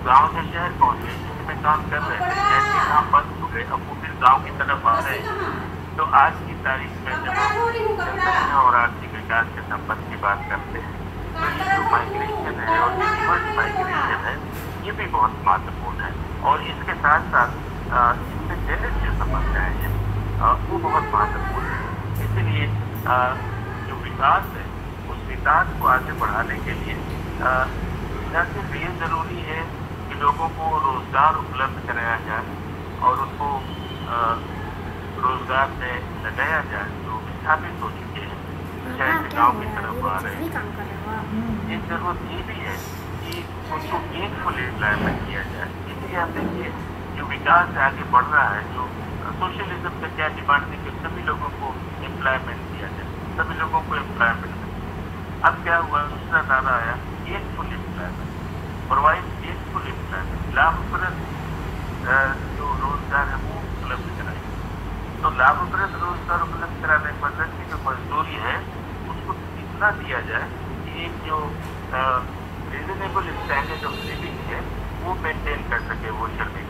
गांव से शहर पहुंच गए, शहर में काम कर रहे थे, शहर के काम बंद हो गए, अब वो फिर गांव की तरफ आ रहे हैं। तो आज की तारीख में जब हम जनसंख्या और आर्थिक विकास के संबंध की बात करते हैं तो ये जो माइग्रेशन है और रिवर्स माइग्रेशन है ये भी बहुत महत्वपूर्ण है, और इसके साथ साथ इससे जनित जो समस्याएं हैं वो बहुत महत्वपूर्ण है। इसलिए जो विकास है उस विकास को आगे बढ़ाने के लिए न सिर्फ ये जरूरी है कि लोगों को रोजगार उपलब्ध कराया जाए और उनको रोजगार में लगाया जाए जो विस्थापित हो चुके हैं, शहर से गाँव की तरफ आ रहे हैं। एक जरूरत ये भी है कि उनको गेनफुल एम्प्लॉयमेंट किया जाए। इसलिए आप देखिए जो विकास से आगे बढ़ रहा है, जो सोशलिज्म का क्या डिमांड थी कि सभी लोगों को एम्प्लॉयमेंट दिया जाए, सभी लोगों को एम्प्लॉयमेंट। अब क्या हुआ, दूसरा नारा आया gainful employment, provide gainful employment, लाभप्रद जो रोजगार है वो उपलब्ध कराए। तो लाभप्रद रोजगार उपलब्ध कराने पर की जो मजदूरी है उसको इतना दिया जाए कि एक जो रीजनेबल स्टैंडर्ड ऑफ लिविंग है वो मेंटेन कर सके वो श्रमिक।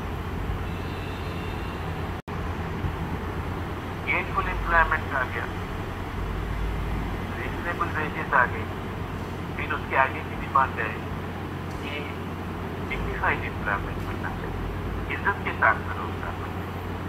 गेनफुल एम्प्लॉयमेंट आ गया, रीजनेबल वेजेस आ गई, फिर उसके आगे की डिमांड है कि डिग्निफाइड एम्प्लॉयमेंट मिलना चाहिए, इज्जत के साथ में रोजगार मिलना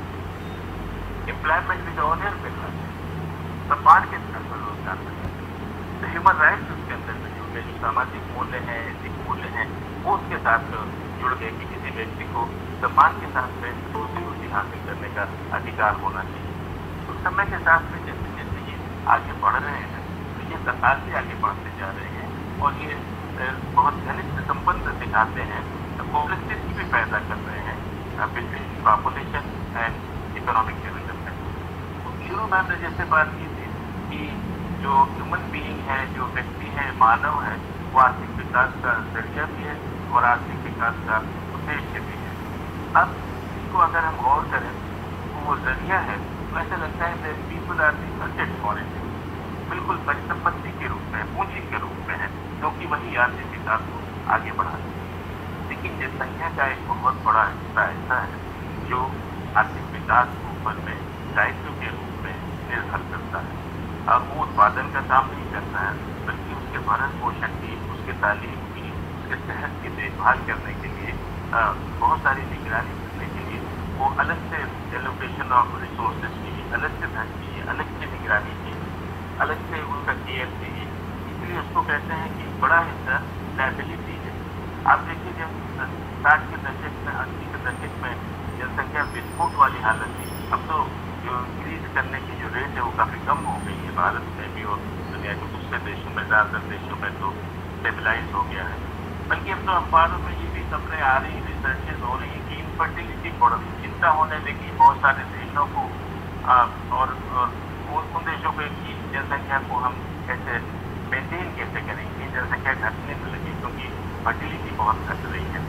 चाहिए, एम्प्लॉयमेंट विद ऑनर मिलना चाहिए, सम्मान के साथ में रोजगार मिलना चाहिए। तो ह्यूमन राइट्स उसके अंदर में जुड़ गए, जो सामाजिक मूल्य हैं, नैतिक मूल्य हैं, वो उसके साथ जुड़ गए कि किसी व्यक्ति को सम्मान के साथ में रोजी हासिल करने का अधिकार होना चाहिए। तो समय के साथ में जैसे जैसे ये आगे बढ़ रहे हैं तो ये सरकार से आगे बढ़ते जा रहे हैं और ये बहुत घनिष्ठ संबंध दिखाते हैं, कॉम्प्लेक्सिटी भी पैदा कर रहे हैं between population and economic development. शुरू में हमने जैसे बात की थी कि जो ह्यूमन बीइंग है, जो व्यक्ति है, मानव है, वो आर्थिक विकास का जरिया भी है और आर्थिक विकास का उद्देश्य भी है। अब इसको अगर हम गौर करें तो वो जरिया है, तो ऐसा लगता है people are the asset for it, बिल्कुल परिसंपत्ति के रूप में, पूंजी के रूप में है, क्योंकि वही आर्थिक विकास को आगे बढ़ाती है। लेकिन जनसंख्या का एक बहुत बड़ा हिस्सा ऐसा है जो आर्थिक विकास के ऊपर में दायित्व के रूप में निर्भर करता है। अब वो उत्पादन का काम नहीं करता है, बल्कि उसके भरण पोषण की, उसके तालीम की, उसके सेहत की देखभाल करने के लिए, बहुत सारी निगरानी करने के लिए वो अलग से एलोकेशन ऑफ रिसोर्सेज चाहिए, अलग से धन चाहिए, अलग से निगरानी चाहिए, अलग से उनका केयर चाहिए। इसलिए उसको कहते हैं कि बड़ा हिस्सा लायबिलिटी है। आप देखिए जब 60 के दशक में, 80 के दशक में जनसंख्या विस्फोट वाली हालत थी, अब तो जो इंक्रीज करने की जो रेट है वो काफ़ी कम हो गई है भारत में भी और दुनिया के दूसरे देशों में, ज़्यादातर देशों में तो स्टेबलाइज हो गया है। बल्कि अब तो अखबारों में ये भी खबरें आ रही, रिसर्चेज हो रही है कि इनफर्टिलिटी बढ़ रही, चिंता होने लगी बहुत सारे देशों को और उन देशों को की जनसंख्या को हम कैसे मेंटेन कैसे करेंगे, जनसंख्या घटने में लगी क्योंकि फर्टिलिटी बहुत घट रही है।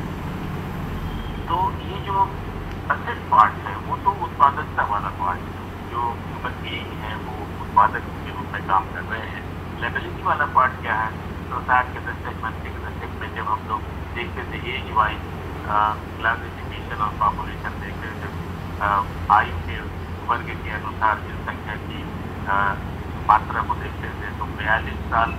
तो ये जो असेट पार्ट है वो तो उत्पादकता वाला पार्ट है, जो ह्यूमन बीइंग है वो उत्पादक के रूप में काम कर रहे हैं। लायबिलिटी वाला पार्ट क्या है, तो 60 के दशक में, 80 के दशक में जब हम लोग देखते थे एज वाइज क्लासिफिकेशन और पॉपुलेशन देखते थे, आयु के वर्ग के अनुसार जनसंख्या की मात्रा को देखते थे, तो 42 साल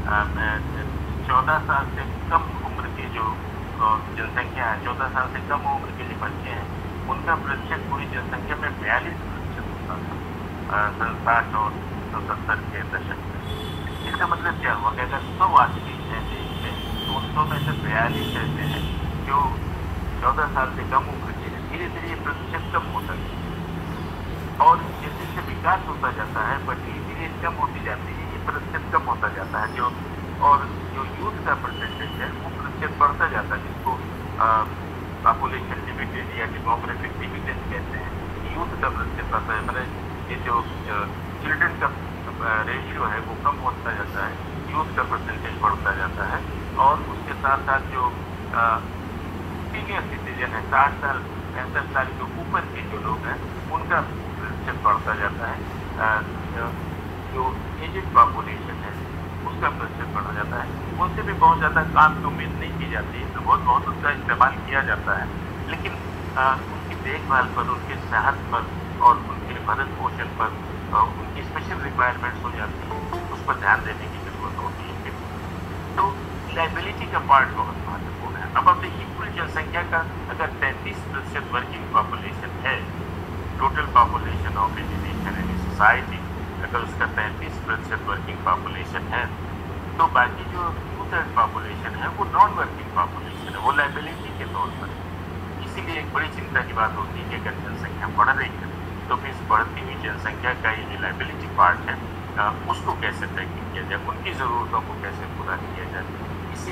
14 साल से कम उम्र की जो जनसंख्या है, 14 साल से कम उम्र के जो बच्चे हैं उनका प्रतिशत पूरी जनसंख्या में 42% होता था 60 और 70 के दशक में। इसका मतलब क्या हुआ कि अगर 100 आदमी हैं देश में तो उन 100 में से 42 ऐसे हैं जो 14 साल से कम उम्र के हैं। धीरे धीरे ये प्रतिशत कम होता है और जैसे जैसे विकास होता जाता है फर्टिलिटी कम होती जाती है, ये प्रतिशत कम होता जाता है जो, और जो यूथ का परसेंटेज है वो प्रतिशत बढ़ता जाता है, जिसको पॉपुलेशन डिविडेंड या डेमोग्राफिक डिविडेंड कहते हैं। यूथ का प्रतिशत बढ़ता है, मतलब ये जो चिल्ड्रन का रेशियो है वो कम होता जाता है, यूथ का परसेंटेज बढ़ता जाता है। और उसके साथ साथ जो सीनियर सिटीजन है, 60 साल 65 साल के ऊपर के जो लोग हैं उनका प्रतिशत बढ़ता जाता है। जो एजेड पॉपुलेशन है उसका प्रतिशत बढ़ा जाता है। उनसे भी बहुत ज़्यादा काम की उम्मीद नहीं की जाती है, तो बहुत उसका इस्तेमाल किया जाता है, लेकिन उनकी देखभाल पर, उनके सेहत पर और उनके भरण पोषण पर उनकी स्पेशल रिक्वायरमेंट्स हो जाती है, उस पर ध्यान देने की जरूरत होती है। तो लाइबिलिटी का पार्ट बहुत महत्वपूर्ण है। अब देखिए कुल जनसंख्या का अगर 33% वर्किंग पॉपुलेशन है, total population of Indian and society, अगर उसका 33% वर्किंग पॉपुलेशन है, तो बाकी जो 2/3 पॉपुलेशन है वो नॉन वर्किंग पॉपुलेशन है, वो लाइबिलिटी के तौर पर। इसीलिए एक बड़ी चिंता की बात होती है कि अगर जनसंख्या बढ़ रही है तो फिर इस बढ़ती हुई जनसंख्या का ये जो लाइबिलिटी पार्ट है उसको कैसे टैकल किया जाए, उनकी ज़रूरतों को कैसे पूरा किया जाए।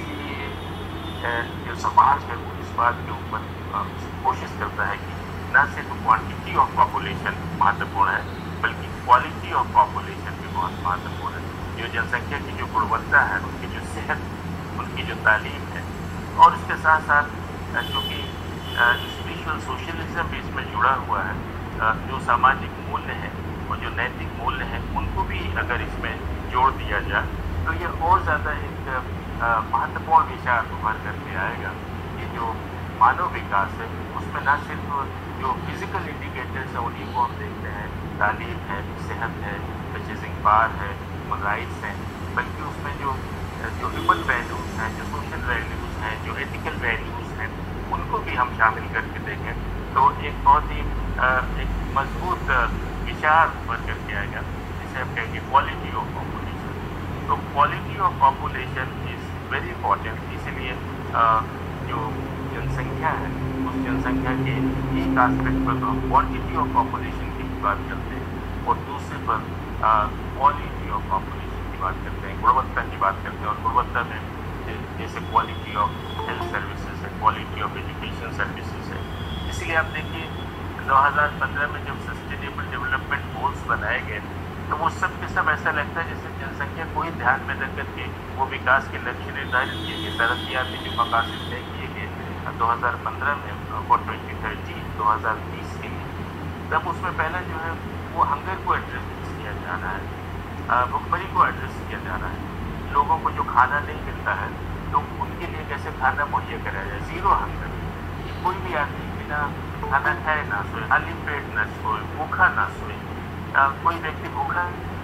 इसीलिए जो समाज है वो इस बात के ऊपर कोशिश करता है कि न सिर्फ क्वांटिटी ऑफ पॉपुलेशन महत्वपूर्ण है, बल्कि क्वालिटी ऑफ पॉपुलेशन भी बहुत महत्वपूर्ण है। जो जनसंख्या की जो गुणवत्ता है, उनकी जो सेहत, उनकी जो तालीम है, और इसके साथ साथ चूँकि स्पिरिचुअल सोशलिज्म भी इसमें जुड़ा हुआ है, जो सामाजिक मूल्य है और जो नैतिक मूल्य है उनको भी अगर इसमें जोड़ दिया जाए तो ये और ज़्यादा एक महत्वपूर्ण विचार उभर करके आएगा कि जो मानव विकास है उसमें न सिर्फ जो फिजिकल इंडिकेटर्स हैं उन्हीं को हम देखते हैं, तालीम है, सेहत है, परचेजिंग पावर है, राइट्स हैं, बल्कि उसमें जो ह्यूमन वैल्यूज़ हैं, जो सोशल वैल्यूज़ हैं, जो एथिकल वैल्यूज़ हैं, उनको भी हम शामिल करके देखें तो एक बहुत ही एक मजबूत विचार उभर करके आएगा, जिसे हम कहेंगे क्वालिटी ऑफ पॉपुलेशन। तो quality of population is very important. इसीलिए जो जनसंख्या है उस जनसंख्या के एक आस्पेक्ट पर तो हम क्वांटिटी ऑफ पॉपुलेशन की बात करते हैं और दूसरे पर क्वालिटी ऑफ पॉपुलेशन की बात करते हैं, गुणवत्ता की बात करते हैं। और गुणवत्ता में जैसे क्वालिटी ऑफ हेल्थ सर्विसेज है, क्वालिटी ऑफ एजुकेशन सर्विसेज है। इसलिए आप देखिए 2015 में जब सस्टेनेबल डेवलपमेंट गोल्स बनाए गए तो वो सब के सब ऐसा लगता है जैसे जनसंख्या को ही ध्यान में रख करके वो विकास के लक्ष्य निर्धारित किए गए, तरक्याती जो मकासद तय किए गए 2015 में फॉर 2030 2030 के लिए। तब उसमें पहला जो है वो हंगर को एड्रेस किया जा रहा है, भुखमरी को एड्रेस किया जा रहा है। लोगों को जो खाना नहीं मिलता है तो उनके लिए कैसे खाना मुहैया कराया जाए, जीरो हंगर। कोई भी आदमी बिना खाना खाए ना सोए, खाली पेट ना सोए, भूखा ना सोए, कोई व्यक्ति भूखा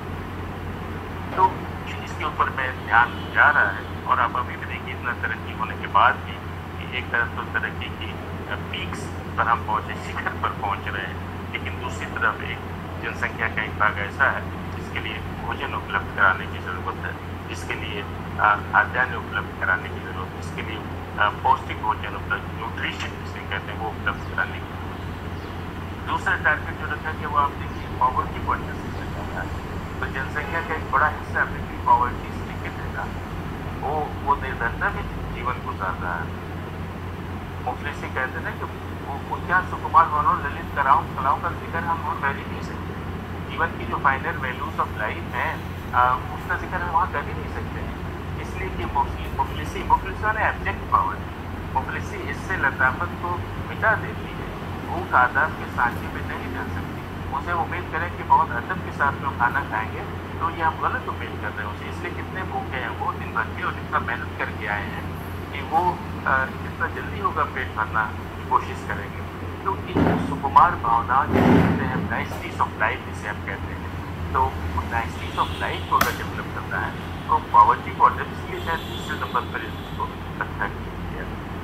तो इसके ऊपर में ध्यान जा रहा है। और आप अभी भी देखिए इतना तरक्की होने के बाद भी एक तरफ तो तरक्की की पीक्स पर हम पहुँचे, शिखर पर पहुँच रहे हैं, लेकिन दूसरी तरफ एक जनसंख्या का एक भाग ऐसा है जिसके लिए भोजन उपलब्ध कराने की ज़रूरत है, जिसके लिए खाद्यान्न उपलब्ध कराने की ज़रूरत है, जिसके लिए पौष्टिक भोजन उपलब्ध, न्यूट्रिशन जिसे कहते हैं वो उपलब्ध कराने की। दूसरा टारगेट जो रखा गया वो आप देखिए पॉवर्टी को एड्रेस किया जा रहा है। तो जनसंख्या का एक बड़ा हिस्सा बिल्कुल पॉवर्टी स्ट्रिकन रहेगा, वो निर्धनता भी जीवन गुजार रहा है। मुफलिसी कहते हैं ना कि वो क्या सुकुमार मनोहर ललित कलाओं का जिक्र हम और कर ही नहीं सकते। जीवन की जो फाइनल वैल्यूज ऑफ लाइफ हैं उसका जिक्र हम वहाँ कर ही नहीं सकते हैं, इसलिए कि मुफलिसी ने एब्जेक्ट पावर, मुफलिसी इससे लताफत को मिटा देती है। भूख आदाब के सांचे में नहीं ढल सकती। उसे उम्मीद करें कि बहुत अदब के साथ जो खाना खाएंगे तो ये हम गलत उम्मीद कर रहे हैं उसे, इसलिए कितने भूखे हैं वो दिन भर के और जितना मेहनत करके आए हैं कि वो जितना जल्दी होगा पेट भरना की कोशिश करेंगे। तो इन सुकुमार भावना जिसे कहते हैं नाइसिटीज ऑफ लाइफ जिसे हम कहते हैं, तो नाइसिटीज ऑफ लाइफ को अगर डेवलप करना है तो पॉवर्टी को एड्रेस इसलिए शायद दूसरे नंबर पर इसको रखा गया।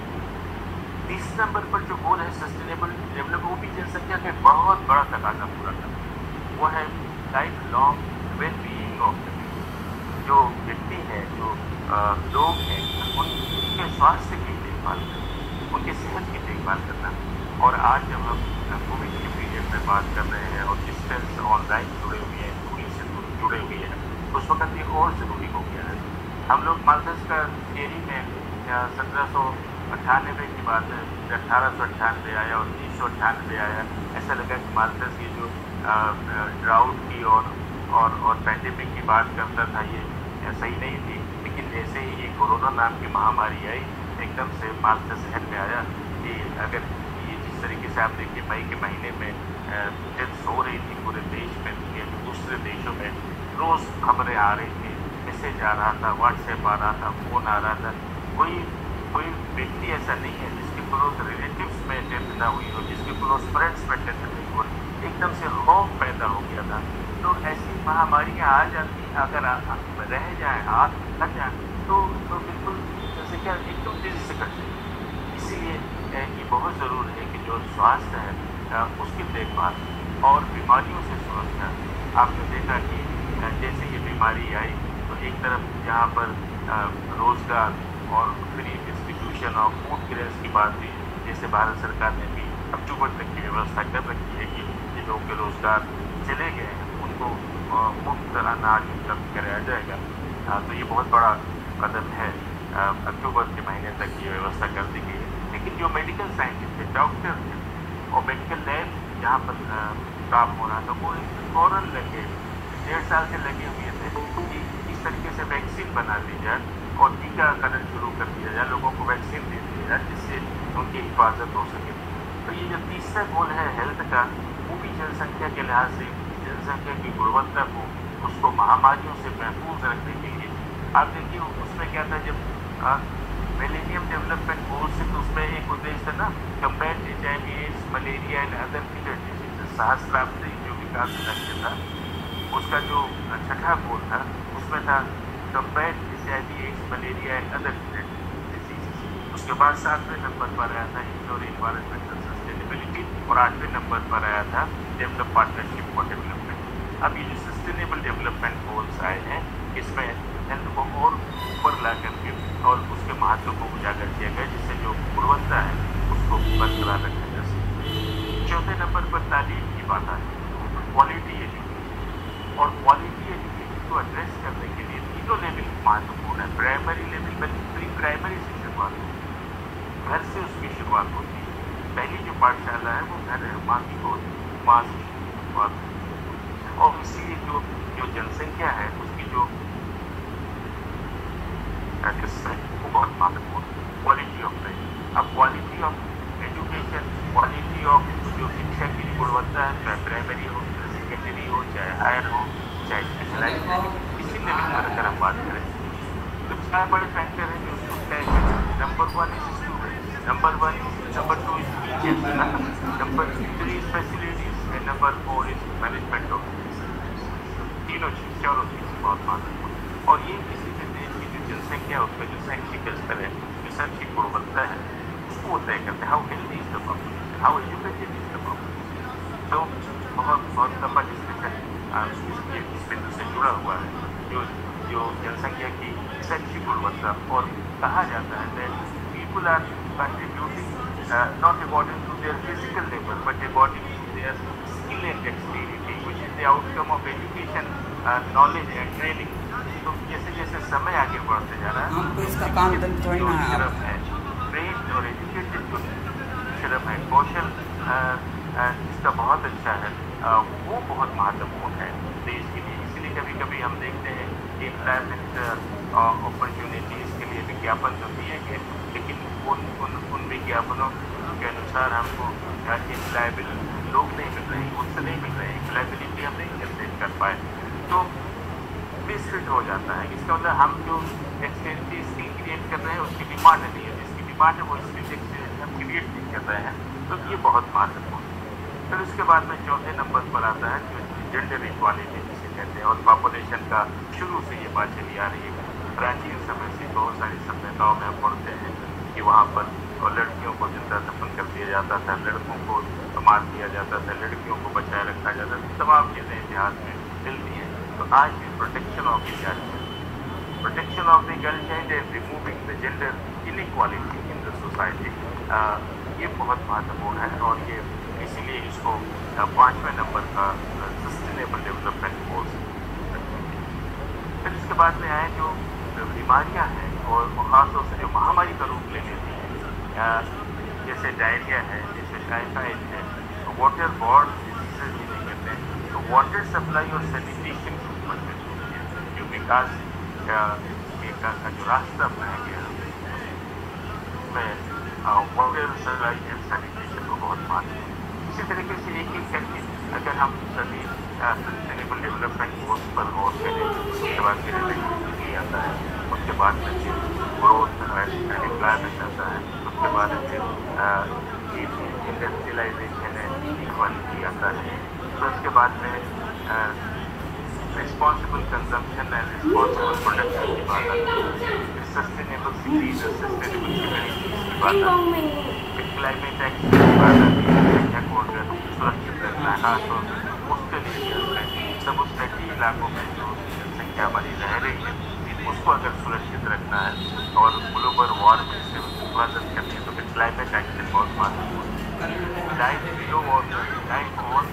तीसरे नंबर पर जो गोल है सस्टेनेबल डेवलपमेंट, वो भी जनसंख्या का बहुत बड़ा तकाजा पूरा करना, वो है life long well being of जो व्यक्ति है, जो लोग हैं, उनके स्वास्थ्य की देखभाल करना, उनके सेहत की देखभाल करना। और आज जब हम कोविड के पीरियड में बात कर रहे हैं और डिस्टेंस ऑनलाइन जुड़े हुए हैं, दूरी से जुड़े हुए हैं, उस वक्त ये और ज़रूरी हो गया है। हम लोग मालदस का थियरी में 1798 की बात है, 1898 आया और 1998 आया। ऐसा लगा कि मालदस ये जो ड्राउट की और पैंडेमिक की बात करता था ये सही नहीं थी, लेकिन जैसे ही ये कोरोना नाम की महामारी आई एकदम से मालदस जहन में आया कि अगर ये जिस तरीके से आप देखिए मई के महीने में डेथ्स हो रही थी पूरे देश में, दुनिया के दूसरे देशों में रोज़ खबरें आ रही थी, मैसेज आ रहा था, व्हाट्सएप आ रहा था, फ़ोन आ रहा था, कोई व्यक्ति ऐसा नहीं है जिसके क्लोज रिलेटिव्स में डेथ ना हुई हो, जिसके क्लोज फ्रेंड्स में डेथ नहीं हो, एकदम से खौफ पैदा हो गया था। तो ऐसी महामारियाँ आ जाती, अगर रह जाए, हाथ लग जाए तो बिल्कुल जैसे क्या एकदम तेज़ी से कटते। इसीलिए ये बहुत ज़रूरी है कि जो स्वास्थ्य है उसकी देखभाल और बीमारियों से सुरक्षा। आपने देखा कि जैसे ये बीमारी आई तो एक तरफ जहाँ पर रोज़गार और free distribution of food grains की बात हुई, जैसे भारत सरकार ने भी अक्टूबर तक की व्यवस्था कर रखी है कि जिन लोगों के रोज़गार चले गए हैं उनको मुफ्त अनाज उपलब्ध कराया जाएगा। तो ये बहुत बड़ा कदम है, अक्टूबर के महीने तक ये व्यवस्था कर दी गई है। लेकिन जो मेडिकल साइंटिस्ट थे, डॉक्टर थे और मेडिकल लैब जहाँ पर काम हो रहा था वो फ़ौरन लगे, 1.5 साल से लगे हुए थे कि इस तरीके से वैक्सीन बना दी जाए और टीकाकरण शुरू कर दिया जाए, लोगों को वैक्सीन दे दिया जाए जिससे उनकी हिफाजत हो सके। तो ये जो तीसरा गोल है हेल्थ का, वो भी जनसंख्या के लिहाज से जनसंख्या की गुणवत्ता को, उसको महामारियों से महफूज रखने के लिए। आप देखिए उसमें क्या था, जब मिलेनियम डेवलपमेंट गोल्स से तो उसमें एक उद्देश्य था ना, combat HIV, AIDS, malaria and other figure diseases, सहस्त्राब्दी जो विकास लक्ष्य था उसका जो छठा गोल था उसमें था combat HIV, AIDS, malaria and other figure diseases. उसके बाद 7वें नंबर पर आया था इंडोर एनवायरमेंटल सस्टेनेबिलिटी और 8वें नंबर पर आया था डेवलप पार्टनरशिप फॉर डेवलपमेंट। अब ये जो सस्टेनेबल डेवलपमेंट गोल्स आए हैं इसमें हेल्थ को और ऊपर ला करके और उसके महत्व को उजागर किया गया, जिससे जो गुणवत्ता है उसको बरकरार रखा जा सके। चौथे नंबर पर तालीम की बात आई, क्वालिटी एजुकेशन। और क्वालिटी एजुकेशन को एड्रेस करने के लिए तीनों लेवल महत्वपूर्ण है। प्राइमरी लेवल पर प्री प्राइमरी से शुरुआत होती है, घर से उसकी शुरुआत होती है। पहली जो पाठशाला है वो घर है, माँ की गोद, माँ से शुरुआत होती है। और इसीलिए जो जनसंख्या है उसकी जो वो बहुत महत्वपूर्ण है, क्वालिटी ऑफ लाइफ। अब quality of education, quality of जो शिक्षा की गुणवत्ता है, चाहे प्राइमरी हो, सेकेंडरी हो, चाहे हायर हो, चाहे स्पेशलाइज हो, इसी लेवल पर अगर हम बात करें तो 4 बड़े फैक्टर हैं जो उसको तय करते हैं। Number 1 is student, number 2 is teachers, number 3 is facilities and number 4 is management of तीनों चीज़, चारों चीज़ बहुत महत्वपूर्ण। और ये किसी भी देश की जो जनसंख्या उसका जो शैक्षिक स्तर है, रिसर्च की गुणवत्ता है, उसको तय करते हैं। How healthy is the population, how educated is the population. तो बहुत लंबा डिस्कशन इस बिंदु से जुड़ा हुआ है, जो जनसंख्या की शैक्षिक गुणवत्ता। और कहा जाता है that people are contributing not according to their physical level but according to their skill and dexterity which is the outcome of education, knowledge and training. तो जैसे जैसे समय आगे बढ़ते जा रहा है हमको इसका काम थोड़ी ना है, ट्रेन और एजुकेटेड जो श्रम है, कौशल इसका बहुत अच्छा है, वो बहुत महत्वपूर्ण है देश के लिए। इसलिए कभी कभी हम देखते हैं कि एम्प्लॉयमेंट अपॉर्चुनिटीज़ के लिए विज्ञापन तो दिए गए, लेकिन उन विज्ञापनों के अनुसार हमको एम्प्लॉयबल लोग नहीं मिल रहे, उनसे नहीं मिल रहे, एम्प्लॉयबिलिटी हम नहीं जनरेट कर पाए, तो मिसफिट हो जाता है। इसका मतलब हम जो एक्सटेंसिव स्किल क्रिएट कर रहे हैं उसकी डिमांड नहीं है, जिसकी डिमांड है वो स्किल हम क्रिएट नहीं कर रहे हैं। तो ये बहुत महत्वपूर्ण है। फिर उसके बाद में चौथे नंबर पर आता है जो जेंडर इक्वालिटी जिसे कहते हैं, और पॉपुलेशन का शुरू से ये बात चली आ रही है। प्राचीन समय से बहुत सारी सभ्यताओं में हम पढ़ते हैं कि वहाँ पर लड़कियों को जिंदा दफन कर दिया जाता था, लड़कों को मार दिया जाता था, लड़कियों को बचाए रखा जाता था, तमाम चीज़ें इतिहास में मिलती हैं। तो आज भी protection of the girl child, protection of the girl child and removing the gender inequality in the society, ये बहुत महत्वपूर्ण है। और ये इसीलिए इसको 5वें नंबर का सस्टेनेबल डेवलपमेंट गोल्स। फिर इसके बाद में आए जो बीमारियाँ हैं और ख़ासतौर से जो महामारी का रूप ले लेती हैं, जैसे डायरिया है, जैसे टाइफाइड है, वाटर बॉर्न डिजीजेज जिन्हें कहते हैं, तो वाटर सप्लाई और सैनिटेशन जो विकास का जो रास्ता अपनाया गया उसमें वाटर सप्लाई एंड सैनिटेशन को बहुत महत्व है। इसी तरीके से एक एक करके अगर हम सभी सस्टेनेबल डेवलपमेंट गोल्स पर गौर करें, उसके बाद फिर आता है, उसके बाद में फिर ग्रोथ एंड एम्प्लॉयमेंट आता है, उसके बाद फिर इंडस्ट्रियलाइजेशन एंड इक्वालिटी आता है, तो उसके बाद में responsible consumption and responsible production की बात आती है, फिर सस्टेनेबल सिटीज और सस्टेनेबल कम्युनिटीज की बात आती है, फिर क्लाइमेट एक्शन की बात आती है, जनसंख्या को अगर सुरक्षित रखना है खासतौर पर कोस्टल एरियाज में, समुद्री इलाकों में जो जनसंख्या हमारी रह रही है उसको अगर सुरक्षित रखना है और ग्लोबल वार्मिंग से हिफाजत करनी है, तो फिर क्लाइमेट एक्शन बहुत महत्वपूर्ण है। Life below water, life on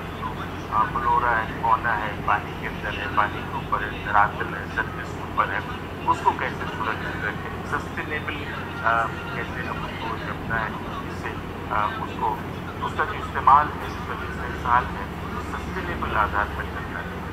flora है, फौना है, पानी के अंदर है, पानी के ऊपर है, धरातल है, सरफेस के ऊपर है, उसको कैसे सुरक्षित रखें, सस्टेनेबल कैसे हम उसको रखना है, जिससे उसको उसका जो इस्तेमाल है, उसका जो इस्तेमाल है सस्टेनेबल आधार पर करना है।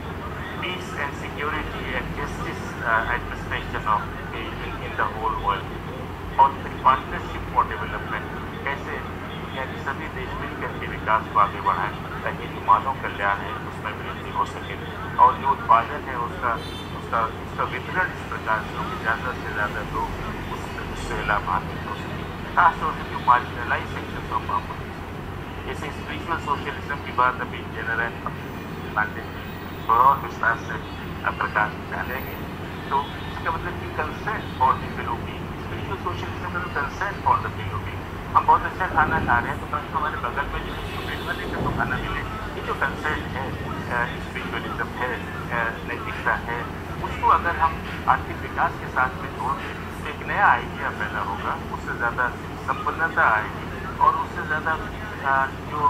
Peace and security and justice administration of in the whole world और पार्टनरशिप फॉर डेवलपमेंट, कैसे यानी सभी देश मिलकर के विकास को आगे बढ़ाएं ताकि जो मानव कल्याण है उसमें वृद्धि हो सके और जो उत्पादन है उसका वितरण इस प्रकार से हो कि ज़्यादा से ज़्यादा लोग उससे लाभान्वित हो सके, खासतौर से जो मार्जिनलाइज सेक्शन ऑफ पॉपुलेशन, जैसे स्पिरिचुअल सोशलिज्म की बात अभी जनरल पांडे थोड़ा और विस्तार से प्रकाश डालेंगे। तो इसका मतलब कि consent for the wellbeing, spiritual socialism में कंसेंट फॉर द वेलबीइंग, हम बहुत अच्छा खाना खा रहे हैं तो कल हमारे बगल में जो पेट में लेकर तो खाना मिले, ये जो कंसेंट है, स्पिरिचुअलिज्म है, नैतिकता है, उसको अगर हम आर्थिक विकास के साथ में जोड़ दें तो एक नया आइडिया पैदा होगा, उससे ज़्यादा संपन्नता आएगी और उससे ज़्यादा जो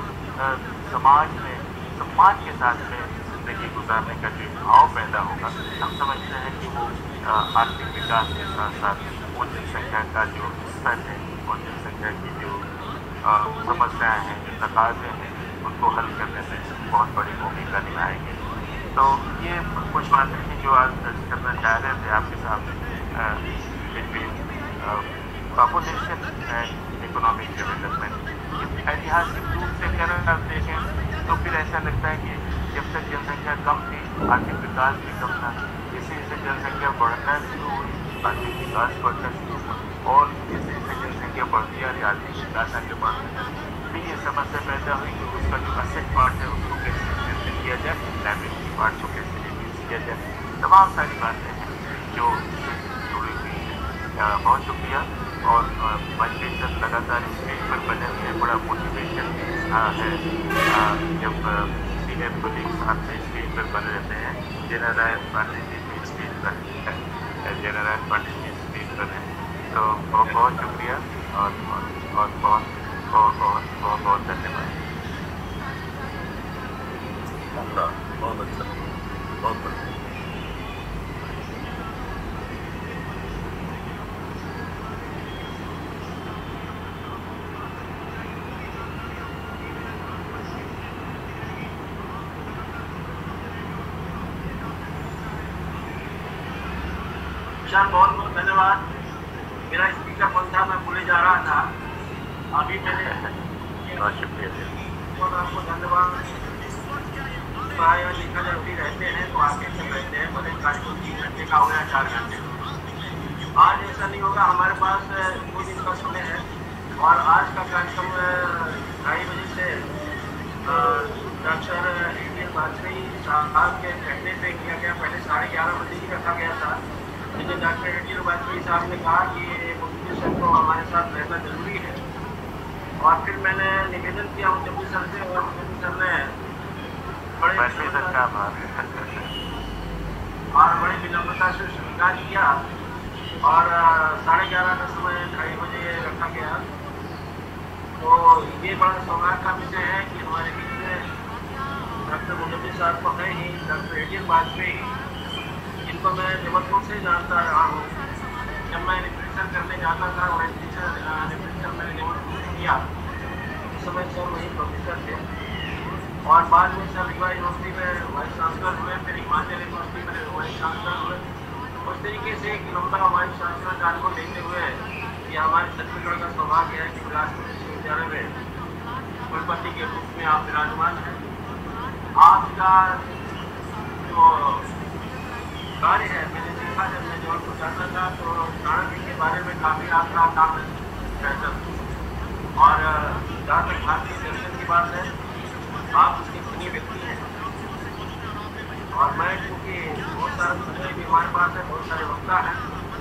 समाज में सम्मान के साथ में जिंदगी गुजारने का जो भाव पैदा होगा, हम समझते हैं कि वो आर्थिक विकास के साथ साथ वो जनसंख्या का जो स्तर है और जनसंख्या की जो समस्याएं हैं, जो तकाजे हैं, उनको हल करने में बहुत बड़ी भूमिका निभाएंगे। तो ये कुछ बातें थी जो आज करना चाह रहे थे आपके सामने between population and economic development. ऐतिहासिक रूप से अगर आप देखें तो फिर ऐसा लगता है कि जब तक जनसंख्या कम थी आर्थिक विकास भी कम था, जैसे जैसे जनसंख्या बढ़ना शुरू हुई आर्थिक विकास बढ़ना शुरू हुआ और जैसे जैसे जनसंख्या बढ़ती आ रही आर्थिक विकास आगे बढ़ता है, फिर ये समस्या पैदा हुई कि उसका जो असेट पार्ट है उसको कैसे रिड्यूस किया जाए, लायबिलिटी पार्ट को कैसे रिड्यूस किया जाए, तमाम सारी बातें हैं जो जुड़ी हुई हैं। बहुत शुक्रिया और वाजपेयी सर लगातार इस पेज पर बने हुए हैं, बड़ा मोटिवेशन है जब सीनियर कोलीग साथ में स्टेज पर बने रहते हैं। जनरल पांडे जी भी स्टेज पर जनरल पांडे जी स्टेज पर हैं, तो बहुत बहुत शुक्रिया और बहुत धन्यवाद। बहुत अच्छा, बहुत बढ़िया। सर बहुत बहुत धन्यवाद। मेरा स्पीकर बंद था, मैं भूले जा रहा था, अभी मैंने बहुत शुक्रिया बहुत आपको धन्यवाद। पढ़ाई और लिखा जरूरी रहते हैं तो आगे चल रहते हैं, भले कार्य को 3 घंटे का हो या 4 घंटे। आज ऐसा नहीं होगा, हमारे पास 2 दिन का समय है और आज का कार्यक्रम 2:30 बजे से डॉक्टर A.D.N वाजपेयी साहब के कहने पे किया गया। पहले 11:30 बजे ही रखा गया था, लेकिन डॉक्टर A.D.N वाजपेयी साहब ने कहा कि मोटिवेशन को हमारे साथ रहना जरूरी है और फिर मैंने निवेदन किया मुजम्मिल सर से और मुजम्मिल सर ने बड़े विनम्रता से स्वीकार किया और 11:30 का समय 2:30 बजे रखा गया। तो ये बड़ा सौभाग्य का विषय है कि हमारे बीच में डॉक्टर मुजम्मिल साहब को है ही, डॉक्टर A.D.N वाजपेयी, जिनको मैं जबलपुर से जानता रहा हूँ। जब मैं रिप्रेजेंट करने जाता था और रिप्रेजेंट मैंने जबलपुर से किया, उस समय सर वही प्रोफेसर थे और बाद में सर रीवा यूनिवर्सिटी में वाइस चांसलर हुए, फिर हिमाचल यूनिवर्सिटी में वाइस चांसलर हुए। उस तरीके से एक लंबा वाइस चांसलर का अनुभव लेते हुए ये हमारे छत्तीसगढ़ का सौभाग्य है कि बिलासपुर विश्वविद्यालय में कुलपति के रूप में आप विराजमान हैं। आपका जो कार्य है मैंने देखा जब मैं जबलपुर जाता था तो चाणक्य के बारे में काफ़ी आपका काम रहता और जहाँ तक भारतीय दर्शन की बात है आप उसके धनी व्यक्ति हैं और मैं क्योंकि बहुत सारे समय भी हमारे पास है, बहुत सारे वक्ता हैं,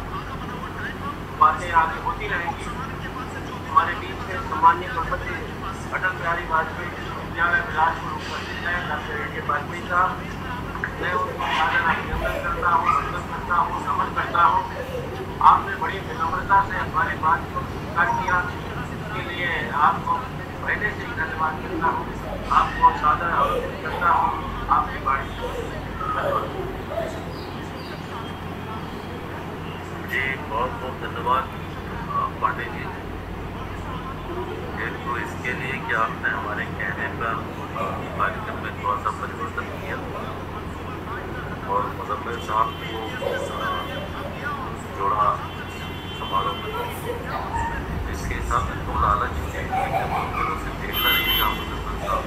बातें आगे होती रहेंगी। हमारे बीच में सम्मान्य गणपति अटल बिहारी वाजपेयी विश्वविद्यालय बिलासपुर उपस्थित है डॉक्टर A.D.N वाजपेयी साहब। मैं उनको सादर अभिनंदन करता हूँ, वंदन करता हूँ, नमन करता हूँ। आपने बड़ी विनम्रता से हमारी बात को स्वीकार किया, इसके लिए आपको पहले से ही धन्यवाद करता हूँ, आपको सादर अभिनंदन करता हूँ। आपकी बात जी बहुत बहुत धन्यवाद पांडे जी। एक तो इसके लिए कि आपने हमारे कहने पर कार्यक्रम में थोड़ा सा परिवर्तन किया और मुजम्मिल साहब को जोड़ा समारोह में, इसके हिसाब से थोड़ा अलग चीज़ें मुजम्मिलों से देखना नहीं था मुजम्मिल साहब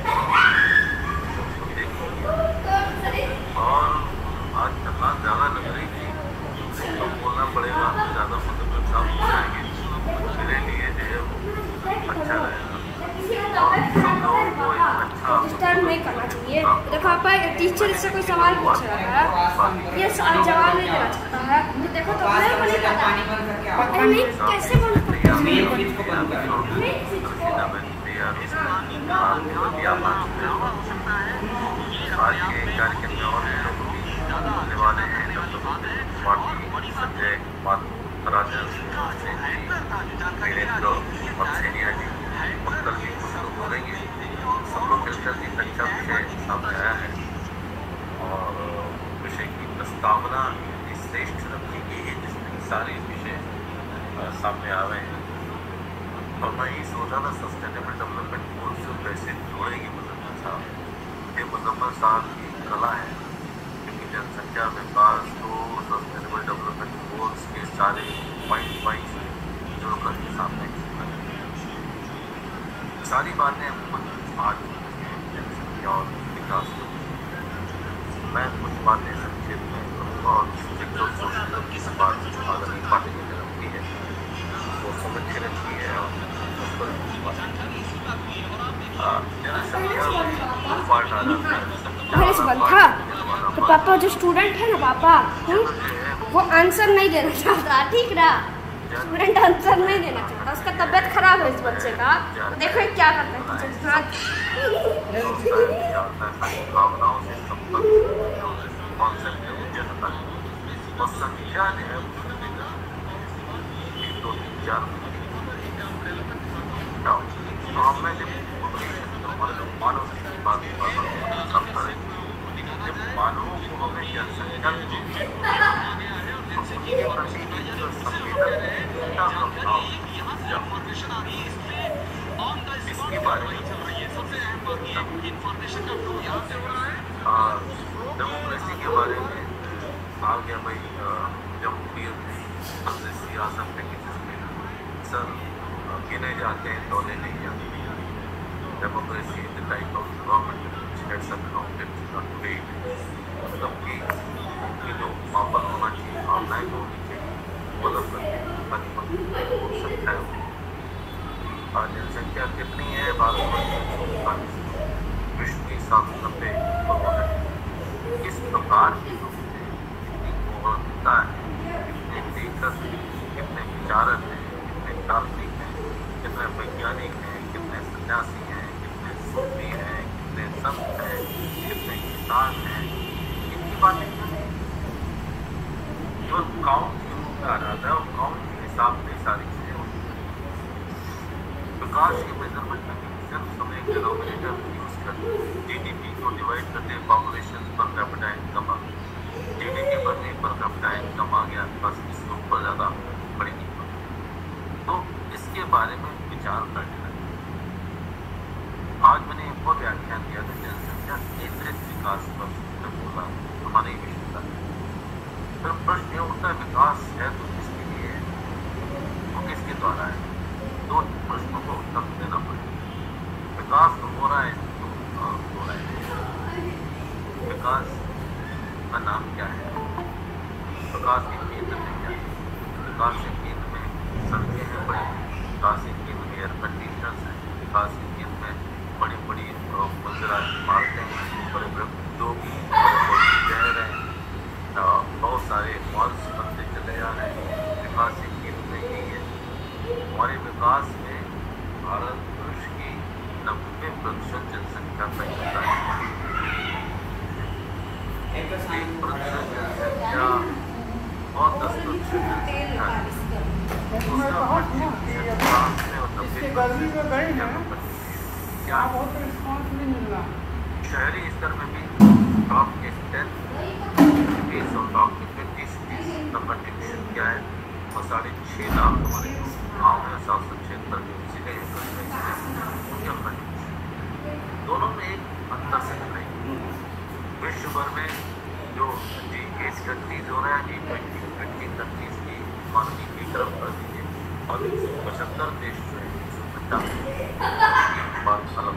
और आज तकलीफ ज़्यादा लग रही थी तो बोलना पड़ेगा, ज़्यादा मुजम्मिल साहब हो जाएंगे मेरे लिए जो है अच्छा रहेगा और सब लोगों को अच्छा नहीं करना चाहिए। देखो आप टीचर से कोई सवाल पूछ रहा है, ये जवाब नहीं देना चाहता है, देखो तो मैं नहीं पता नहीं कैसे बोल सकते हैं। आज के कार्यक्रम में और लोग भी आने वाले हैं, संजय राजेव जी उत्तर भी कुछ लोग बोलेंगे। सब लोग मिलकर एक अच्छा विषय सामने आया है और विषय की प्रस्तावना श्रेष्ठ रखी गई है जिसमें सारे विषय सामने आ रहे हैं और मैं ये सोच रहा था सस्टेनेबल डेवलपमेंट गोल से कैसे जोड़ेंगे मुजम्मिल साहब। ये मुजम्मिल साहब की कला है क्योंकि जनसंख्या विकास को सस्टेनेबल डेवलपमेंट गोल्स के सारे पॉइंट जोड़कर के सामने सारी बातें आज जनसंख्या और विकास को मैं कुछ बातें संक्षेप में करूँगा और जो सोशलिज्म की बात आदमी पार्टी की तरफ की है वो समझ के रखी है और जनसंख्या दो पार्ट आ जाता है। था तो पापा जो स्टूडेंट है ना पापा वो आंसर नहीं देना चाहता, ठीक ना, स्टूडेंट आंसर नहीं देना चाहता, उसका तबीयत खराब है इस बच्चे का। देखो ये क्या करता है इसके बारे में डेमोक्रेसी के बारे में आ गया भाई जमहूरियत सियासत में जिसमें सर गिने जाते हैं तोले नहीं जाते। Democracy is the type of government which heads accounted today, मतलब कि जो मापन होना चाहिए ऑनलाइन होनी चाहिए मतलब हो सकता है। और जनसंख्या कितनी है भारत में? विश्व की 790 करोड़ है। किस प्रकार की होता है, कितने लेखक, कितने विचारक हैं, कितने दार्शनिक हैं, कितने वैज्ञानिक हैं, कितने सन्यासी हैं, कितने सूफी हैं, कितने संत हैं, कितने किसान हैं, इनकी बातें केवल काउंट आ रहा है और काउंट के हिसाब से सारी चीजें होती हैं। विकास के मेजरमेंट में सिर्फ हम एक डिनोमिनेटर यूज करते हैं, जीडीपी को डिवाइड करते हैं पॉपुलेशन पर कैपिटा इनकम आ गया, जीडीपी बढ़ने पर कैपिटा इनकम आ गया, बस इसके ऊपर ज़्यादा बड़ी नहीं पड़ी। तो इसके बारे में विचार करना है। आज मैंने एक और व्याख्यान दिया था जनसंख्या केंद्रित विकास पर बोला हमारे विश्वविद्यालय। फिर प्रश्न ये उठता है विकास है तो किसके लिए है, वो किसके द्वारा है? दो प्रश्नों को उत्तर देना पड़ेगा। विकास तो हो रहा है तो हो रहा है, विकास का नाम क्या है? विकास के केंद्र में क्या है? विकास के केंद्र में सड़कें हैं बड़ी, विकास के केंद्र में एयर कंडीशनर्स हैं, विकास के केंद्र में बड़ी बड़ी मंजिला इमारतें हैं, बड़े बड़े उद्योग, बड़े बड़े शहर हैं, बहुत सारे मॉल्स बनते चले जा रहे हैं। विकास के केंद्र में यही है। हमारे विकास में भारत वर्ष की 90% जनसंख्या का योगदान है। 1% जनसंख्या और 10% जनसंख्या उसका 25% और 90% क्या शहरी स्तर में भी टॉप के 10 सिटीज और टॉप के 20 सिटीज नंबर डिवीजन क्या है? और 6.5 लाख हमारे गाँव में 776 जिले उनके नंबर डिवीजन। दोनों में एक अंतर से नहीं। विश्व भर में जो G8 कंट्रीज हो रहा है, G20 कंट्रीज की इकॉनमी की तरफ कर दीजिए और 175 देश जो है 150 बात अलग।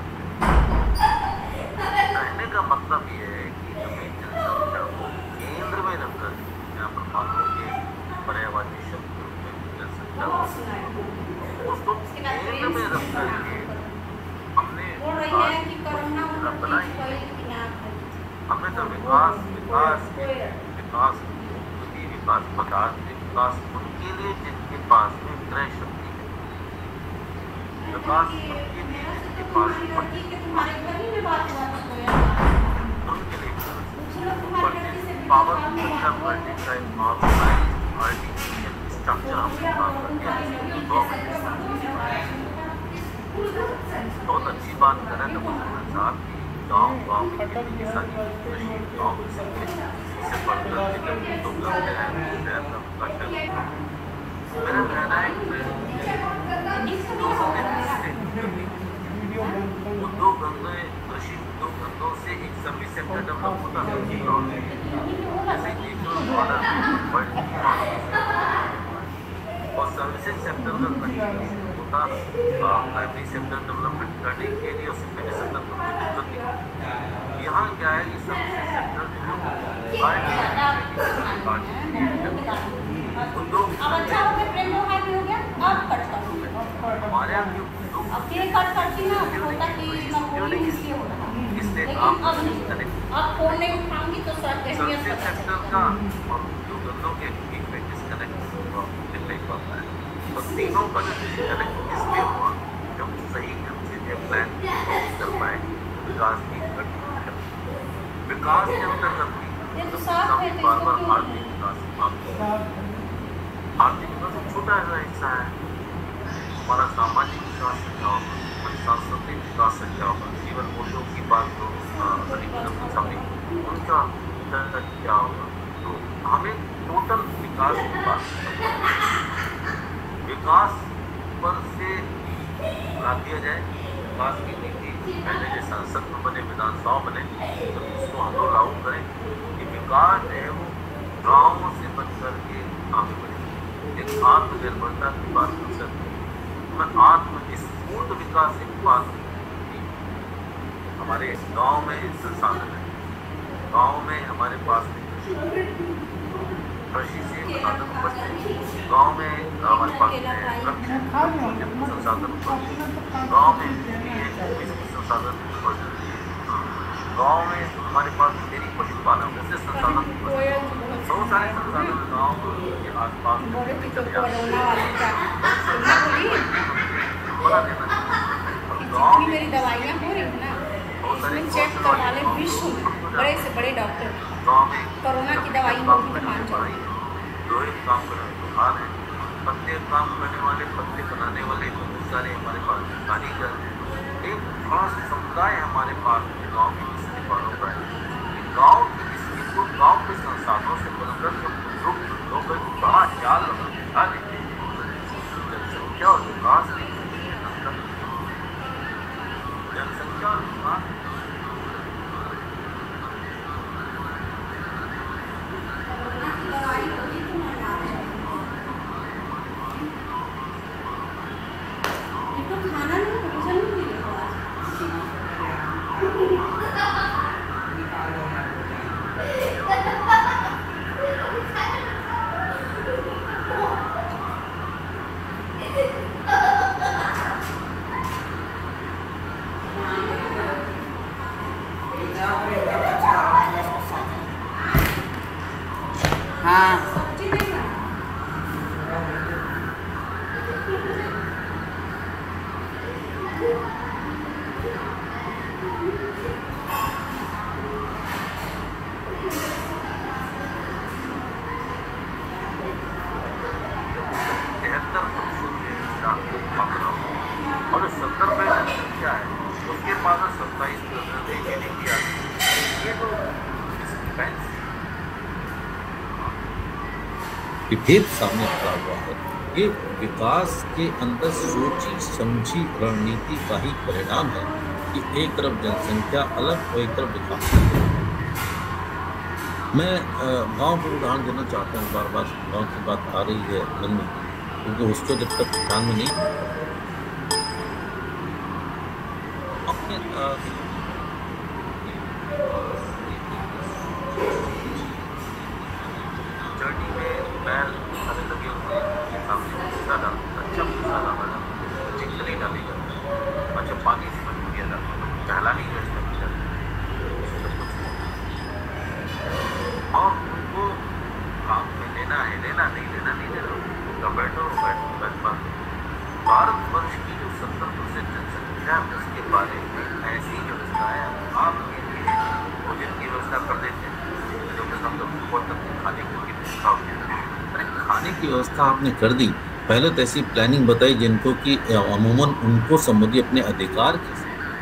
कहने का मतलब ये है कि हमें जनसंख्या को केंद्र में रखकर यहाँ पर मानव के पर्यावरणीय शब्द के रूप में जनसंख्या उसको केंद्र में रख करके हमने बनाई। हमने तो विकास पदार्थ विकास उनके लिए जिनके पास में क्रय शक्ति है, विकास उनके लिए जिनके पास उनके लिए पावर स्ट्रक्चर बहुत अच्छी बात करें तो मुजम्मिल साहब की गाँव की कितनी सारी गाँव से पढ़कर तो करते हैं। मेरा कहना है उद्योग धंधे कृषि उद्योग धंधों से एक सर्विस सेक्टर डेवलप होता है। जैसे और सर्विसेज सेक्टर का होता प्राइमरी सेक्टर डेवलपमेंट करने के लिए और सेकेंडरी सेक्टर को कोई दिक्कत नहीं। यहाँ क्या है कि सर्विसेज सेक्टर उद्योग हमारे यहाँ इसलिए आप सर्विसेज सेक्टर का और उद्योग धंधों के बीच में डिस्कनेक्ट नहीं पाता है। और तीनों का जो डिस्कनेक्ट इसलिए हुआ जब सही ढंग से प्लान कर पाए विकास की विकास के अंतर्गत बार बार आर्थिक विकास छोटा हिस्सा है। हमारा सामाजिक विकास से क्या होगा, हमारी सांस्कृतिक विकास से क्या होगा, जीवन मूल्यों की बात तो उनका क्या होगा। तो हमें टोटल विकास की बात विकास पर से ला दिया जाए। विकास की नीति पहले जो संसद में बने, विधानसभा बने, तो उसको हम लोग लागू करें कि विकास है वो गाँव से बन करके आगे बढ़े। एक आत्मनिर्भरता की बात कर सकते हैं। मैं आत्मस्फूर्त विकास की बात हमारे गांव में संसाधन है। गांव में हमारे पास कृषि से संसाधन उपलब्ध है। गांव में हमारे पास संसाधन उपलब्ध है। गांव में संसाधन उपलब्ध है। गांव में हमारे पास डेयरी पशुपालन जैसे संसाधन उपलब्ध है। बहुत सारे संसाधन गाँव के आसपास मेरी दवाइयाँ हो रही ना, उसमें चेक करवा ले विश्व बड़े से बड़े डॉक्टर कोरोना की दवाई मान जाए। दो एक काम करने बिहार है, पत्ते काम करने वाले, पत्ते बनाने वाले बहुत सारे हमारे पास कारीगर हैं। एक खास समुदाय हमारे पास गाँव में किसी वालों का है। गाँव के संसाधनों से बनकर जब लोग बड़ा ख्याल उठा लेते हैं जनसंख्या और विकास जनसंख्या और विकास विभेद सामने खड़ा हुआ है। ये विकास के अंदर सोची समझी रणनीति का ही परिणाम है कि एक तरफ जनसंख्या अलग और एक तरफ विकास। मैं गांव को उदाहरण देना चाहता हूँ, बार बार गांव की बात आ रही है मन में, क्योंकि उसको जब तक ध्यान में नहीं अपने जर्नी में बैल हमें लगे हुए सामने ज़्यादा अच्छा ज़्यादा चिकनी डालेगा, अच्छा पानी से बन गया था टहलानी व्यवस्था की जाती और उनको काम में लेना है, लेना नहीं लेना नहीं लेना, बैठो भारतवर्ष की जो 70% जनसंख्या उसके बारे में ऐसी व्यवस्था है। आपके लिए भोजन की व्यवस्था कर देते हैं, जो कि हम लोग बहुत तक खाने की व्यवस्था होती है। अरे खाने की व्यवस्था आपने कर दी, पहले तो ऐसी प्लानिंग बताई जिनको कि अमूमन उनको संबंधी अपने अधिकार के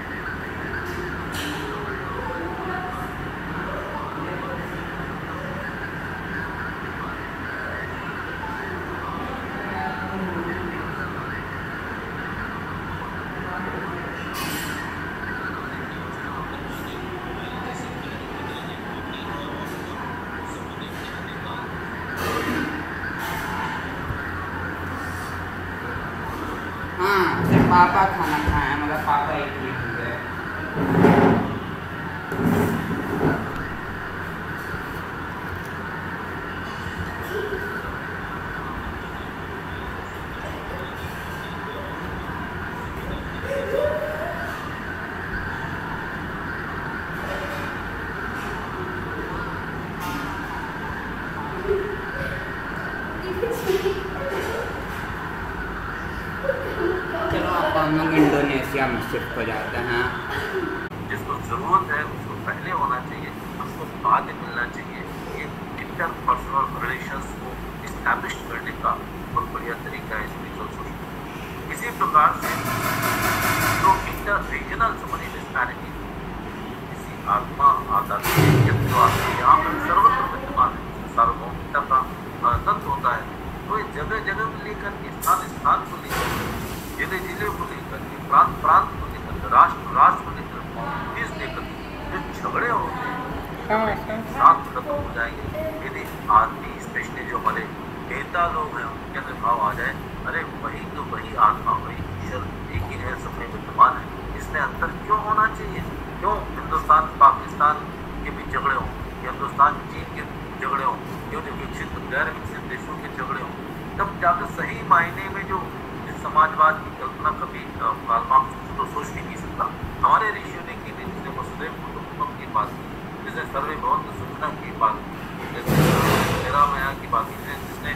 पापा खाना खाया, मतलब पापा एक ही है। इंडोनेशिया में शिफ्ट हो जाते हैं। जिसको जरूरत है उसको पहले होना चाहिए, उसको बाद में मिलना चाहिए। ये इंटरपर्सनल रिलेशंस को इस्टेब्लिश करने का बहुत बढ़िया तरीका है स्पिरिचुअल सोसाइटी। इसी प्रकार से जो इंटर रीजनल समझी डिस्पैरिटी, इसी आत्मा आध्यात्मिक यहाँ पर सर्वत्र विद्यमान है, सार्वभौमिकता का तत्व होता है। तो ये जगह जगह को लेकर के, स्थान स्थान को लेकर, जिले जिले को लेकर, प्रांत प्रांत को लेकर, राष्ट्र राष्ट्र को लेकर, देश लेकर जो झगड़े होते हैं साथ खत्म हो जाएंगे यदि आदमी, स्पेशली जो हमारे नेता लोग हैं, उनके अंदर भाव आ जाए, अरे वही तो वही आत्मा, वही ईश्वर एक ही है, सब में विद्यमान है, इसमें अंतर क्यों होना चाहिए? क्यों हिंदुस्तान पाकिस्तान के भी झगड़े हों, हिंदुस्तान चीन के झगड़े हों, क्यों जो विकसित गैर विकसित देशों के झगड़े हों? तब जाकर सही मायने में जो समाजवाद की कल्पना कभी कार्ल मार्क्स तो सोच नहीं सकता। हमारे ऋषियों ने की थी, जिसने वसुधैव कुटुंबकम की बात की, जिसने सर्वे भवन्तु सुखिनः की बात की, जिसने मेरा माया की बात की, जिसने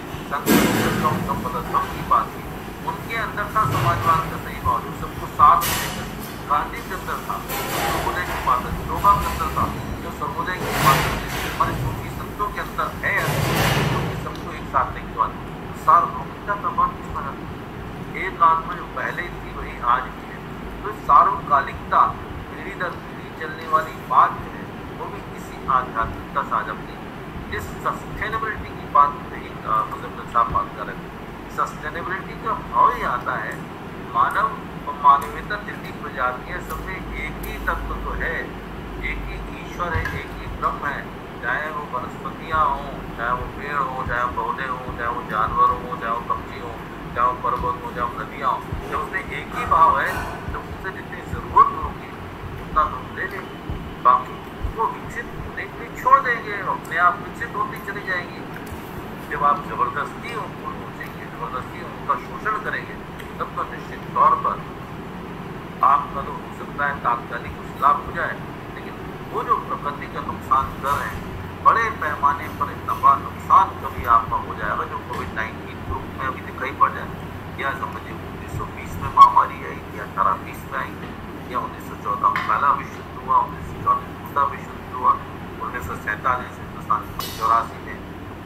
संपदम की बात की, उनके अंदर था समाजवाद का सही भाव, जो सबको साथ में लेकर। गांधी के अंदर था सर्वोदय की बात, योगा के अंदर था जो सर्वोदय की बात, हमारे सूफी संतों के अंदर है जो कि सबको एक साथ लेके बात। सार्वभौमिकता का बात किस तरह एक आत्मा जो पहले थी वही आज भी है। तो सार्वकालिकता पीढ़ी दर पीढ़ी चलने वाली बात जो है वो भी किसी आध्यात्मिकता से आज अपनी इस सस्टेनेबिलिटी की बात नहीं मुजम्मिल साहब बात कर रहे थे। सस्टेनेबिलिटी का भाव ही आता है मानव और मानवीयता जितनी प्रजातियां सब में एक ही तत्व तो है, एक ही ईश्वर है, एक ही ब्रह्म है। चाहे वो वनस्पतियाँ हों, चाहे वो पेड़ हों, चाहे वो पौधे हों, चाहे वो जानवर हों, चाहे वो पक्षी हों, चाहे वो पर्वत हो, चाहे नदियाँ हो, जब उसमें एक ही भाव है तो उससे जितनी जरूरत होगी उतना तो ले लेंगे, बाकी वो विकसित होने के लिए छोड़ देंगे, अपने आप विकसित होती चली जाएंगी। जब आप जबरदस्ती उनको नोचेंगे, जबरदस्ती उनका शोषण करेंगे, तब तो निश्चित तौर पर आपका तो हो सकता है तात्कालिक कुछ लाभ हो जाए, लेकिन वो जो प्रकृति का नुकसान कर रहे हैं बड़े पैमाने पर इतना बड़ा नुकसान कभी आपका हो जाएगा जो कोविड-19 ग्रुप में अभी दिखाई पड़ जाए। या समझिए 1920 में महामारी आई, या 1820 में आई, या 1914 में पहला विश्व युद्ध हुआ, 1914 में दूसरा विश्व युद्ध हुआ, 1947 हिंदुस्तान 84 में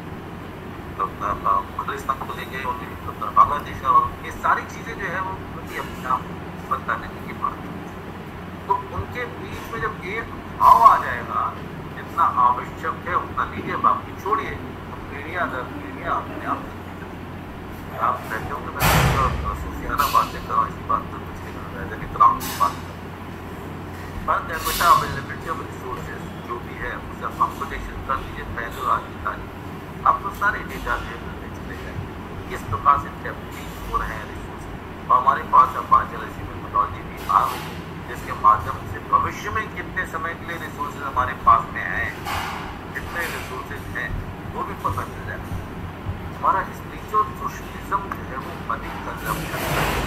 खालिस्तान को लेके बांग्लादेश, और ये सारी चीज़ें जो है वो अपने आप बनता नहीं की बात। तो उनके बीच में जब एक भाव आ जाएगा जितना आवश्यक है उतना लीजिए, बाकी छोड़िए, पीढ़ियाँ दर पीढ़ियाँ अपने आप भविष्य में कितने समय के लिए रिसोर्सेज हमारे पास में हैं, कितने रिसोर्सेज हैं वो भी पता चल जाएगा। हमारा स्पिरिचुअल सोशलिज्म जो है वो अधिक कंजम्पशन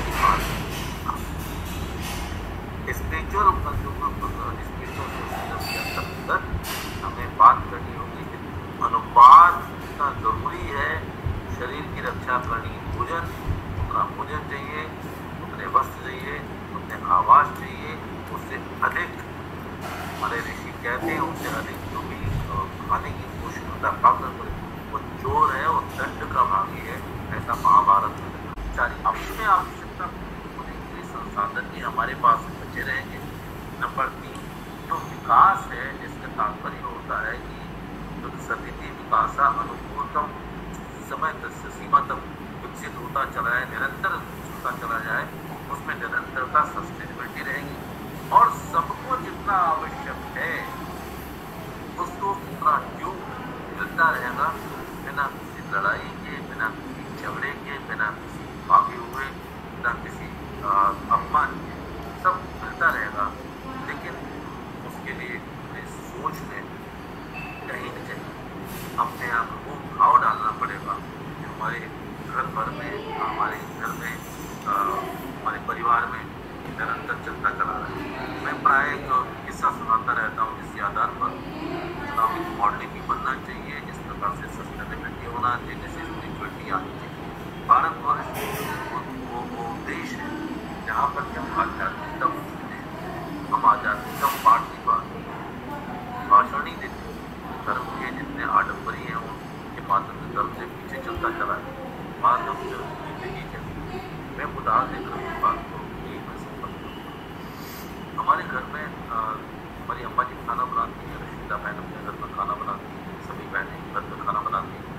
स्पिरिचुअल सोशलिज्म के अंतर्गत हमें बात करनी होगी कि अनुपात कितना जरूरी है। शरीर की रक्षा करनी, भोजन उतना भोजन चाहिए, उतने वस्त्र चाहिए, उतने आवास चाहिए, उससे अधिक हमारे ऋषि कहते हैं उससे अधिक जो भी खाने की कोशिश होता है प्राप्त करे वो चोर है और दंड का भागी है। ऐसा महाभारत में सारी अपने आवश्यकता होने के लिए संसाधन भी हमारे पास बचे रहेंगे। नंबर 3 जो विकास है इसका तात्पर्य होता है कि जो सतती विकास अनुकूलतम समय तक सीमा तक विकसित होता चला है, निरंतर होता चला जाए, उसमें निरंतरता सस्टेनेबिलिटी रहेगी और सबको जितना आवश्यक है उसको उतना ड्यू मिलता रहेगा, बिना किसी लड़ाई के, बिना किसी झगड़े के, बिना किसी भागे हुए, बिना किसी अपमान के, सब मिलता रहेगा। लेकिन उसके लिए सोच में कहीं नहीं चाहिए, अपने आप को भाव डालना पड़ेगा कि हमारे घर भर में, हमारे घर में, हमारे परिवार में निरंतर चलता चला रहा है। मैं प्राय एक किस्सा सुनाता रहता हूँ जिसके आधार पर इस्लामिक मॉडलिंग भी बनना चाहिए, जिस प्रकार से सस्टेनेबिलिटी होना चाहिए, जैसे स्पिरिचुअलिटी आनी चाहिए। भारतवर्ष वो देश है जहाँ पर हम आध्यात्मिकता हैं, हम आध्यात्मिकता पाठ नहीं पाते, भाषण नहीं देते, धर्म के जितने आडम्बरी हैं उनके माध्यम से धर्म से पीछे चलता चला है, माध्यम से जिंदगी चलती। मैं उदाहरण देकर इस बात को यही मैं संपर्क करूँगा। हमारे घर में हमारी अम्मा जी खाना बनाती है, रशीदा बहन अपने घर में खाना बनाती है, सभी बहनें घर में खाना बनाती हैं।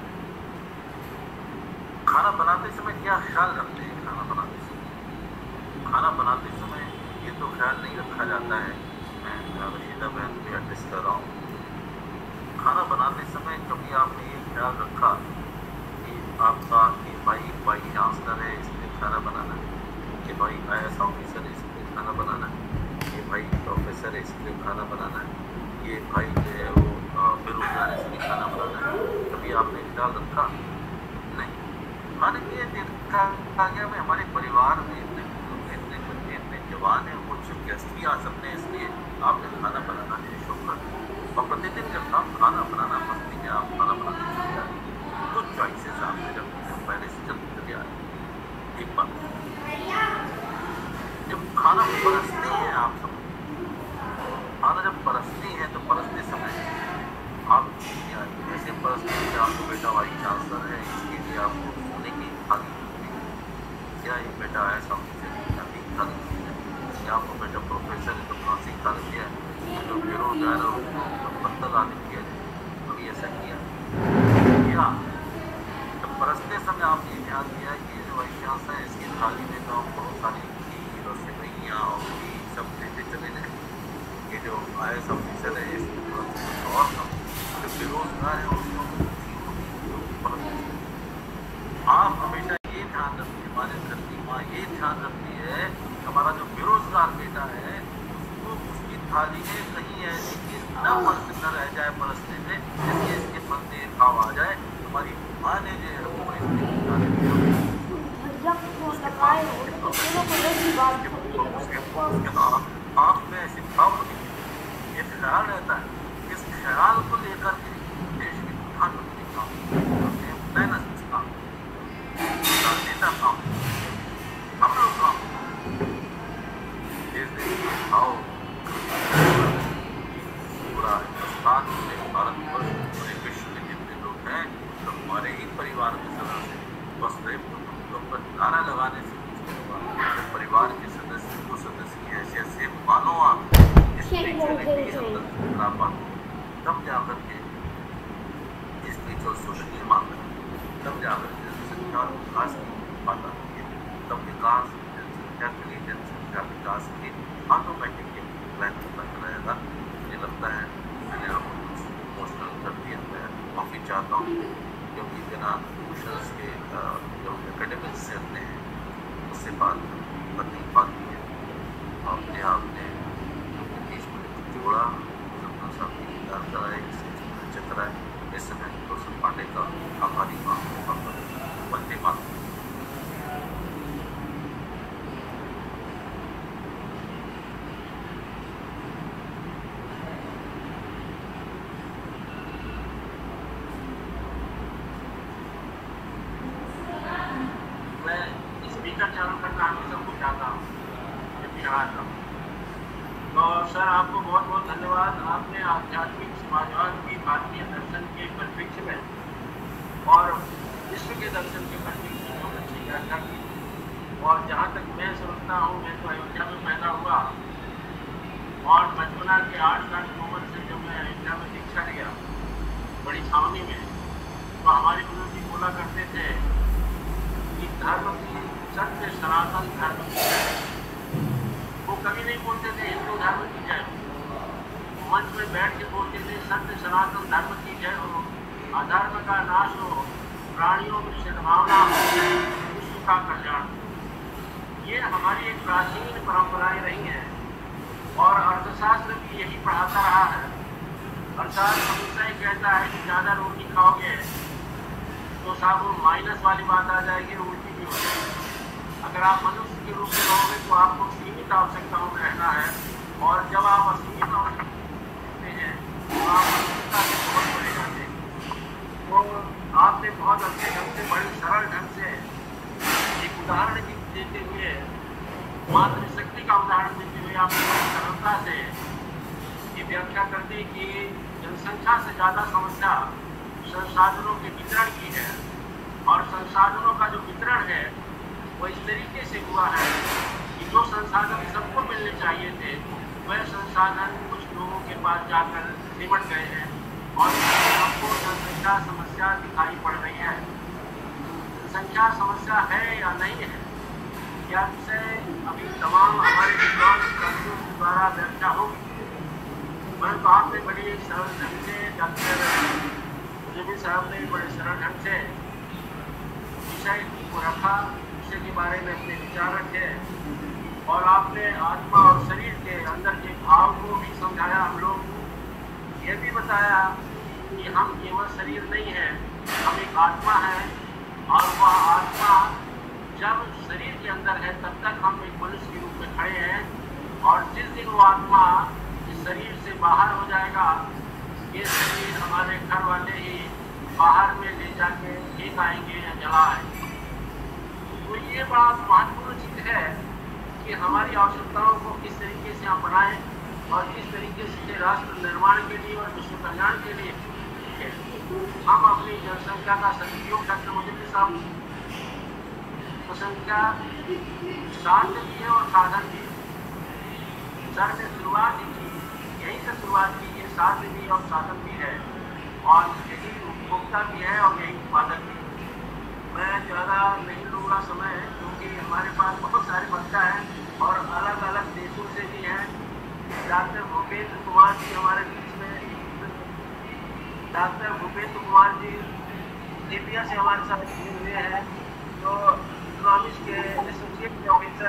खाना बनाते समय क्या ख्याल रखते हैं? खाना बनाते समय ये तो ख्याल नहीं रखा जाता है, मैं रशीदा बहन को एड्रेस कर रहा हूँ। खाना बनाते समय कभी आपने ये ख्याल रखा कि आपका ये भाई चांसलर है इसलिए खाना बनाना है, ये भाई IAS ऑफिसर है इसलिए खाना बनाना है, ये भाई प्रोफेसर है इसलिए खाना बनाना है, ये भाई जो है वो बेरोजगार है इसलिए खाना बनाना है? कभी आपने ख्याल रखा? नहीं। खाने के लिए देखा गया मैं हमारे परिवार में इतने जवान है, कुछ गेस्ट भी आ सकते हैं, इसलिए आपने खाना बनाना नहीं शुरू कर दिया और प्रतिदिन जब आप खाना बनाना पड़ती है, आप खाना बनाने चल जाए तो चॉइसेस आपने जब पहले से चलते आ रहे। एक बात जब खाना परसते हैं, आप सब खाना जब परसते हैं तो परसते समय आप जैसे परसते हैं आपको बेटा वाइस चांसलर है इसके लिए आपको सोने की थाली या एक बेटा ऐसा थाली या आपको बेटा प्रोफेसर है तो फांसी थाली दिया, जो बेरोजगार है उसको पत्तल आदि किया जाए, कभी ऐसा किया? या जब परसते समय आपने ध्यान दिया कि जो वाइस चांसलर है इसकी थाली में तो हम बहुत सारी खीर और सेवैयाँ और घी सब देते चले जाए, ये जो IAS ऑफिसर है इसको और कम, जो बेरोजगार है उसको आप हमेशा ये ध्यान रखिए, हमारे घर की माँ ये ध्यान रखती है हमारा जो बेरोजगार बेटा है उसको उसकी थाली में कहीं ऐसी चीज न रह जाए परसने में जिससे इसके पत्ते भाव आ जाए। हमारी माँ ने जो है वो आँख में ऐसी भाव ये ख्याल रहता है। इस ख्याल को लेकर के देश के प्रधानमंत्री काम नेता काम हम लोग काम आओ पूरा हिंदुस्तान में, भारतवर्ष पूरे विश्व में जितने लोग हैं तो हमारे ही परिवार के सदस्य बस लोग पर नारा लगाने से परिवार के सदस्य को सदस्य की हैसियत से मानो आप तब जाकर के स्पिरिचुअल सोशलिज्म आता है, तब जाकर के जनसंख्या विकास की बात आती है, तब विकास जनसंख्या के लिए जनसंख्या विकास के ऑटोमेटिक प्लान होता चलाएगा। मुझे लगता है मैंने आपको कुछ इमोशनल कर दिया, मैं माफ़ी चाहता हूँ क्योंकि बिना इमोशंस के जो एकेडमिक्स से अपने उससे बात नहीं पाती है। अपने आपने बीच में चढ़ाता हूँ। तो सर आपको बहुत बहुत धन्यवाद। आपने आध्यात्मिक समाजवाद की भारतीय दर्शन के परिप्रेक्ष्य में और विश्व के दर्शन के परिप्रेक्ष्य में बहुत अच्छी व्याख्या की। और जहाँ तक मैं समझता हूँ, मैं तो अयोध्या में पैदा हुआ और बचपना के 8 साल की उम्र से जब मैं अयोध्या में दीक्षा लिया बड़ी छावनी में, तो हमारे गुरु जी बोला करते थे कि धर्म की सत्य सनातन धर्म की जय। वो कभी नहीं बोलते थे हिंदू धर्म की जय, मंच में बैठ के बोलते थे सत्य सनातन धर्म की जय हो, अधर्म का नाश हो, प्राणियों में सद्भावना हो, विश्व का कल्याण। ये हमारी एक प्राचीन परंपराएं रही हैं और अर्थशास्त्र भी यही पढ़ाता रहा है। अर्थशास्त्र हमेशा ही कहता है कि ज़्यादा रोटी खाओगे तो साहब वो माइनस वाली बात आ जाएगी, उल्टी भी हो जाएगी। अगर आप मनुष्य के रूप में रहोगे तो आपको सीमित आवश्यकताओं में रहना है, और जब आप असीमित आवश्यकता हैं तो आप आवश्यकता से बहुत बड़े जाते हैं। तो आपने बहुत अच्छे ढंग से, बड़े सरल ढंग से एक उदाहरण देते हुए, मातृशक्ति का उदाहरण देते हुए आपने बड़ी सरलता से ये व्याख्या कर दी कि जनसंख्या से ज़्यादा समस्या संसाधनों के वितरण की है, और संसाधनों का जो वितरण है वो इस तरीके से हुआ है कि जो संसाधन सबको मिलने चाहिए थे वह संसाधन कुछ लोगों के पास जाकर निमट गए हैं, और हमको जनसंख्या समस्या दिखाई पड़ रही है। जनसंख्या समस्या है या नहीं है, यह विषय अभी तमाम हमारे विद्वान साथियों द्वारा व्याख्या होगी। मैं तो आपने बड़ी सरल ढंग से, डॉक्टर मुजम्मिल साहब ने बड़े सरल ढंग से विषय को रखा, विषय के बारे में अपने विचार रखे, और आपने आत्मा और शरीर के अंदर के भाव को भी समझाया। हम लोग ये भी बताया कि हम केवल शरीर नहीं है, हम एक आत्मा है, और वह आत्मा जब शरीर के अंदर है तब तक हम एक मनुष्य के रूप में खड़े हैं, और जिस दिन वो आत्मा इस शरीर से बाहर हो जाएगा, ये शरीर हमारे घर वाले ही बाहर में ले जाके फेंक आएंगे या जला आएंगे। तो ये बड़ा महत्वपूर्ण चीज़ है कि हमारी आवश्यकताओं को किस तरीके से हम बनाएं, और किस तरीके से राष्ट्र निर्माण के लिए और विश्व कल्याण के लिए हम अपनी जनसंख्या का सदुपयोग करते। मुझे साहब संख्या साधन भी है और साधन भी है। सर ने शुरुआत ही की, यहीं से शुरुआत की, ये साधन भी और साधन भी है, और यही उपभोक्ता भी है और यही उत्पादक भी है। मैं ज़्यादा नहीं लूँगा समय, क्योंकि हमारे पास बहुत सारे वक्ता हैं और अलग अलग देशों से भी हैं। डॉक्टर भूपेंद्र कुमार जी हमारे बीच में, डॉक्टर भूपेंद्र कुमार जी इंडिया से हमारे साथ जुड़े हुए हैं, तो इकोनॉमिक्स के एसोसिएट प्रोफेसर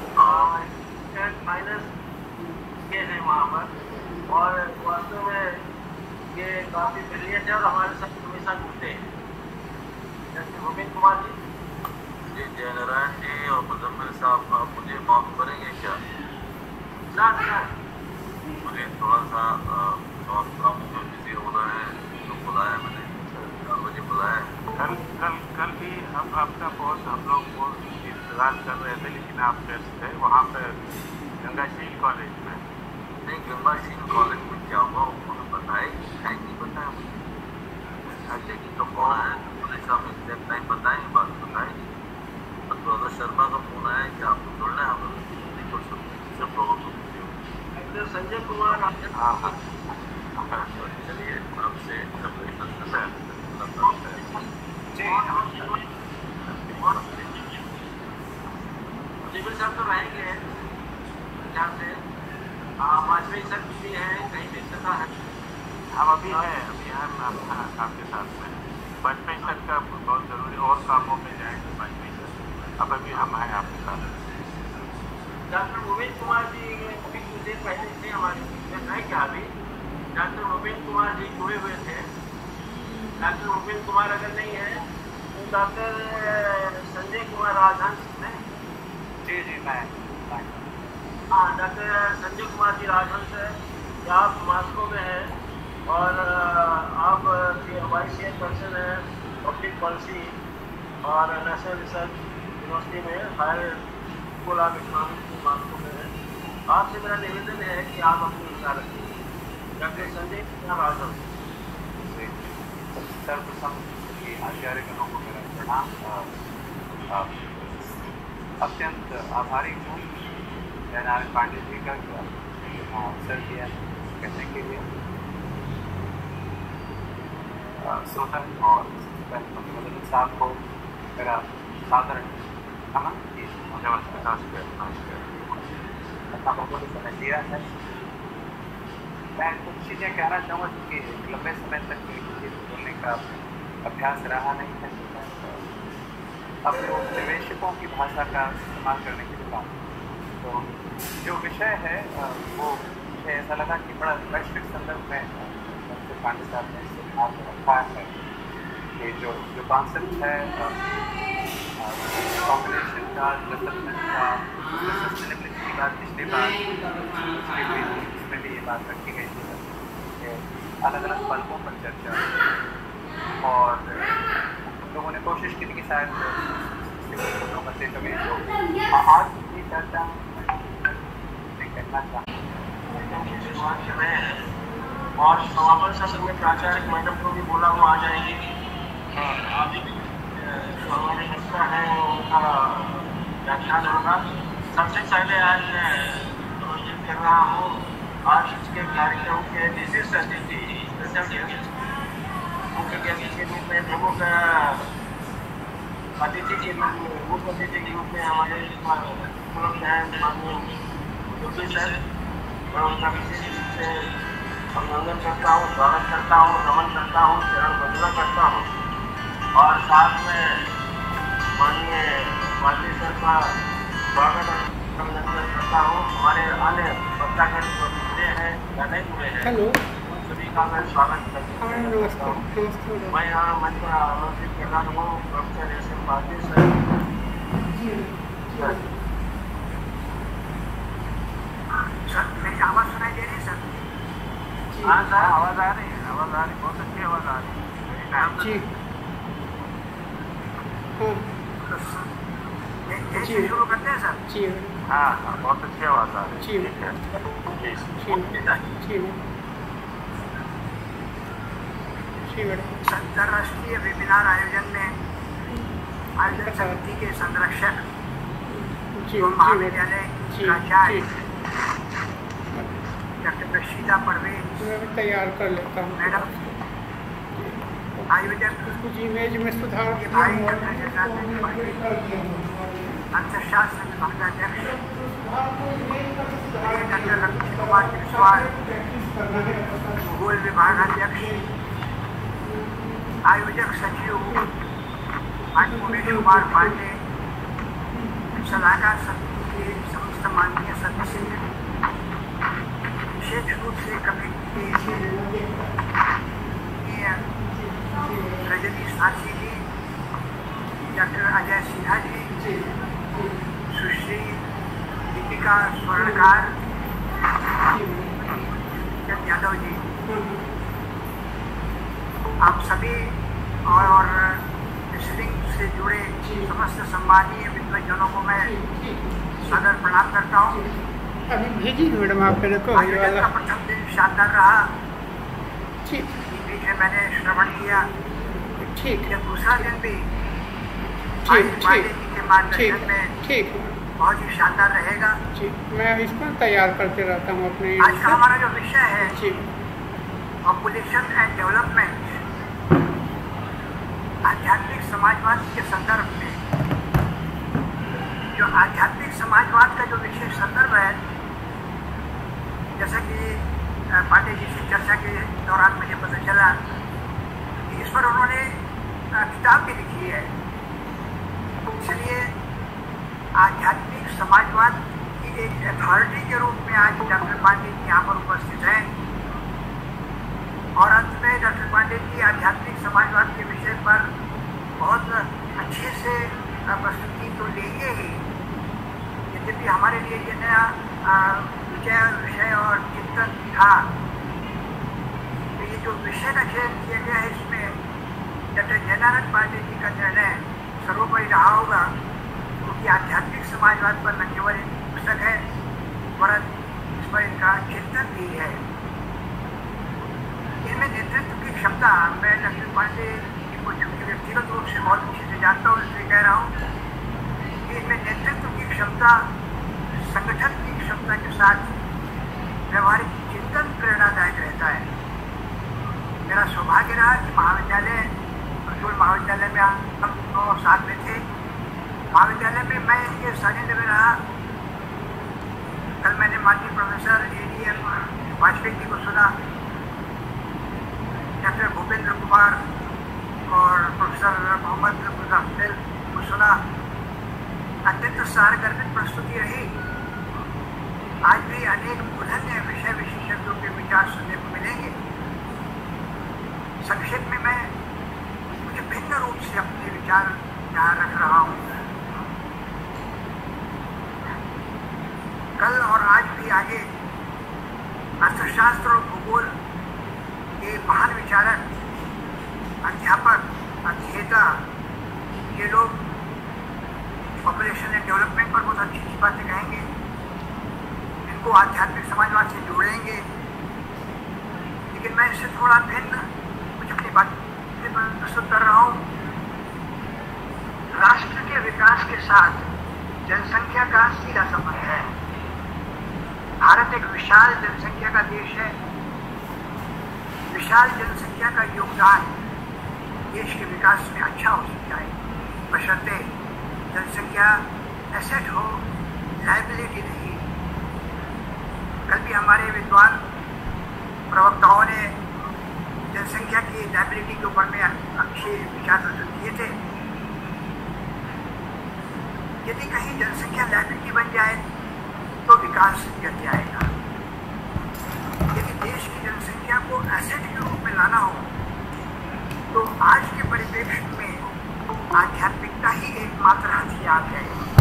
फाइनेंस के हैं वहाँ पर, और वास्तव में ये काफ़ी ब्रिलियंट है और हमारे साथ हमेशा जुड़ते हैं। डॉक्टर भूपेंद्र कुमार जी। जी जय नारायण जी और मुजम्मिल साहब, आप मुझे माफ़ करेंगे क्या? सर मुझे थोड़ा सा और कामों में बिजी होना है, तो बुलाया मैंने, 4 बजे बुलाया है। कल भी हम आपका बहुत हम लोग वो इंतजार कर रहे थे, लेकिन आप व्यस्त थे वहाँ पे गंगाशील कॉलेज में। नहीं, गंगाशील कॉलेज में क्या हुआ उन्होंने बताया, टाइम नहीं बताया मुझे। लेकिन तो फोन आया, पुलिस साहब एग्जैक्ट टाइम बताएं, बात बताएं। प्रोफेसर शर्मा का फोन आया कि आपको जुड़ना है, हम सब लोगों को संजय कुमार। हाँ चलिए आपसे जिबिल साहब तो रहेंगे यहाँ से, वाजपेयी सर भी हैं, कहीं व्यस्तता है। हम अभी हैं आपके साथ में। वाजपेयी सर का बहुत ज़रूरी और कामों में जाएंगे वाजपेयी सर, अब अभी हम हैं आपके साथ। डॉक्टर भूपेंद्र कुमार जी अभी कुछ देर पहले थे हमारे बीच में, क्या अभी डॉक्टर भूपेंद्र कुमार जी जुड़े हुए थे। डॉक्टर भूपेंद्र कुमार अगर नहीं है तो डॉक्टर संजय कुमार राजहंस नहीं? जी मैं। हाँ, डॉक्टर संजय कुमार जी राजहंस है, आप मास्को में हैं और आप वाइस चेयरपर्सन हैं पब्लिक पॉलिसी और नेशनल रिसर्च यूनिवर्सिटी में, higher school of economics Moscow में है। आपसे मेरा निवेदन है कि आप अपनी विचार रखिए। डॉक्टर संजय राघव। सर्वप्रथम आचार्यगणों को मेरा प्रणाम। अत्यंत आभारी हूँ जयनारायण पांडे जी का अवसर दिया कहने के लिए। श्रोता और मुजम्मिल साहब को मेरा सादर नमन। अपना बहुत समय दिया है। मैं कुछ चीज़ें कहना चाहूँगा क्योंकि लंबे समय तक बोलने का अभ्यास रहा नहीं है। अब वो निवेशकों की भाषा का इस्तेमाल करने के बाद तो जो विषय है वो मुझे ऐसा लगा कि बड़ा वैश्विक संदर्भ में डॉक्टर पांडे साहब ने इसे ध्यान में रखा है कि जो कॉन्सेप्ट है पॉपुलेशन का, डेवलपमेंट का, सस्टेनेबिलिटी की बात पिछली बार इसमें भी ये बात रखी गई थी कि अलग अलग पलकों पर चर्चा और लोगों ने कोशिश की थी कि शायद करते कभी तो आज की चर्चा कहना चाहूँ और समापन सत्र में प्राचार्य मैडम को भी बोला हुआ आ जाएगी। अभी जो हमारे मित्र हैं उनका व्याख्यान होगा। सबसे पहले आज मैं ये कह रहा हूँ आज के कार्यक्रम के विशिष्ट अतिथि मुख्य अतिथि के रूप में प्रमुख अतिथि के मुख्य अतिथि के रूप में हमारे उपलब्ध हैं माननीय योगी सर। मैं उनका विशेष रूप से अभिनंदन करता हूँ, स्वागत करता हूँ, नमन करता हूँ, चरण वंदना करता हूँ और साथ में माननीय पांडे सर का स्वागत अभिनंदन करता हूँ। हमारे अन्य वक्तागण जो जुड़े हैं या नहीं जुड़े हैं सभी का मैं स्वागत करता हूँ। मैं यहाँ मंच पर आमंत्रित कर रहा हूँ प्रोफेसर एस.एम. पांडे सर। मेरी आवाज़ सुनाई दे रही है सर? हाँ सर, आवाज़ आ रही है, आवाज़ आ रही, बहुत अच्छी आवाज़ आ रही है। जी शुरू करते हैं सर? जी हाँ हाँ, बहुत अच्छी आवाज़ आ रही है। अंतर्राष्ट्रीय वेबिनार आयोजन में आयोजन समिति के संरक्षक महाविद्यालय प्राचार्य डॉक्टर रशीदा परवेज तैयार कर लेता हूँ मैडम, आयोजक कुछ इमेज में सुधार के भाई अर्थशास्त्र विभागाध्यक्ष डॉक्टर रमेश कुमार बिस्वाल, भूगोल विभागाध्यक्ष, आयोजक सचिव उमेश कुमार पांडे, सलाहकार समिति के समस्त माननीय सदस्य, विशेष रूप से कमेटी के रजनी साथी जी, डॉक्टर अजय सिन्हा जी, सुश्री दीपिका स्वर्णकार यादव जी, आप सभी और स्ट्रिंग से जुड़े समस्त सम्मानीय विद्वजनों को मैं सादर प्रणाम करता हूँ। अभी भेजी मैडम आप मेरे को ये वाला। का प्रथम दिन शानदार रहा। ठीक बीच में मैंने श्रवण किया। ठीक ये दूसरा दिन भी ठीक के मार्गदर्शन में ठीक बहुत ही शानदार रहेगा। ठीक, मैं इसको तैयार करते रहता हूँ अपने। आज का हमारा जो विषय है ठीक, पॉपुलेशन एंड डेवलपमेंट, आध्यात्मिक समाजवाद के संदर्भ में। जो आध्यात्मिक समाजवाद का जो विशेष संदर्भ है, जैसा कि पांडे जी से चर्चा के दौरान मुझे पता चला कि इस पर उन्होंने किताब भी लिखी है। इसलिए आध्यात्मिक समाजवाद की एक अथॉरिटी के रूप में आज डॉक्टर पांडे जी यहाँ पर उपस्थित हैं और अंत में डॉक्टर पांडे जी आध्यात्मिक समाजवाद के विषय पर बहुत अच्छे से प्रस्तुति तो लेंगे ही, यद्यपि हमारे लिए ये नया विषय और चिंतन था। तो ये जो विषय का चयन किया गया है, इसमें डॉक्टर जयनारायण पांडे जी का निर्णय सर्वोपरि रहा होगा, क्योंकि आध्यात्मिक समाजवाद पर न केवल एक पुस्तक है, वरन गई है। इनमें नेतृत्व की क्षमता, मैं डॉक्टर पांडे को व्यक्तिगत रूप से बहुत अच्छे से जानता हूँ, इसलिए कह रहा हूँ कि इनमें नेतृत्व की क्षमता, संगठन की क्षमता के साथ व्यवहारिक चिंतन प्रेरणादायक रहता है। मेरा सौभाग्य रहा कि महाविद्यालय में हम दोनों साथ में थे। महाविद्यालय में मैं इनके सानिध्य में रहा। कल मैंने माननीय प्रोफेसर A.D.N वाजपेयी जी को सुना, डॉक्टर भूपेंद्र कुमार और प्रोफेसर मोहम्मद मुजम्मिल को सुना। अत्यंत सारगर्भित प्रस्तुति रही। आज भी अनेक उल्लेखनीय विषय विशेषज्ञों के विचार सुनने को मिलेंगे। संक्षेप में मैं कुछ भिन्न रूप से अपने विचार यहाँ रख रहा हूँ। कल और आज भी आगे अर्थशास्त्र और भूगोल के महान विचारक, अध्यापक, अध्येता, ये लोग पॉपुलेशन एंड डेवलपमेंट पर बहुत अच्छी अच्छी बातें कहेंगे, इनको आध्यात्मिक समाजवाद से जोड़ेंगे। लेकिन मैं इससे थोड़ा भिन्न कुछ अपनी बातें प्रस्तुत कर रहा हूँ। राष्ट्र के विकास के साथ जनसंख्या का सीधा संबंध है। भारत एक विशाल जनसंख्या का देश है। विशाल जनसंख्या का योगदान देश के विकास में अच्छा हो सकता है, बशर्ते जनसंख्या एसेट हो, लायबिलिटी नहीं। कल भी हमारे विद्वान प्रवक्ताओं ने जनसंख्या की लायबिलिटी के ऊपर में अच्छे विचार प्रस्तुत किए थे। यदि कहीं जनसंख्या लायबिलिटी बन जाए तो विकास गिर जाएगा। यदि देश की जनसंख्या को एसेट के रूप में लाना हो तो आज के परिप्रेक्ष्य में आध्यात्मिकता ही एकमात्र हथियार है।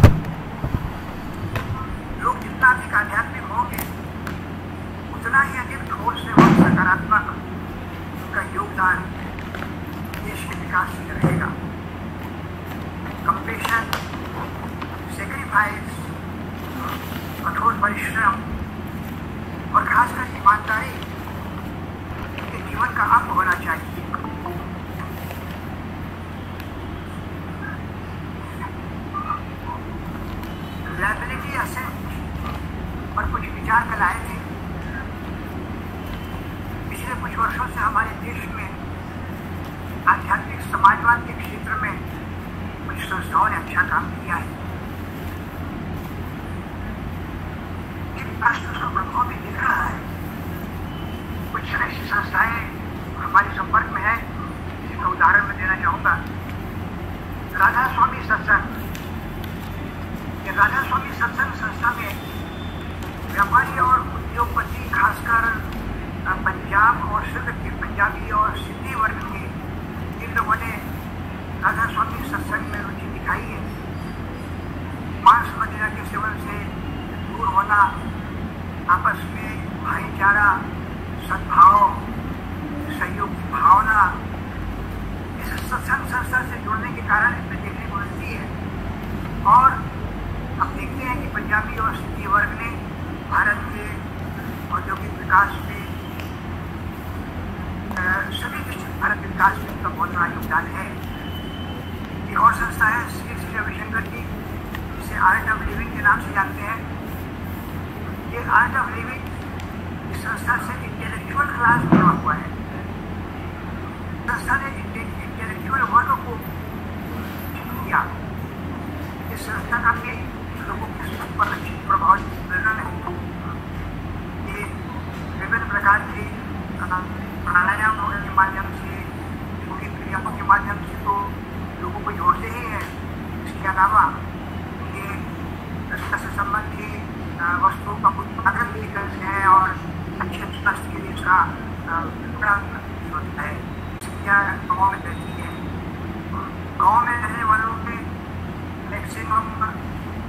लोग जितना अधिक आध्यात्मिक होंगे उतना ही अधिक ठोस एवं सकारात्मक उनका योगदान देश के विकास में रहेगा। कंपेशन, सेक्रीफाइस, कठोर परिश्रम और खासकर ईमानदारी के जीवन का अंग होना चाहिए। लायबिलिटी असेट पर कुछ विचार कल आए थे। पिछले कुछ वर्षों से हमारे देश में आध्यात्मिक समाजवाद के क्षेत्र में कुछ संस्थाओं ने अच्छा काम किया है। राष्ट्र उसका प्रभाव भी दिख रहा है। कुछ ऐसी संस्थाएं हमारे संपर्क में है, जिसका उदाहरण मैं देना चाहूँगा। राधा स्वामी सत्संग, ये राधा स्वामी सत्संग संस्था में व्यापारी और उद्योगपति, खासकर पंजाब और सिंध के, पंजाबी और सिंधी वर्ग के जिन लोगों ने राधा स्वामी सत्संग में रुचि दिखाई है, मांस मदिरा के सेवन से दूर होना, आपस में भाईचारा, सद्भाव, सहयोग की भावना, इस सत्संग संस्था से जुड़ने के कारण इसमें देखने को मिलती है। और हम देखते हैं कि पंजाबी और सिंधी वर्ग ने भारत के औद्योगिक विकास में, सभी भारत के विकास में उनका बहुत बड़ा योगदान है। एक और संस्था है श्री रविशंकर जी, जिसे आर्ट ऑफ लिविंग के नाम से जानते हैं। ये आर्ट ऑफ लिविंग इस संस्था से इंटेलेक्चुअल क्लास जुड़ा हुआ है। संस्था ने इंटेलेक्चुअल वर्ग को किया। इस संस्था का भी लोगों के पर अच्छी प्रभाव प्रेरणा है। ये विभिन्न प्रकार के प्राणायामों के माध्यम से, योगी क्रियाओं के माध्यम से तो लोगों को जोड़ते ही हैं। इसके अलावा ये संस्था से संबंधित वस्तुओं का उत्पादन भी करते हैं और अच्छे स्वास्थ्य के लिए इसका होता है। क्या गाँव में रहती है, गाँव में रहने वालों में मैक्सिमम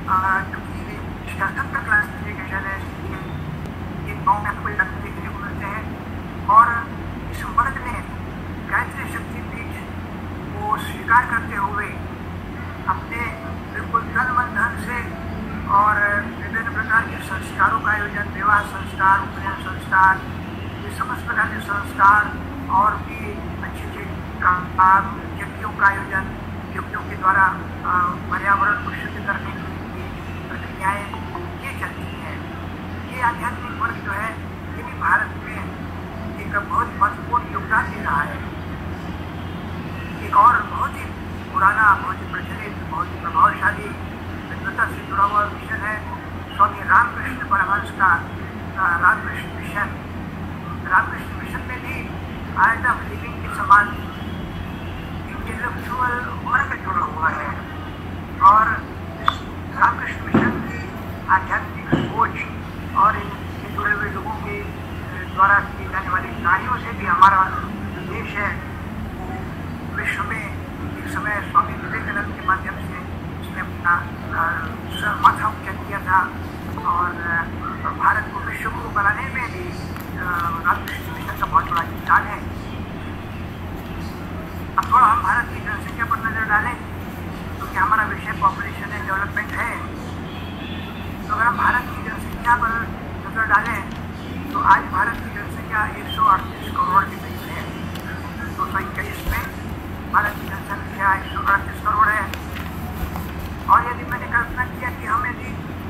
संस्कारों का आयोजन, विवाह संस्कार, उपनयन संस्कार, ये समस्त प्रकार के संस्कार और भी अच्छे यज्ञों का आयोजन, यज्ञों के द्वारा पर्यावरण को शुद्ध करने की प्रक्रियाएँ ये चलती हैं। ये आध्यात्मिक वर्ग जो है ये भी भारत में एक बहुत महत्वपूर्ण योगदान दे रहा है। एक और बहुत ही पुराना, बहुत ही प्रचलित, बहुत ही प्रभावशाली विद्वता से जुड़ा हुआ मिशन है स्वामी रामकृष्ण परमहंस का रामकृष्ण मिशन। रामकृष्ण मिशन में भी आर्ट ऑफ लिविंग के समान इंटेलेक्चुअल वर्ग जुड़ा हुआ है और रामकृष्ण मिशन की आध्यात्मिक सोच और इनसे जुड़े हुए लोगों के द्वारा की जाने वाली कार्यों से भी हमारा जो देश है वो विश्व में एक समय स्वामी विवेकानंद के माध्यम से उसने अपना माथा ऊंचा किया था और भारत को विश्व गुरु बनाने में भी रामकृष्ण मिशन का बहुत बड़ा योगदान है। अब थोड़ा हम भारत की जनसंख्या पर नजर डालें क्योंकि हमारा विषय पॉपुलेशन एंड डेवलपमेंट है। तो अगर हम भारत की जनसंख्या पर नजर डालें तो आज भारत की जनसंख्या 138 करोड़ के करीब है। 2021 में भारत की जनसंख्या 138 करोड़ है और यदि मैंने कल्पना किया कि हम यदि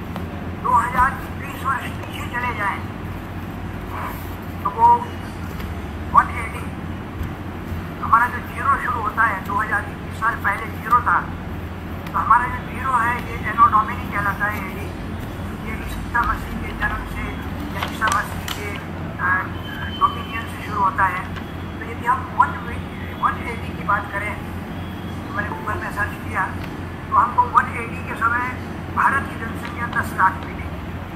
2020 वर्ष पीछे चले जाएं तो वो 180 हमारा जो जीरो शुरू होता है 2021 साल पहले जीरो था तो हमारा जो जीरो है ये एनो डोमिनी कहलाता है। ये ईसा मसीह के जन्म से या ईसा मसीह के डोमिनियन से शुरू होता है। तो यदि हम 180 की बात करें तो मैंने गूगल में सर्च किया तो हमको 180 के समय भारत की जनसंख्या 10 लाख मिली।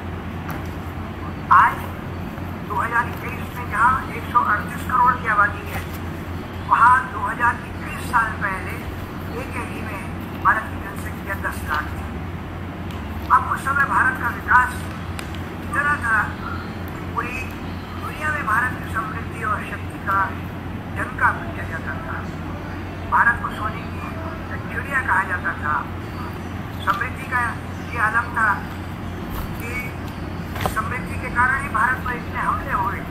आज 2023 में जहाँ 138 करोड़ की आबादी है वहाँ 2021 साल पहले एक एडी में भारत की जनसंख्या 10 लाख थी। अब उस समय भारत का विकास इतना था कि पूरी दुनिया में भारत की समृद्धि और शक्ति का डंका पीटा जाता था। भारत को सोने की चिड़िया कहा जाता था। समृद्धि का ये आलम था कि समृद्धि के कारण ही भारत पर इतने हमले हुए।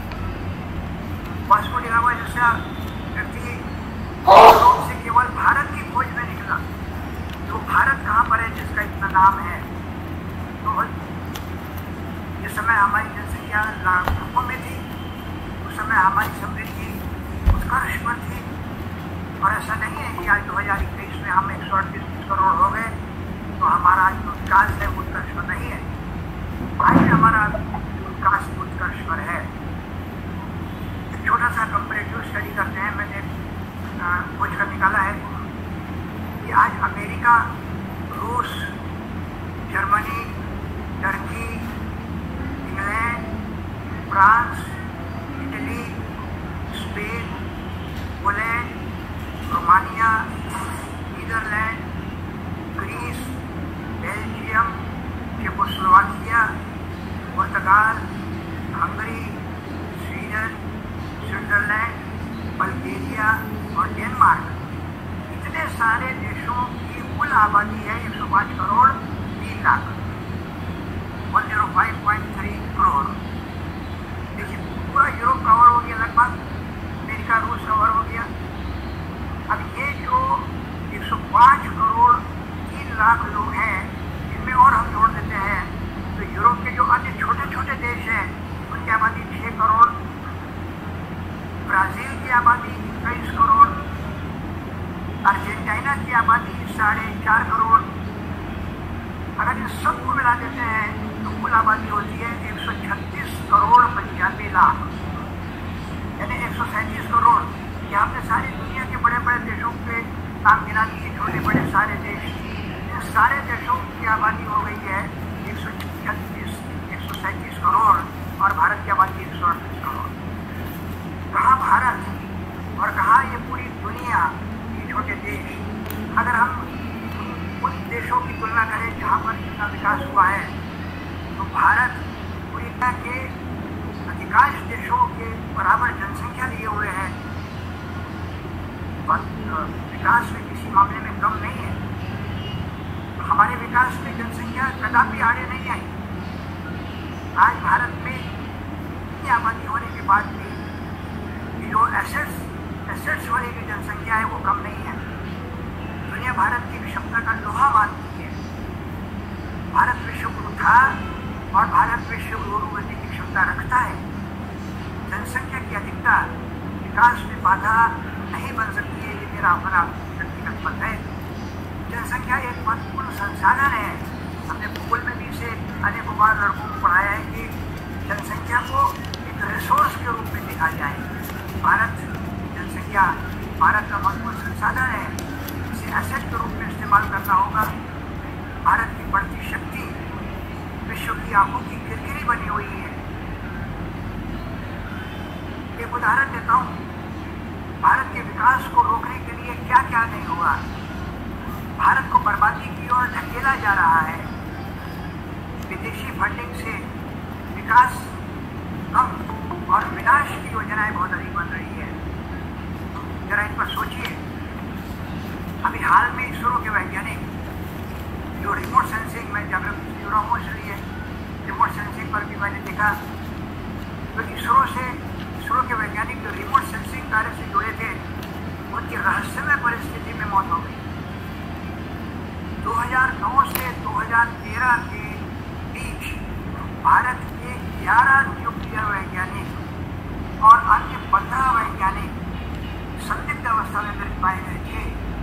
वास्को डी गामा जैसा व्यक्ति यूरोप से केवल भारत की खोज में निकला। तो भारत कहाँ पर है जिसका इतना नाम है। तो इस समय हमारी जनसंख्या लाखों में थी, उस समय हमारी समृद्धि उत्कर्ष पर थी और ऐसा नहीं है कि आज 2021 में हम 138 करोड़ हो गए तो हमारा जो विकास है वो उत्कर्ष पर नहीं है। आज हमारा विकास उत्कर्ष पर है। एक छोटा सा कंपैरेटिव स्टडी करते हैं। मैंने खोज कर निकाला है कि आज अमेरिका, रूस, Germany, Turkey, England, France, Italy, Spain, Poland, Romania, Netherland, Greece, Belgium, Czechoslovakia, पुर्तगाल, हंगरी, स्वीडन, स्विट्जरलैंड, बल्गेरिया और डेनमार्क, इतने सारे देशों की कुल आबादी है 105 करोड़ 3 लाख 105.3 करोड़। देखिए पूरा यूरोप कवर हो गया, लगभग अमेरिका, रूस कवर हो गया। अब ये जो 105 करोड़ 3 लाख लोग हैं इनमें और हम जोड़ देते हैं तो यूरोप के जो अन्य छोटे छोटे देश हैं उनकी आबादी 6 करोड़, ब्राज़ील की आबादी 21 करोड़, अर्जेंटीना की आबादी 4.5 करोड़। अगर इन सबको मिला देते हैं तो कुल आबादी होती है 136 करोड़ 95 लाख, यानी 137 करोड़। यहाँ पे सारी दुनिया के बड़े बड़े देशों के नाम गिना दिए, छोटे बड़े सारे देश, इन सारे देशों की आबादी हो गई है 137 करोड़ और भारत की आबादी 138 करोड़। कहाँ भारत और कहाँ ये पूरी दुनिया, ये छोटे देश। अगर हम उन देशों की तुलना करें जहाँ पर इतना विकास हुआ है तो भारत पूरी दुनिया के अधिकांश देशों के बराबर जनसंख्या लिए हुए है। विकास में किसी मामले में कम नहीं है। हमारे विकास में जनसंख्या कदापि आगे नहीं आई। आज भारत में इतनी आबादी होने के बाद भी जो एसेट्स वाली जो जनसंख्या है वो कम नहीं है। दुनिया भारत की क्षमता का लोहा मानती है। भारत विश्व गुरु था और भारत विश्व गुरु बनने की क्षमता रखता है। जनसंख्या की अधिकता विकास में बाधा नहीं बन सकती है, ये मेरा अपना व्यक्तिगत मत है। जनसंख्या एक महत्वपूर्ण संसाधन है। हमने भूगोल में भी इसे अनेकों बार लड़कों को पढ़ाया है कि जनसंख्या को एक रिसोर्स के रूप में देखा जाए। जनसंख्या भारत का महत्वपूर्ण संसाधन है, इसे एसेट के रूप में इस्तेमाल करना होगा। भारत की बढ़ती शक्ति विश्व की आंखों की किरकिरी बनी हुई है। एक उदाहरण देता हूँ, भारत के विकास को रोकने के लिए क्या क्या नहीं हुआ। भारत को बर्बादी की ओर धकेला जा रहा है। विदेशी फंडिंग से विकास कम और विनाश की योजनाएं बहुत अधिक बन रही है। जरा इन पर सोचिए। अभी हाल में इसरो के वैज्ञानिक जो रिमोट सेंसिंग में जब जुड़ा हूँ, इसलिए रिमोट सेंसिंग पर भी मैंने देखा तो इसरो के वैज्ञानिक जो रिमोट सेंसिंग कार्य से जुड़े थे उनकी रहस्यमय परिस्थिति में मौत हो गई। 2009 से 2013 के बीच भारत के 11 न्यूक्लियर वैज्ञानिक और अन्य 15 वैज्ञानिक संदिग्ध अवस्था में मृत पाए गए थे।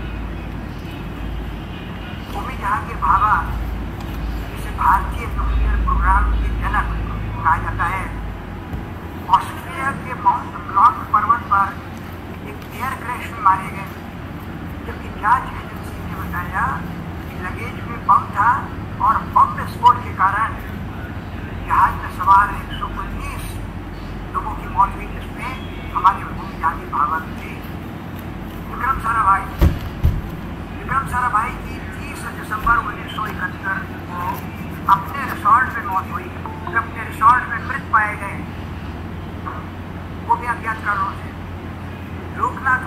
भूमि जहांगीर भाभा, जिसे भारतीय न्यूक्लियर प्रोग्राम के जनक कहा जाता है, ऑस्ट्रेलिया के माउंट ब्लॉक पर्वत पर एक एयर क्रैश में मारे गए, जबकि जांच एजेंसी ने बताया कि लगेज में बम था और बम विस्फोट के कारण जहाज में सवार 119 लोगों की मौत हुई, जिसमें हमारे भूमि जहांगीर भाभा भी थे। विक्रम साराभाई की 30 दिसंबर 1971 को अपने रिसोर्ट में मौत हुई। वे अपने रिसोर्ट में मृत पाए गए, वो भी अज्ञात कारणों से। Loknath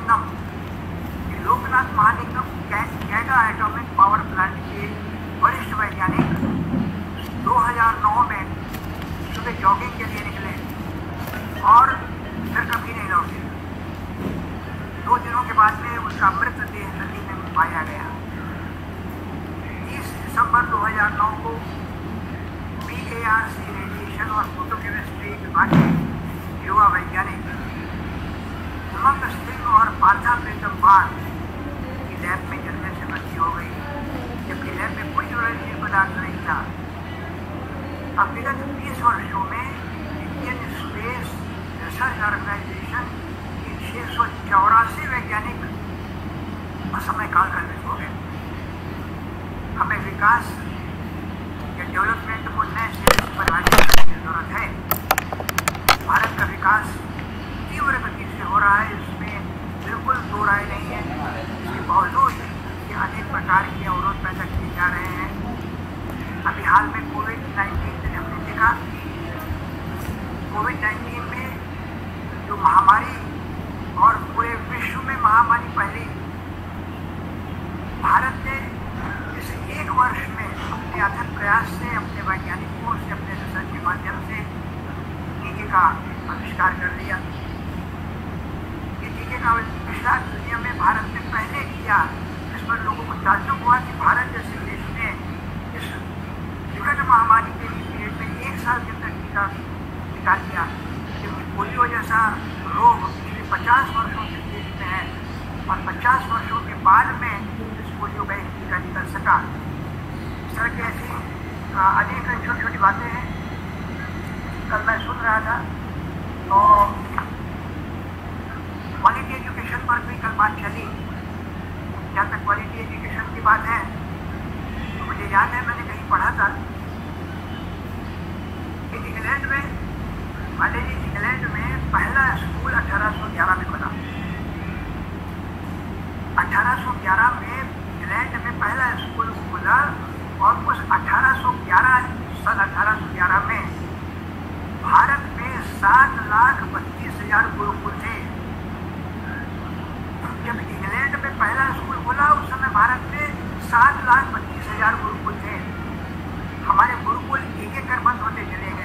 Mahalingam Kaiga atomic power plant के वरिष्ठ वैज्ञानिक 2009 में सुबह जॉगिंग के लिए निकले और फिर कभी नहीं लौटे। 2 दिनों के बाद में उसका मृतदेह नदी में पाया गया। 30 दिसंबर 2009 को BARC रेडिएशन और फोटोकेमिस्ट्री विभाग के युवा वैज्ञानिक उमंग सिंह और पार्था प्रीतम पाल की लैब में जलने से मृत्यु हो गई, जबकि लैब में कोई ज्वलनशील पदार्थ नहीं था। अब विगत 20 वर्षों में इंडियन स्पेस रिसर्च ऑर्गेनाइजेशन के 684 वैज्ञानिक असमय काल कल्पित हो गए। हमें विकास या डेवलपमेंट को नए सिरे से परिभाषित करने की जरूरत है। भारत का विकास तीव्र गति से हो रहा है, इसमें बिल्कुल दो राय नहीं है। इसके बावजूद ये अनेक प्रकार के अवरोध पैदा किए जा रहे हैं। अभी हाल में कोविड-19 में हमने देखा, कोविड-19 में जो महामारी और पूरे विश्व में महामारी फैली, भारत ने इस 1 वर्ष में अपने अथक प्रयास से, अपने वैज्ञानिकों से, अपने रिसर्च के माध्यम से टीके का आविष्कार कर लिया। ये टीके का आविष्कार दुनिया में भारत ने पहले किया, जिस पर लोगों को ताज्जुब हुआ कि भारत जैसे देश ने इस विकट महामारी के लिए पीरियड में 1 साल के अंदर टीका निकाल दिया। क्योंकि पोलियो जैसा रोग पिछले 50 वर्षों से देश में है और 50 वर्षों के बाद में इस पोलियो का एक टीका निकल सका। इस तरह की ऐसी अनेक छोटी छोटी बातें हैं। कल मैं सुन रहा था तो क्वालिटी एजुकेशन पर भी कल बात चली। जहाँ तक क्वालिटी एजुकेशन की बात है तो मुझे याद है मैंने कहीं पढ़ा था कि इंग्लैंड में पहला स्कूल 1811 में बना। 1811 में इंग्लैंड में पहला स्कूल खुला और उस 1811 में भारत में 7,32,000 गुरुकुल थे। जब इंग्लैंड में पहला स्कूल खुला उस समय भारत में 7,32,000 गुरुकुल थे। हमारे गुरुकुल एक कर बंद होते चले गए।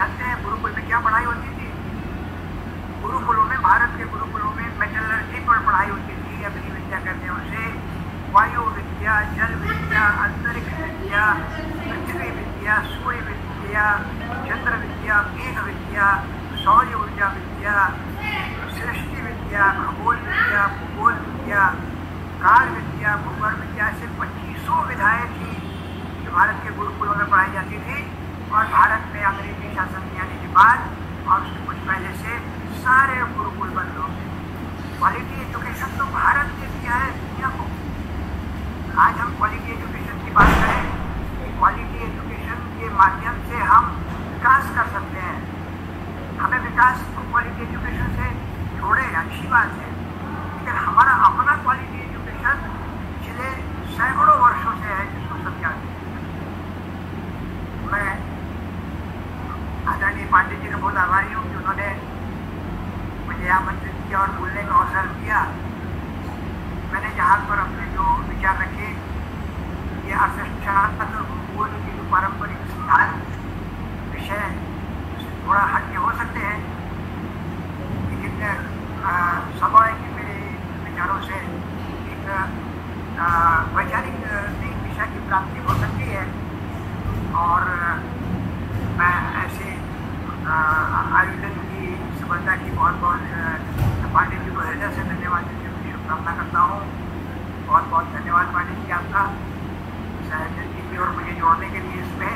जानते हैं गुरुकुल में क्या पढ़ाई होती थी? गुरुकुलों में, भारत के गुरुकुलों में मेटलर्जी पर पढ़ाई होती थी, अग्नि विद्या करने उसे वायु विद्या, जल विद्या, अंतरिक्ष विद्या, पृथ्वी विद्या, सूर्य विद्या, चंद्र विद्या, मेघ विद्या, सौर्य ऊर्जा विद्या, सृष्टि विद्या, खगोल विद्या, भूगोल विद्या, काल विद्या, भूगोल विद्या, ऐसे 2500 विधाएं थी जो भारत के गुरुकुलों में पढ़ाई जाती थी। और भारत में अंग्रेजी शासन के आने के बाद और उसके कुछ पहले से सारे गुरुकुल बंद हो गए। क्वालिटी एजुकेशन तो भारत ने दिया है दुनिया को। आज हम क्वालिटी एजुकेशन की बात करें, क्वालिटी एजुकेशन के माध्यम से हम विकास कर सकते हैं। हमें विकास को क्वालिटी एजुकेशन से जोड़े, अच्छी बात है, लेकिन हमारा अपना क्वालिटी एजुकेशन पिछले सैकड़ों वर्षों से है जिसको सब जानते हैं। मैं आदरणीय पांडे जी का बहुत आभारी हूँ कि उन्होंने मुझे आमंत्रित किया और बोलने का अवसर दिया। मैंने जहाँ पर अपने जो विचार रखे, ये अर्थशास्त्र और भूगोल के जो पारंपरिक सिद्धांत विषय थोड़ा हटके हो सकते हैं, लेकिन स्वाभाविक कि मेरे विचारों से एक वैचारिक नई दिशा की प्राप्ति हो सकती है। और मैं ऐसे आयोजन की सफलता की बहुत बहुत पांडे जी को हृदय से धन्यवाद देने की शुभकामना करता हूँ। बहुत बहुत धन्यवाद पांडे जी आपका इस आयोजन के लिए और मुझे जोड़ने के लिए इसमें।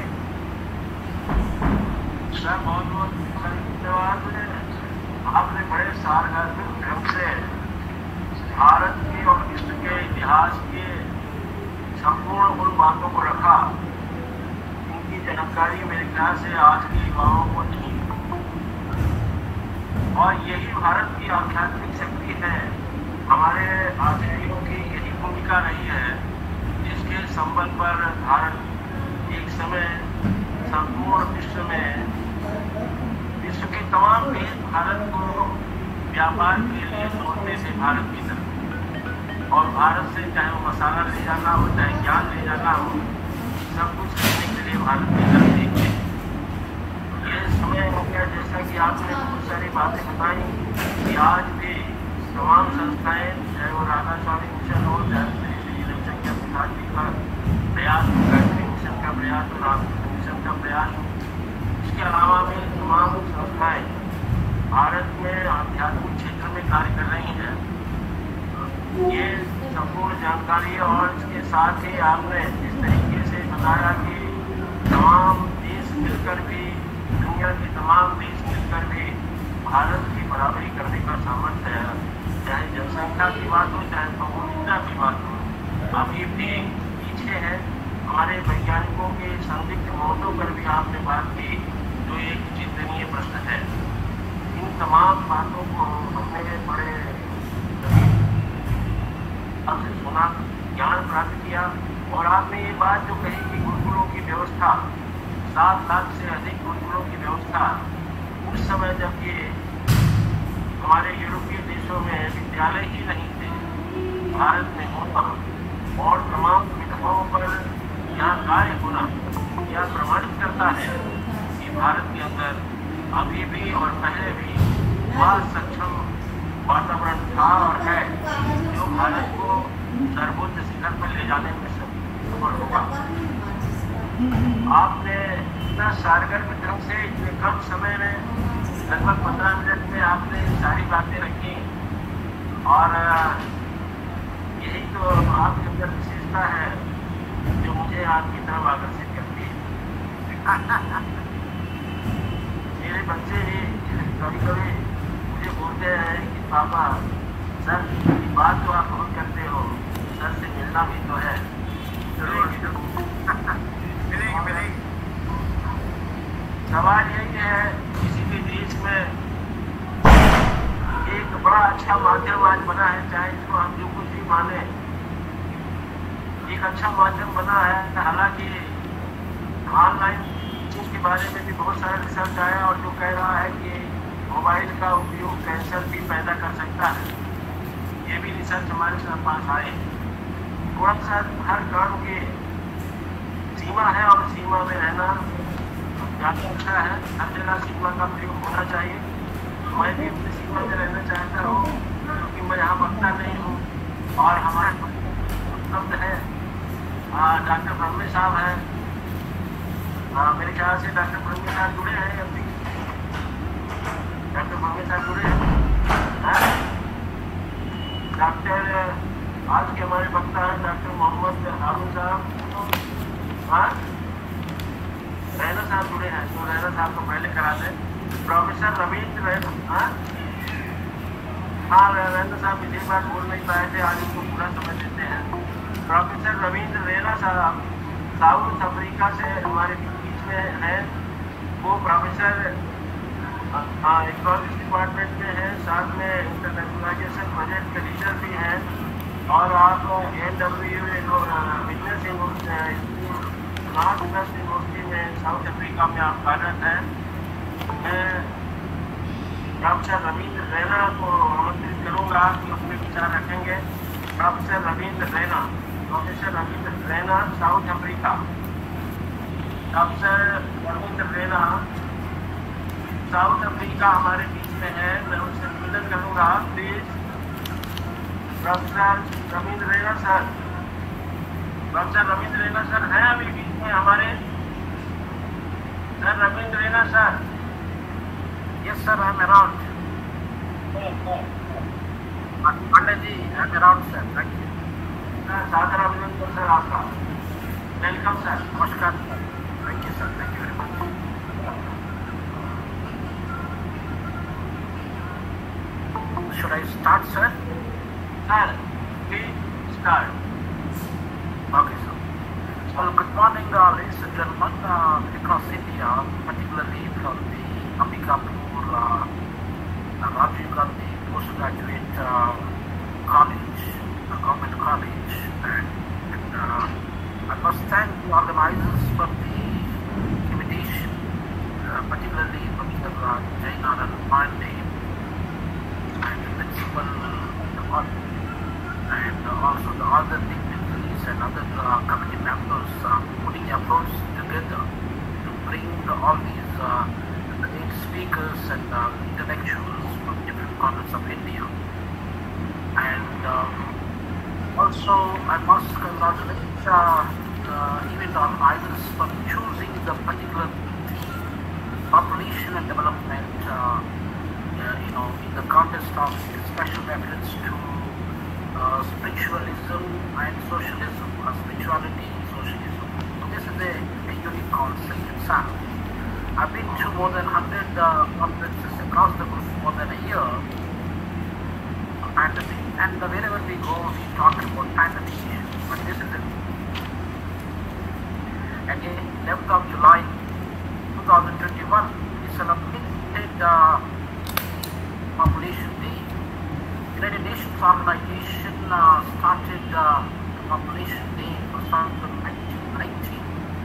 सर बहुत बहुत धन्यवाद। आपने बड़े सारगार्भिक ढंग से भारत के और विश्व के इतिहास के संपूर्ण उन बातों को रखा, इनकी जानकारी मेरे ख्याल से आज के युवाओं को नहीं। और यही भारत की आध्यात्मिक शक्ति है, हमारे आचार्यों की यही भूमिका रही है, जिसके संबल पर भारत एक समय संपूर्ण विश्व में, विश्व के तमाम देश भारत को व्यापार के लिए जोड़ते थे भारत की तरफ। और भारत से चाहे वो मसाला ले जाना हो, चाहे ज्ञान ले जाना हो, सब कुछ करने के लिए भारत की तरफ देखते। ये समय हो गया, जैसा कि आपने बहुत सारी बातें बताई, कि आज भी तमाम संस्थाएं, चाहे वो राधा स्वामी मिशन हो, चाहे जनसंख्या विकास जी का प्रयास हो, गायत्री मिशन का प्रयास हो, रामकृष्ण मिशन का प्रयास हो, इसके अलावा भी तमाम संस्थाएं भारत में आध्यात्मिक क्षेत्र में कार्य कर रही हैं। ये संपूर्ण जानकारी और इसके साथ ही आपने इस तरीके से बताया कि तमाम देश मिलकर भी, दुनिया के तमाम देश मिलकर भी भारत की बराबरी करने का सामर्थ्य है, चाहे जनसंख्या की बात हो, चाहे भौगोलिकता की बात हो। अभी भी पीछे है। हमारे वैज्ञानिकों के संदिग्ध मौतों पर भी आपने बात की, जो एक चिंतनीय प्रश्न है। इन तमाम बातों को हमने बड़े आपसे सुना, ज्ञान प्राप्त किया। और आपने ये बात जो कही कि गुरुकुलों की व्यवस्था, 7 लाख से अधिक गुरुकुलों की व्यवस्था, उस समय जब ये हमारे यूरोपीय देशों में विद्यालय ही नहीं थे, भारत में होता और तमाम विधवाओं पर यहाँ कार्य होना, यह प्रमाणित करता है कि भारत के अंदर अभी भी और पहले भी वह सक्षम वातावरण था और है, जो भारत को सर्वोच्च शिखर पर ले जाने में सफल होगा। आपने इतना सारगर ढंग से इतने कम समय में, लगभग 15 मिनट में आपने सारी बातें रखी। और यही तो आपके अंदर विशेषता है जो मुझे आपकी तरफ आकर्षित करती है। मेरे बच्चे भी कभी कभी मुझे बोलते हैं कि पापा, सर बात तो आप बहुत करते हो, सर से मिलना भी तो है। मिलेगी। सवाल यही है, किसी भी देश में एक बड़ा अच्छा माध्यम आज बना है, चाहे इसको हम जो कुछ भी माने, एक अच्छा माध्यम बना है। हालांकि ऑनलाइन टीचिंग के बारे में भी बहुत सारा रिसर्च आया और जो कह रहा है कि मोबाइल का उपयोग कैंसर भी पैदा कर सकता है, ये भी रिसर्च हमारे पास आए। थोड़ा सा हर काम की सीमा है और सीमा में रहना काफ़ी अच्छा है, हर जगह सिग्मा का प्रयोग होना चाहिए। मैं भी अपने सिग्मा में रहना चाहता हूँ क्योंकि मैं यहाँ वक्ता नहीं हूँ और हमारे शब्द है डॉक्टर ब्रह्मे साहब हैं, मेरे ख्याल से डॉक्टर ब्रह्मे साहब जुड़े हैं अभी, डॉक्टर ब्रह्मे साहब जुड़े हैं। डॉक्टर आज के हमारे वक्ता हैं डॉक्टर मोहम्मद हारून साहब, रैना साहब जुड़े हैं, तो रैना साहब को पहले करा दें। प्रोफेसर रविंद्र रैना, हाँ रैना साहब इतनी बार बोल नहीं पाए थे, आज उनको पूरा समय देते हैं। प्रोफेसर रविंद्र रैना साहब साउथ अफ्रीका से हमारे बीच में हैं, वो प्रोफेसर इकोनॉमिक्स डिपार्टमेंट में हैं, साथ में इंटरनेशनलाइजेशन प्रोजेक्ट के लीडर भी हैं और आप NWU बिजनेस यूनिवर्सिटी में साउथ अफ्रीका में आप कार्यरत हैं। मैं प्रोफेसर रविंद्र रैना को आमंत्रित करूँगा कि अपने विचार रखेंगे। Professor Ravindra Raina South Africa. Professor Ravindra Raina South Africa हमारे बीच में है, मैं उनसे निवेदन करूँगा please. Professor Ravindra Raina sir, professor Ravindra Raina sir हैं अभी बीच में हमारे? Sir Ravindra Raina sir? Yes sir, I am around. Pandit ji, I am around sir, thank you sir. सादर अभिनंदन सर आपका, वेलकम सर, नमस्कार sir, thank you sir, thank you very much. Should I start, sir? Sir, please start. Okay, sir. Well, good morning, ladies and gentlemen, across India, particularly from the Ambikapur Rajeev Gandhi Postgraduate College, Government College, and I must thank the organizers for the invitation, particularly Professor Jaina and Pandey, and the principal, and also the other dignitaries and other committee members putting efforts together to bring all these great speakers and intellectuals from different corners of India. And also I must congratulate the event organizers for choosing the particular population and development in the context of special reference to spiritualism and socialism, spirituality and socialism. So this is a unique concept itself. I've been to more than 100 conferences across the globe for more than a year. Pandemic, and wherever we go, we talk about pandemic issues. But this is it. And in 11th of July 2021, we celebrated Population Day. United Nations Organization started Population Day for 1990.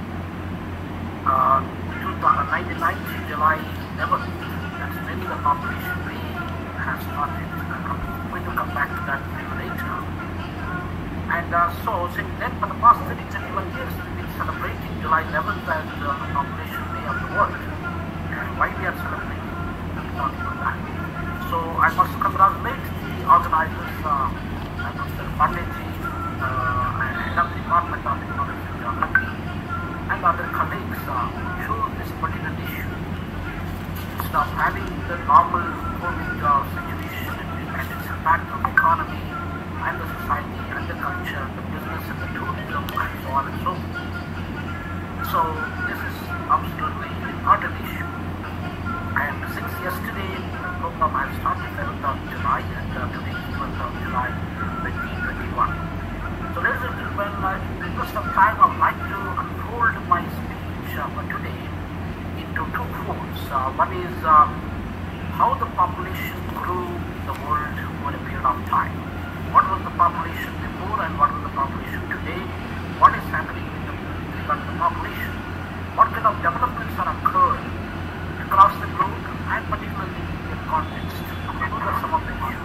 1990, July 11th. That's when the Population Day has started. I'm going to come back to that later. And so, since then, for the past 31 years, we've been celebrating July 11th as the Population Day of the world. And why we are celebrating? We'll talk about that. So, I must congratulate the organizers, Mr. Pandeyji, and head of the Department of Economics and Geography, and other colleagues who chose this particular issue. Instead of having the normal COVID situation and its impact on the economy and the society and the culture, the business and the tourism and so on and so forth. So this is absolutely an important issue. And since yesterday the program has started 7th of July and today is 12th of July 2021. So ladies and gentlemen, in the interest of time, I would like to unfold my speech for today into two folds. One is how the population grew in the world over a period of time. What was the population before and what was the population today? What is happening with regard to the population? What kind of developments are occurred across the globe and particularly in the context? Those are some of the issues.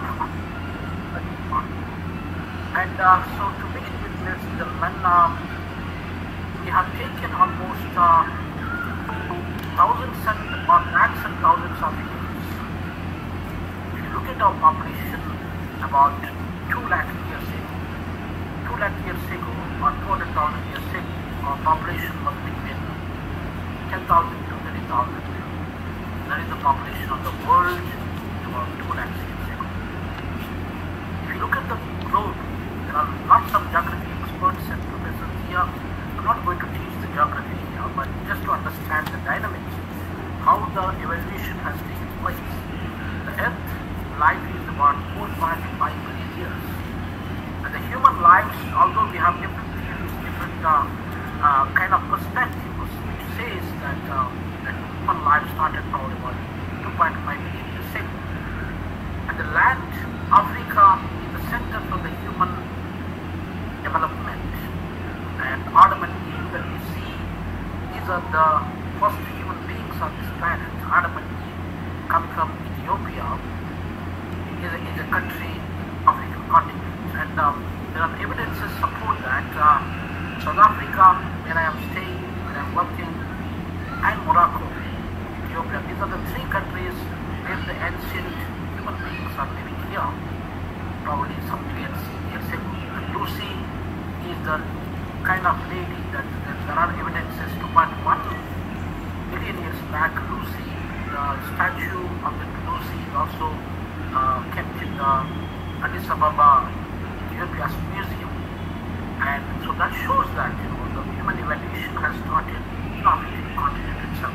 And so to begin with, ladies and gentlemen, we have taken almost thousands or lakhs and thousands of years. If you look at our population about 2 lakh years ago, 2 lakh years ago or 200,000 years ago, our population was between 10,000 to 30,000. That is the population of the world about 2 lakhs years ago. If you look at the globe, there are lots of geography experts and professors here. I'm not going to teach the geography here, but just to understand the dynamics, how the evolution has taken place. The Earth life is about 4.5 billion years. And the human lives, although we have different theories, different kind of perspectives, which says that human life started probably about 2.5 billion years ago. And the land, Africa, is the center for the human development. And Adam and Eve that we see, these are the first human beings on this planet. Adam and Eve come from Ethiopia, is a country, African continent. And there are evidences support that South Africa, where I am staying, where I am working, and Morocco, Ethiopia, these are the 3 countries where the ancient human beings are living here, probably some millions years ago. And Lucy is the kind of lady that there are evidences to, but 1 million years back, Lucy, the statue of the Lucy is also kept in the Addis Ababa, Ethiopia's museum. And so that shows that, the human evolution has started in the African continent itself.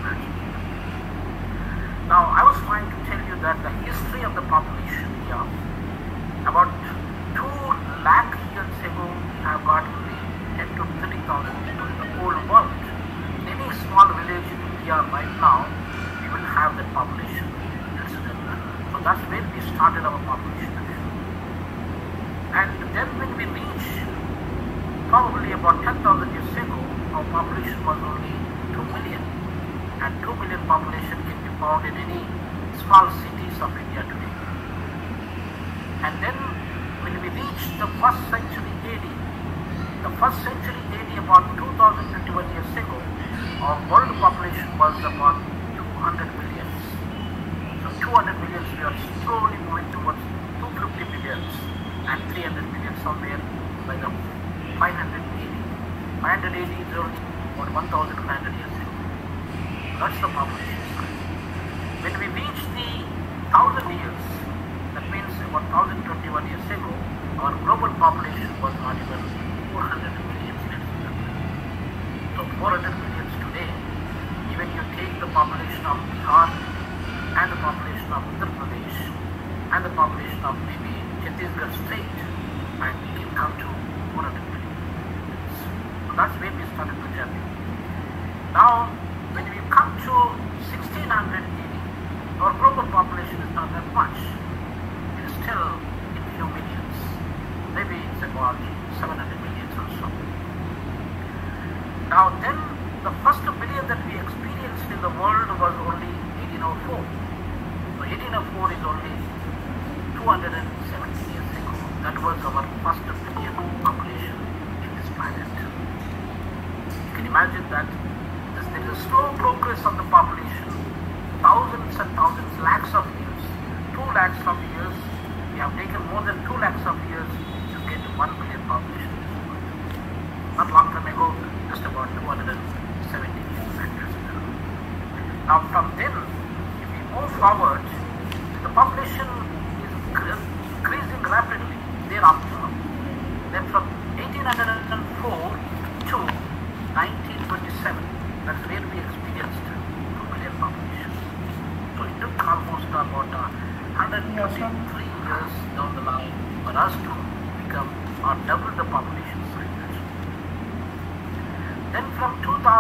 Now, I was trying to tell you that the history of the population here, about 2 lakh years ago, we have got only 10 to 30,000 people in the whole world. In any small village in India right now, we will have that population. So that's where we started our population. And then when we reach probably about 10,000 years ago, our population was only 2 million. And 2 million population can be found in any small cities of India today. And then when we reach the 1st century AD, the 1st century AD about 2021 years ago, our world population was about 200 millions. So 200 millions, we are slowly moving towards 250 millions and 300 millions somewhere by the 500 AD. 500 AD is only about 1,500 years ago. That's the population size. When we reach the 1,000 years, that means about 1,021 years ago, our global population was not even 400 million. So 400 million today, even you take the population of Bihar and the population of Uttar Pradesh and the population of maybe Chhattisgarh state, and we can come to 400 million. So that's where we started the journey. Now, when we come to 1600 AD, our global population is not that much. It is still in few millions. Maybe it's about 700 million or so. Now then, the first billion that we experienced in the world was only 1804. So 1804 is only 270 years ago. That was our first billion population in this planet. You can imagine that there is a slow progress of the population, thousands and thousands, lakhs of years, 2 lakhs of years. We have taken more than 2 lakhs of years to get to 1 billion population in this world. Not long time ago, just about 270 years ago. Now from then, if we move forward, the population is increasing rapidly thereafter. Then from 1804 to 1927, that's where we experienced 2 million population. So it took almost about 123 years down the line for us to become or double the population size. Then from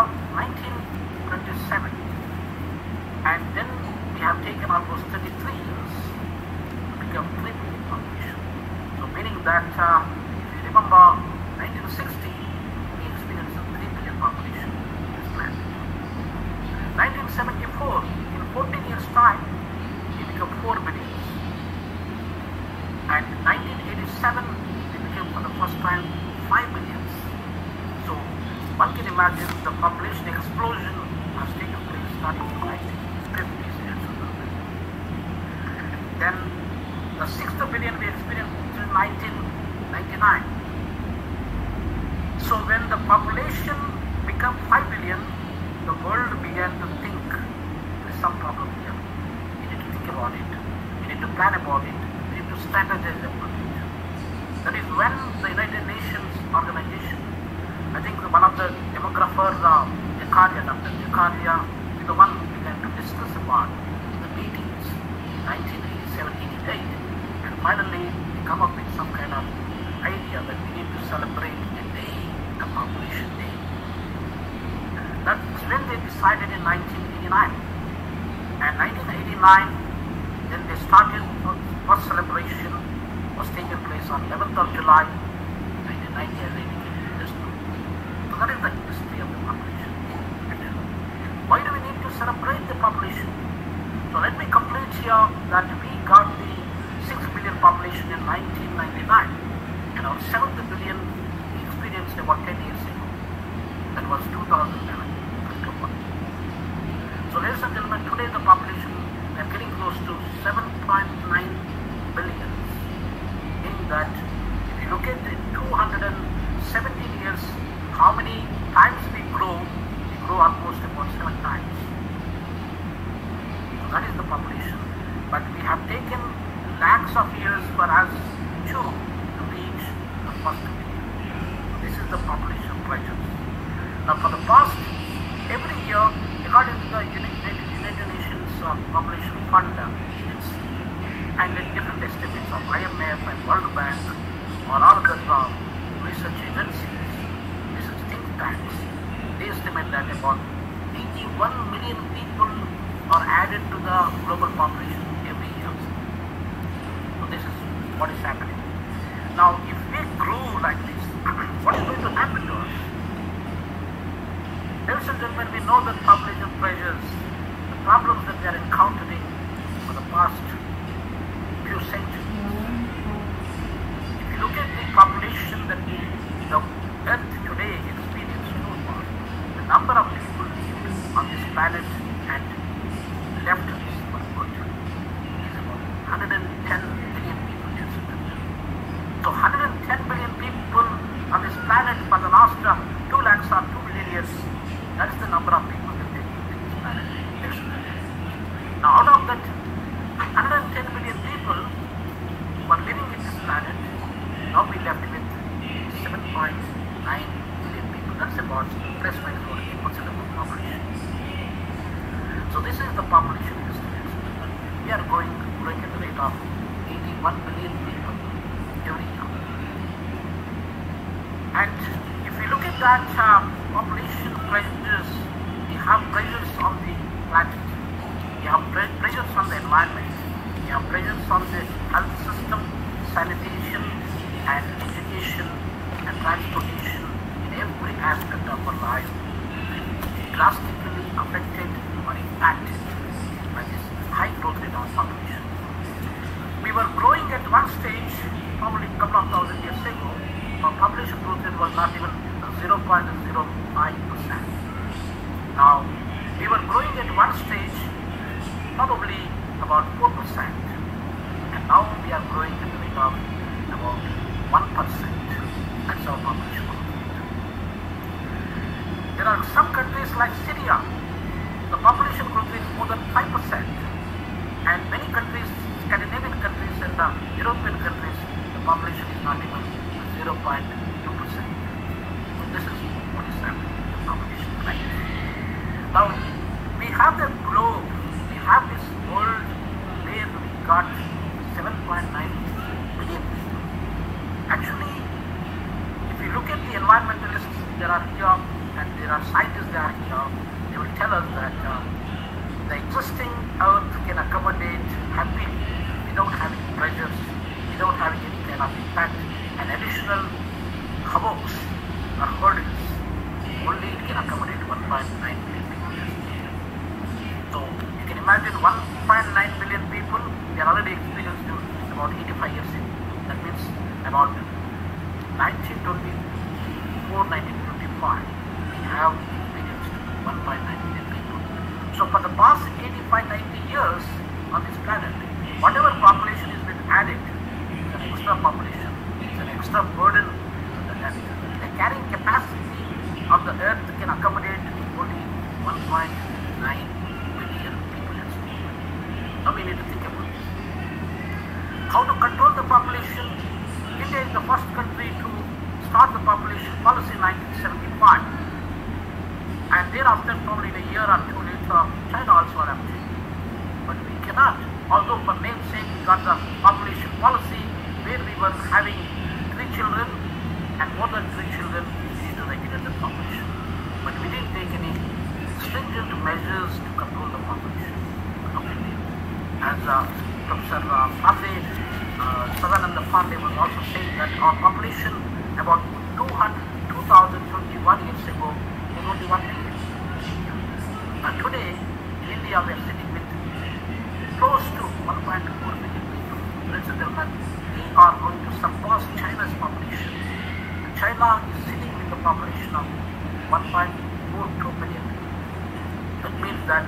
1927, and then we have taken almost 33 years to become 3 million population. So meaning that, if you remember 1960, we experienced a 3 million population in this planet. 1974, in 14 years time, we became 4 billion. And 1987, we became for the first time 5 billion. So one can imagine the population explosion has taken place starting Then the 6th billion we experienced in 1999. So when the population became 5 billion, the world began to think there is some problem here. We need to think about it. We need to plan about it. We need to strategize about it. That is when the United Nations organization, I think one of the demographers, Dr. Zakaria, is the one who began to discuss about the meetings 1987-88, and finally we come up with some kind of idea that we need to celebrate a day, the population day. That's when they decided in 1989. And 1989, then they started, first celebration was taken place on 11th of July, 1990, as I indicated just now. So that is the history of the population. Why do we need to celebrate the population? So let me complete here that we got the 6 billion population in 1999, and our 7th billion we experienced about 10 years ago. That was 2011. So ladies and gentlemen, today the population is getting close to 7.9 billion. In that, if you look at the 217 years, how many times we grow almost about 7 times. So that is the population. But we have taken lakhs of years for us to reach the first billion. This is the population pressures. Now for the past, every year, according to the United Nations Population Fund agency, and the different estimates of IMF and World Bank or other research agencies, research think tanks, they estimate that about 81 million people are added to the global population every year. So this is what is happening. Now if we grow like this, what is going to happen to us? Ladies and gentlemen, we know that population pressures, the problems that we are encountering for the past few centuries. If you look at the population that the Earth today experiences so far, the number of people on this planet and left us for good is about 110 billion people. So 110 billion people on this planet for the last 2 lakhs or 2 billion years. That is the number of people that live in this planet. Now out of that 110 billion people who are living in this planet, now we left with 7.9 billion people. That's about plus minus 8% of the population. So this is the population estimate. We are growing at the rate of 81 billion people every year. And if we look at that population pressures, we have pressures on the planet, we have pressures on the environment, we have pressures on the health system, sanitation and education and transportation. In every aspect of our life, drastically affected or impacted by this high growth rate of population. We were growing at one stage, probably a couple of thousand years ago, our population growth rate was not even 0.05%. Now, we were growing at one stage, probably about 4%, and now we are growing at the rate of about 1%. That's our population growth rate. There are some countries like Syria, the population growth rate is more than 5%, and many countries, Scandinavian countries and European countries, the population is not even 0.2%. So this is what is happening in the population crisis. Now, we have the globe, we have this world where we got 7.9 billion people. Actually, if you look at the environmentalists, there are here, and there are scientists that are here, they will tell us that the existing Earth can accommodate happily without having pressures, without having any kind of impact, and additional havocs or hurdles. Only it can accommodate 1.9 billion people. So you can imagine 1.9 billion people, they are already experienced about 85 years ago. That means about 1924, 1925, we have experienced 1.9 billion people. So for the past 85, 90 years on this planet, whatever population has been added, it's an extra population, it's an extra burden. The carrying capacity of the earth can accommodate only 1.9 billion people. Now we need to think about this. How to control the population? India is the first country to start the population policy in 1975. And thereafter, probably a year or two later, China also adopted. But we cannot, although for namesake we got the population policy where we were having 3 children and more than 3 children to regulate the population. But we didn't take any stringent measures to control the population. As Professor Sadananda Pandey was also saying that our population about 2021 years ago was only 1 million. And today in India we are sitting with close to 1.4 million people. Ladies and gentlemen, we are going to surpass China's population. China is sitting with a population of 1.42 billion. That means that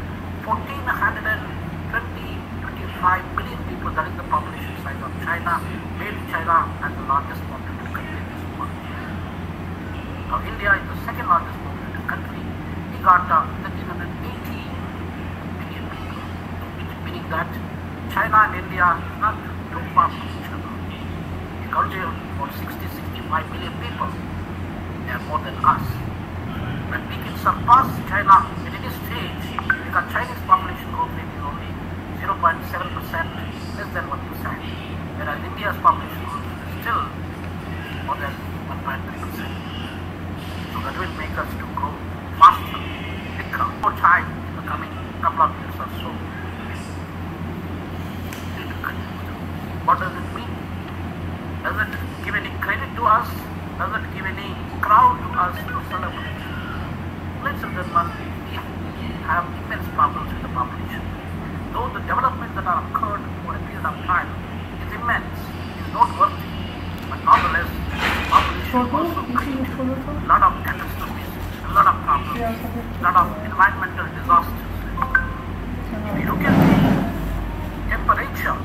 25 billion people, that is the population size of China, made China as the largest populated country in this world. Now India is the second largest populated country. We got 1380 billion people, meaning that China and India are not too far from each other. We country of about 60-65 million people. They are more than us. But we can surpass China at any stage because Chinese population growth rate is only 0.7%, less than 1%, whereas India's population growth is still more than 1.3%. So that will make us to grow faster, bigger, more time in the coming couple of years or so. What does it mean? Does it give any credit to us? Does it give any crown to us to celebrate? Ladies and gentlemen, we have immense problems with the population. Though the development that are occurred over a period of time is immense, is noteworthy, but nonetheless, the population also creates a lot of catastrophes, a lot of problems, a lot of environmental disasters. If you look at the temperature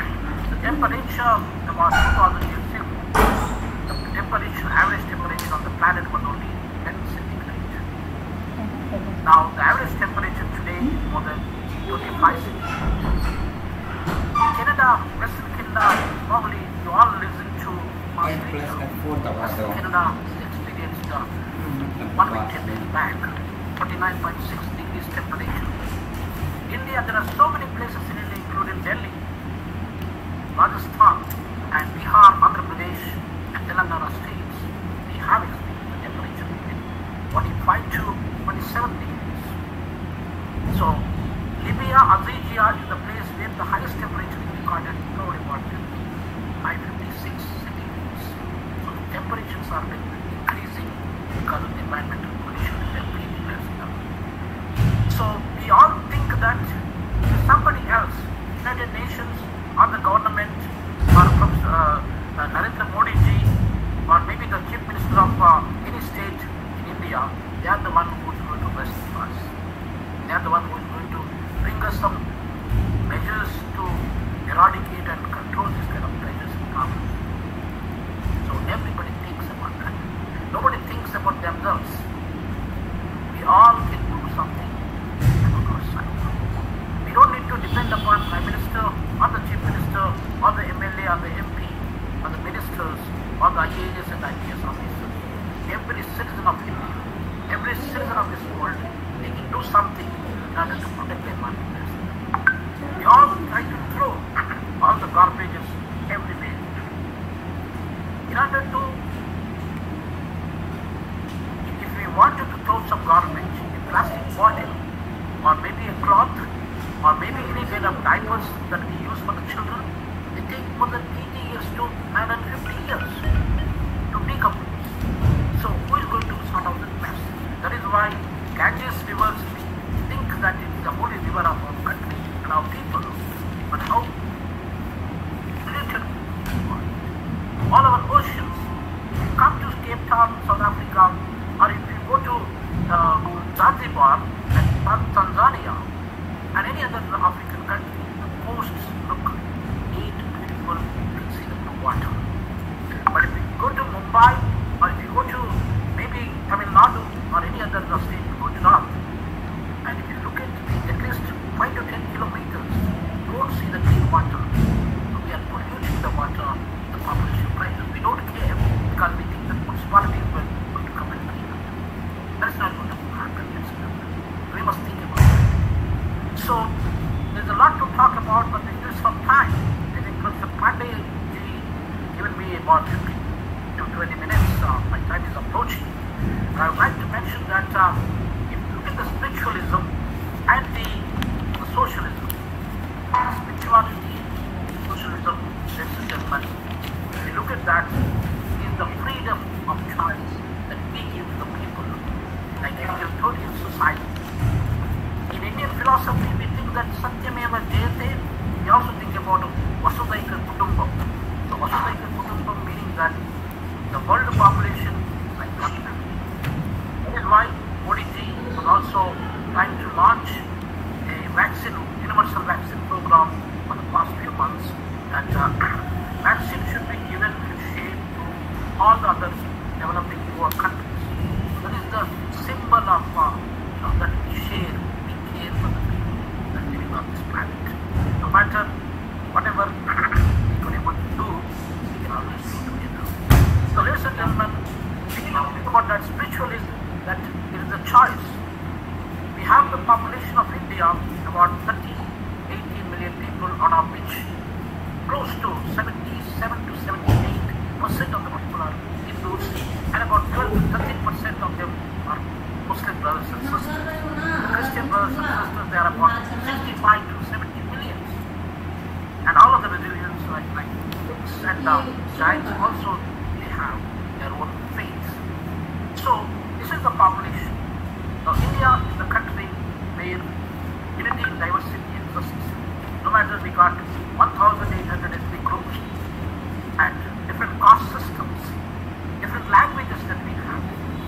about 2000 years ago, the temperature, average temperature on the planet was only 10 centigrade. Now the average temperature today is more than 25 centigrade. Canada, Western Canada, probably you all listen to Western Canada experienced 1 week 10 days back, 49.6 degrees temperature. India, there are so many places in India, including Delhi, Rajasthan, and Bihar, Andhra Pradesh, and Telangana states. We have experienced the temperature between 25 to 27 degrees. So, Libya, Algeria is the place where the highest temperature is recorded, probably about 56 centigrades. So, the temperatures are increasing because of the environmental pollution and breathing air. So, we all think that somebody else, United Nations, or the government, or from Narendra Modi ji, or maybe the Chief Minister of any state in India, they are the one who is going to rescue us. They are the one who is going to bring us some measures to eradicate and control this kind of pressures and problems. So everybody thinks about that. Nobody thinks about themselves. We all can do something about our side. We don't need to depend upon Prime Minister or the Chief Minister or the MLA or the MP or the ministers or the IAS and IPS officers. Every citizen of India, every citizen of this world, they can do something in order to protect their environment. We all try to throw all the garbages everywhere. In order to, if we wanted to throw some garbage in plastic bottle, or maybe a cloth, or maybe any kind of diapers that we use for the children, they take more than 80 years to 950 years to decompose. So who is going to sort out this mess? That is why Ganges rivers, we think that it is the holy river of our country and our people. But how polluted all our oceans. If you come to Cape Town, South Africa, or if you go to Zanzibar and Tanzania, and any other African country, the coasts look neat, beautiful, you can see the blue water. But if you go to Mumbai, or if you go to maybe Tamil Nadu or any other state in Gujarat, and if you look at least 5 to 10 kilometers, you won't see the clean water. So we are polluting the water, the population rises. We don't care because we think that municipalities will come and clean it. That's not going to happen. We must think about it. So there's a lot to talk about, but there's just some time. I think Professor Pandey given me about 15 to 20 minutes. My time is approaching. I would like to mention that if you look at the spiritualism and the socialism, spirituality, socialism, ladies and gentlemen, if you look at that, is the freedom of choice that we give to the people, like in a utopian society. In Indian philosophy, we think that Satyameva Jayate. We also think about Vasudhaika Kutumbam. So Vasudhaika Kutumbam meaning that the world population like one family. That is why Modi ji was also trying to launch a vaccine, universal vaccine program for the past few months. That vaccine should be given and shared to all the other developing poor countries. That is the symbol of that we share, we care for the people that are living on this planet. No matter whatever we could able to do, we can always do together. So ladies and gentlemen, we need to think about that spiritualism, that it is a choice. We have the population of India, about 18 million people, out of which close to 77 to 78% of the people are Hindus, and about 12 to 13% of them are Muslim brothers and sisters. The Christian brothers and sisters, they are about 65 to 70 million. And all of the religions like Sikhs and Jains also, they have their own faiths. So this is the population. Now India is the country where unity and diversity exists. No matter we got 1,800 ethnic groups and different caste systems, different languages that we have,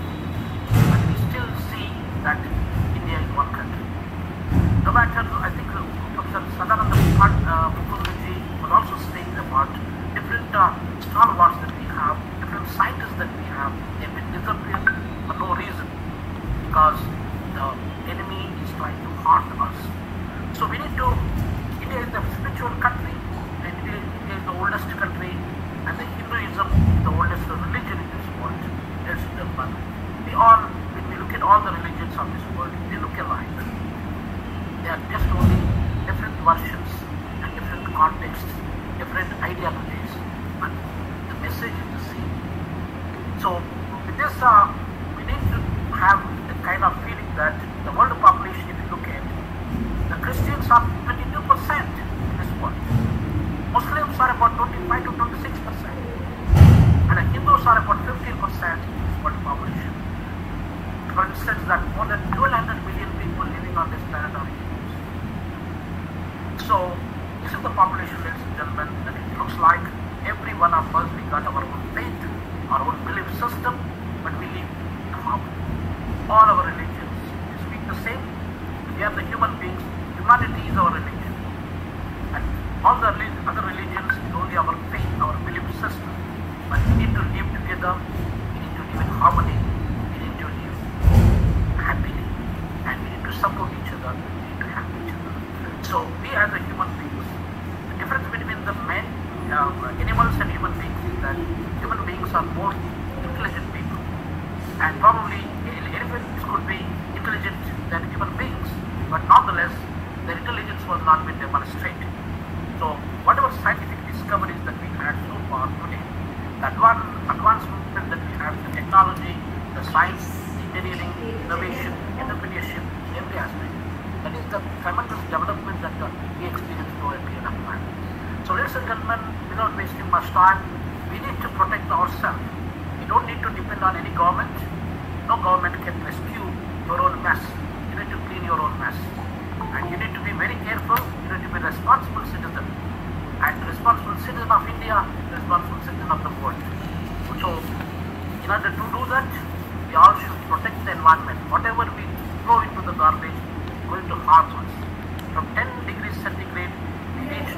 but we still see that India is one country. No matter, I think Professor Sadananda Mukherjee was also saying about different stalwarts that we have, different scientists that we have, they've been disappeared for no reason because the enemy is trying to harm us. So we need to, India is the spiritual country, and India is the oldest country, and the Hinduism is the oldest religion in this world. Yes, we all, when we look at all the religions of this world, they look alike. They are just only different versions and different contexts, different ideologies, but the message is the same. So with this, we need to have the kind of feeling that the world population, if you look at, the Christians are 22% in this world. Muslims are about 25 to 26%. And the Hindus are about 15% in this world population. For instance, that more than 1,200 million people living on this planet are Hindus. So this is the population, ladies and gentlemen, and it looks like every one of us, we got our own faith, our own belief system, but we live in harmony. All our religions speak the same. We are the human beings. Humanity is our religion. And all the other religions is only our faith, our belief system. But we need to live together. We need to live in harmony. We need to live happily. And we need to support each other. We need to help each other. So we as a human beings, the difference between the men, animals and human beings is that human beings are more intelligent people. And probably elephants could be intelligent than human beings, but nonetheless, their intelligence was not been demonstrated. So whatever scientific discoveries that we had so far today, the advancement that we have, the technology, the science, engineering, innovation, entrepreneurship, every aspect, that is the tremendous development that we experienced over a period of time. So ladies and gentlemen, without wasting much time, we need to protect ourselves. We don't need to depend on any government. No government can rescue your own mess. You need to clean your own mess. And you need to be very careful. You need to be a responsible citizen. And responsible citizen of India, responsible citizen of the world. So, in order to do that, we all should protect the environment. Whatever we throw into the garbage, going to harm us. From 10 degrees centigrade, we reach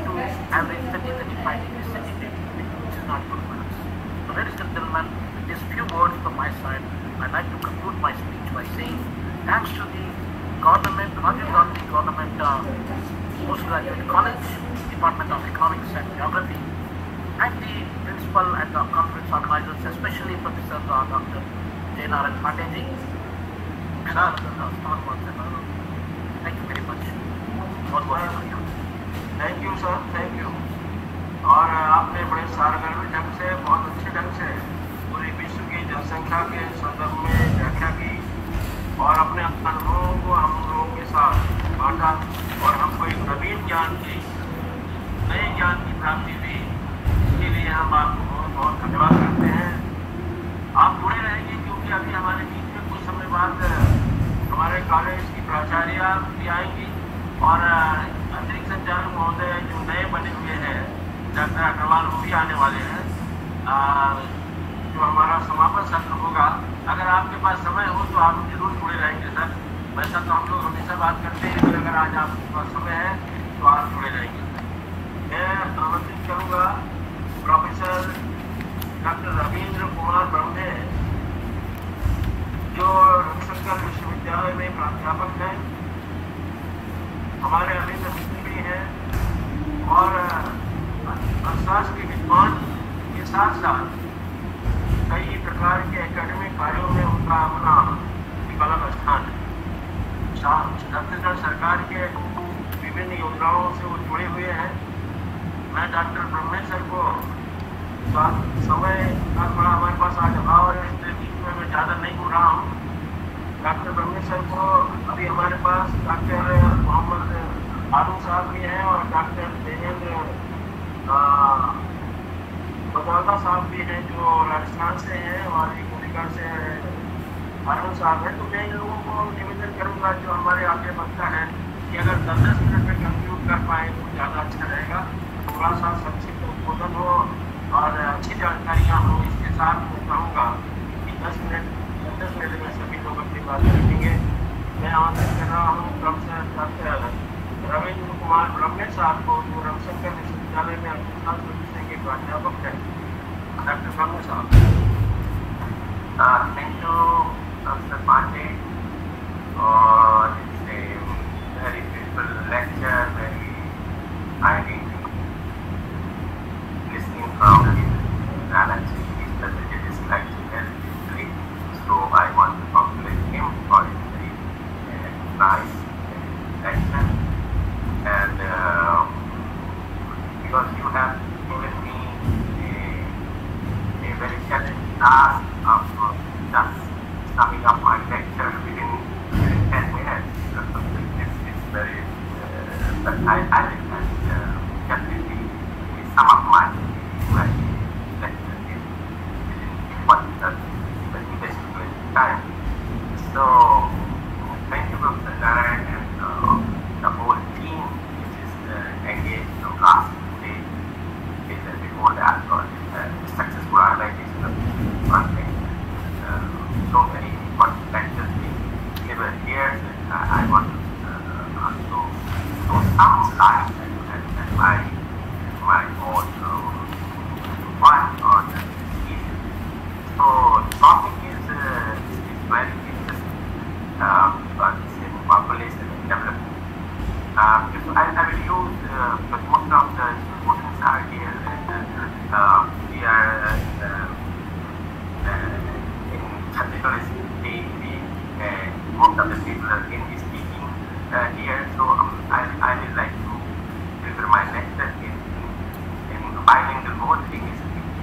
Postgraduate College, Department of Economics and Geography, and the principal and the conference organizers, especially Professor Dr. J.N.R. Pandey and all other star ones and all. Thank you very much. बहुत बहुत शुक्रिया. Thank you sir, thank you. और आपने बड़े सारगर्मी ढंग से, बहुत अच्छे ढंग से पूरी विश्व की जनसंख्या के संदर्भ में व्याख्या की और अपने अनुभवों को हम लोगों के साथ बांटा और हमको एक नवीन ज्ञान की, नए ज्ञान की प्राप्ति हुई. इसके लिए हम आपको बहुत बहुत धन्यवाद करते हैं. आप जुड़े रहेंगे क्योंकि अभी हमारे बीच में कुछ समय बाद हमारे कॉलेज की प्राचार्य भी आएंगी और अतिरिक्त संचालक महोदय जो नए बने हुए हैं डॉक्टर अग्रवाल, वो भी आने वाले हैं. जो हमारा समापन सत्र होगा, अगर आपके पास समय हो तो आप जरूर जुड़े रहेंगे सर. वैसा तो हम लोग हमेशा बात करते हैं, लेकिन अगर आज आपके पास समय है तो आप जुड़े रहेंगे. मैं आमंत्रित करूँगा प्रोफेसर डॉक्टर रविंद्र कुमार ब्रह्मे, जो रविशंकर विश्वविद्यालय में प्राध्यापक हैं, हमारे अभिन्न मित्र भी हैं और अर्थशास्त्र के विद्वान के साथ साथ कई प्रकार के एकेडमिक कार्यों में उनका अपना एक अलग स्थान है. छत्तीसगढ़ सरकार के विभिन्न योजनाओं से वो जुड़े हुए हैं. मैं डॉक्टर ब्रह्मे सर को समय का थोड़ा हमारे पास आज अभाव है, इसलिए बीच में मैं ज़्यादा नहीं बोल रहा हूँ. डॉक्टर ब्रह्मे सर को अभी हमारे पास डॉक्टर मोहम्मद आलम साहब भी हैं और डॉक्टर देवेंद्र बदौलता साहब भी हैं जो राजस्थान से हैं और एक अलीगढ़ से आलम साहब हैं. तो मैं इन लोगों को निवेदन करूँगा जो हमारे आगे बढ़ता है कि अगर 10-10 मिनट में कंक्लूड कर पाए तो ज़्यादा अच्छा रहेगा. थोड़ा सा संक्षिप्त उद्बोधन हो और अच्छी जानकारियाँ हो. इसके साथ मैं कहूँगा कि 10 मिनट में सभी लोग अपनी बात रखेंगे. मैं आमंत्रित कर रहा हूँ प्रोफेसर डॉक्टर रविंद्र कुमार ब्रह्मे साहब को, जो रविशंकर विश्वविद्यालय में अर्थशास्त्र विषय के प्राध्यापक हैं. डॉक्टर ब्रह्मे साहब. थैंक यू प्रोफेसर पांडे और it's a very beautiful lecture, very finding listening from his analogy. He presented his lecture very beautifully, so I want to congratulate him for his very nice lecture. And because you have given me a very challenging task of just summing up my lecture within 10 minutes. It's very, but I will definitely sum up my lecture within what time. So thank you, Professor Narayan, and the whole team which is engaged in class today. Before that, successful organization of one thing. So many important lectures being given here. I want to also show some slides and my own one on the issue. So the topic is very interesting because it's in population and development. So I will use because most of the students are here and we are in Chhattisgarh state. Most of the people are English speaking here, so I will like to deliver my lecture in bilingual mode, English speaking,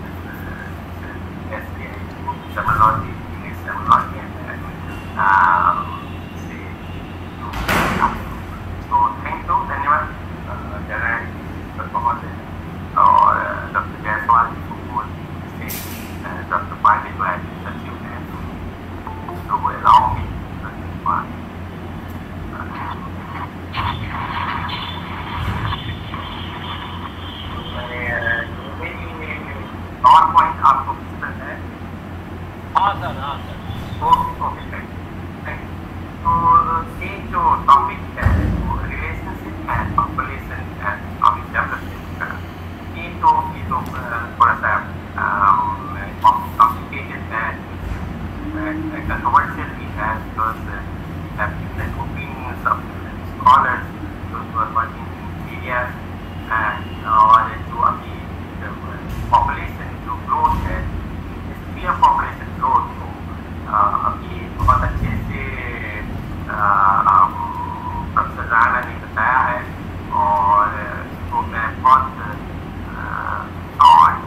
terminology, English terminology, and so thank you, धन्यवाद जनाब doctor महोदय और doctor Jaiswal जी को doctor Pandey को सचिव हैं, तो वो अलाउ मी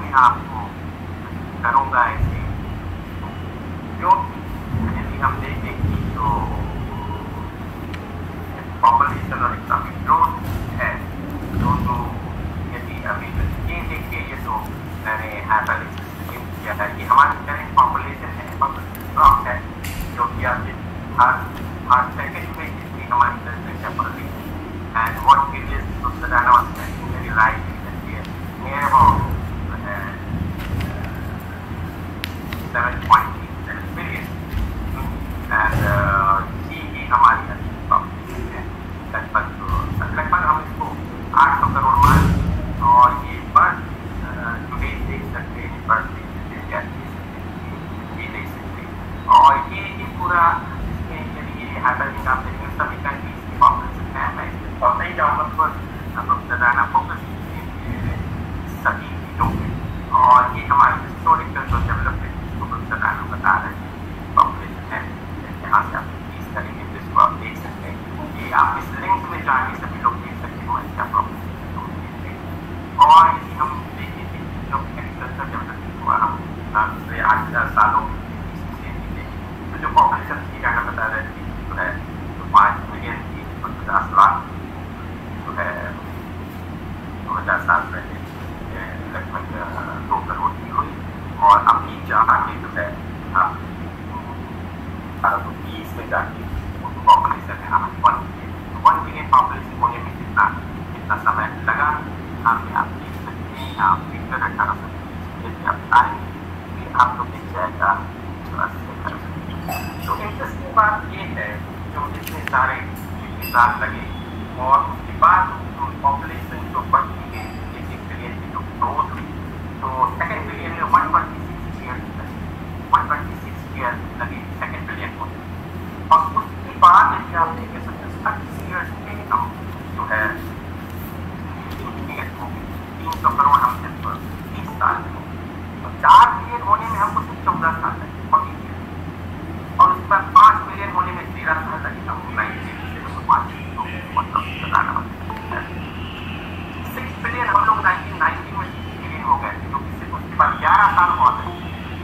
मैं आपको करूँगा ऐसे, क्योंकि यदि हम देखें कि जो पॉपुलेशन और इकोनॉमिक ग्रोथ है, तो यदि अभी ये देखिए, ये तो मैंने एपल एक्सप्लेन किया है, ये हमारी करेंट पॉपुलेशन है, पॉपुलेशन ग्रोथ है, जो कि आपके हर सेकेंड में जितनी हमारी जनसंख्या बढ़ रही है, एंड व्हाट इट इज तो सदाना very right near about 7.7 billion, and ये हमारी पॉपुलेशन है। लगभग हम इसको 800 करोड़ मान, और ये बर्थ टुडे देख सकते हैं, बर्थ ये देख सकते हैं, और ये पूरा इसमें यदि ये हैपनिंग आप देखेंगे सभी कंट्रीज की पॉपुलेशन है। मैं इसमें बहुत नहीं जाऊँगा, तो ज़्यादा फोकस सभी चीज़ों पे, और ये हमारी हिस्टोरिकल जो डेवलपमेंट को ज़्यादा बता रहे हैं पॉपुलेशन है। यहाँ से आप प्लीज करेंगे तो इसको आप देख सकते हैं कि आप इस लिंक में जाके सभी लोग देख सकते हैं हमारी क्या पॉपुलेशन। और यदि हम देखें कि जो एग्रीकल्चर डेवलपमेंट हुआ हम पिछले 8 सालों तो जो पॉपुलेशन की डाटा बता रहे थे जो है तो 5 मिलियन थी, 50 लाख जो है 2000 साल पहले लगभग 2 करोड़ की हुई, और अभी जाके जो है 2020 में जाके पॉपुलेशन है 1 मिलियन पॉपुलेशन होने में कितना समय लगा, आप देख सकते हैं। आप 1820 यदि आप आएंगे फिर आपको दिख जाएगा 80। तो इंटरेस्टिंग बात ये है जो इतने सारे साल लगे, और उसके बाद पॉपुलेशन जो बढ़ती है 1 बिलियन की जो ग्रोथ हुई, तो सेकेंड बिलियन में 126 ईयर्स लगे सेकेंड बिलियन को, और उसके बाद यदि आप देखें 30 ईयर्स में हम जो है 300 करोड़ हम सिर्फ 30 साल में, तो 4 बिलियन होने में हमको सिर्फ 14 साल लगे, 40 ईयर, और उस पर 5 बिलियन होने में 13 साल लगे हमको 1985 बताना। 6 बिलियन हम लोग 1990 में 6 बिलियन हो गए, जो कि सिर्फ उसके बाद 11 साल बहुत है।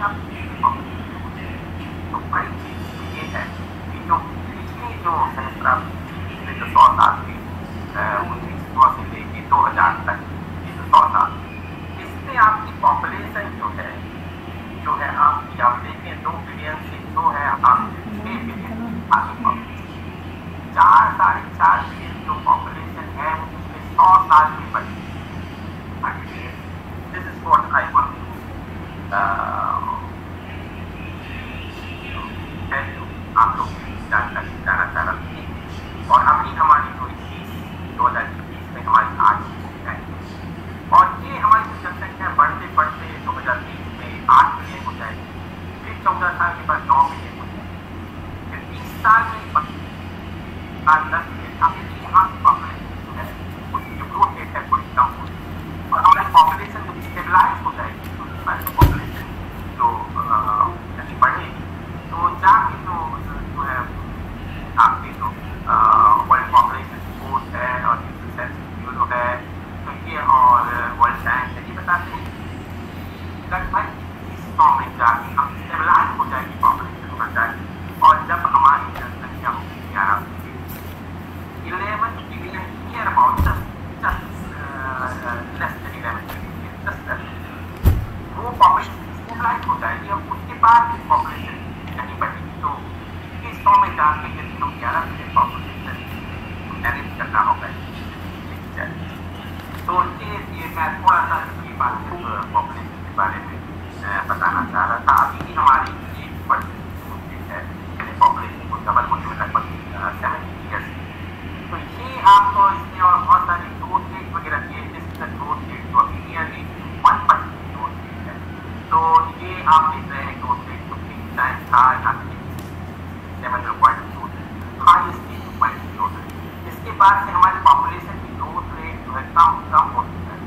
तो बड़ी चीज ये है कि जो पिछली जो सहस्राब्दी पिछले जो 100 साल थे 1900 से लेके 2000 तक ये जो 100 साल, इसमें आपकी पॉपुलेशन जो है आपकी आप देखें 2 बिलियन से जो है आपकी 6 बिलियन आपकी पॉपुलेशन, 4-4.5 बिलियन जो पॉपुलेशन है वो पिछले 100 साल में बढ़ी। This is what I want आप लोग जानकारी जाना चाह रहा थी, और अभी हमारी जो 2021 में हमारी 8 बिलियन है, और ये हमारी जनसंख्या बढ़ते बढ़ते 2030 में 8 बिलियन हो जाएगी, फिर 14 साल के बाद 9 बिलियन हो जाएगी, फिर 20 साल में 10 बिलियन। अभी यहाँ की पॉपुलेशन जो है उसकी जो ग्रोथ रेट है थोड़ी कम होगी, और हमारी पॉपुलेशन जो स्टेबलाइज हो जाएगी, तो हमारी पॉपुलेशन जो यदि बढ़ेगी तो जाके जो है आपकी जो वर्ल्ड पॉपुलेशन रिपोर्ट है और यूरो है, तो ये और वर्ल्ड बैंक यही बताते हैं लगभग 100 में जाके हम स्टेबलाइज हो जाएगी पॉपुलेशन बढ़ जाएगी, और जब हमारी जनसंख्या होगी 11 billion year about just less than 11 billion just वो पॉपुलेशन स्टेबलाइज हो जाएगी, और उसके बाद पॉपुलेशन नहीं बढ़ेगी। तो 100 में जाके यदि हम 11 बिलियन पॉपुलेशन मैनेज करना होगा, तो ये मैं थोड़ा सा इसकी बात पॉपुलेशन के बारे में बताना चाह रहा था। अभी भी हमारी एक परसेंट है पॉपुलेशन को डबल होने में लगभग 70 ईयर्स, तो ये आपको इसमें और बहुत सारी ग्रोथ रेट वगैरह दिए, जिसका ग्रोथ रेट जो अभी नियरली 1% ग्रोथ रेट है, तो ये आप देख रहे हैं ग्रोथ रेट जो कि टाइम था 7.2 हाईएस्ट 2.0। इसके बाद से हमारी पॉपुलेशन की ग्रोथ रेट जो है कम होती है,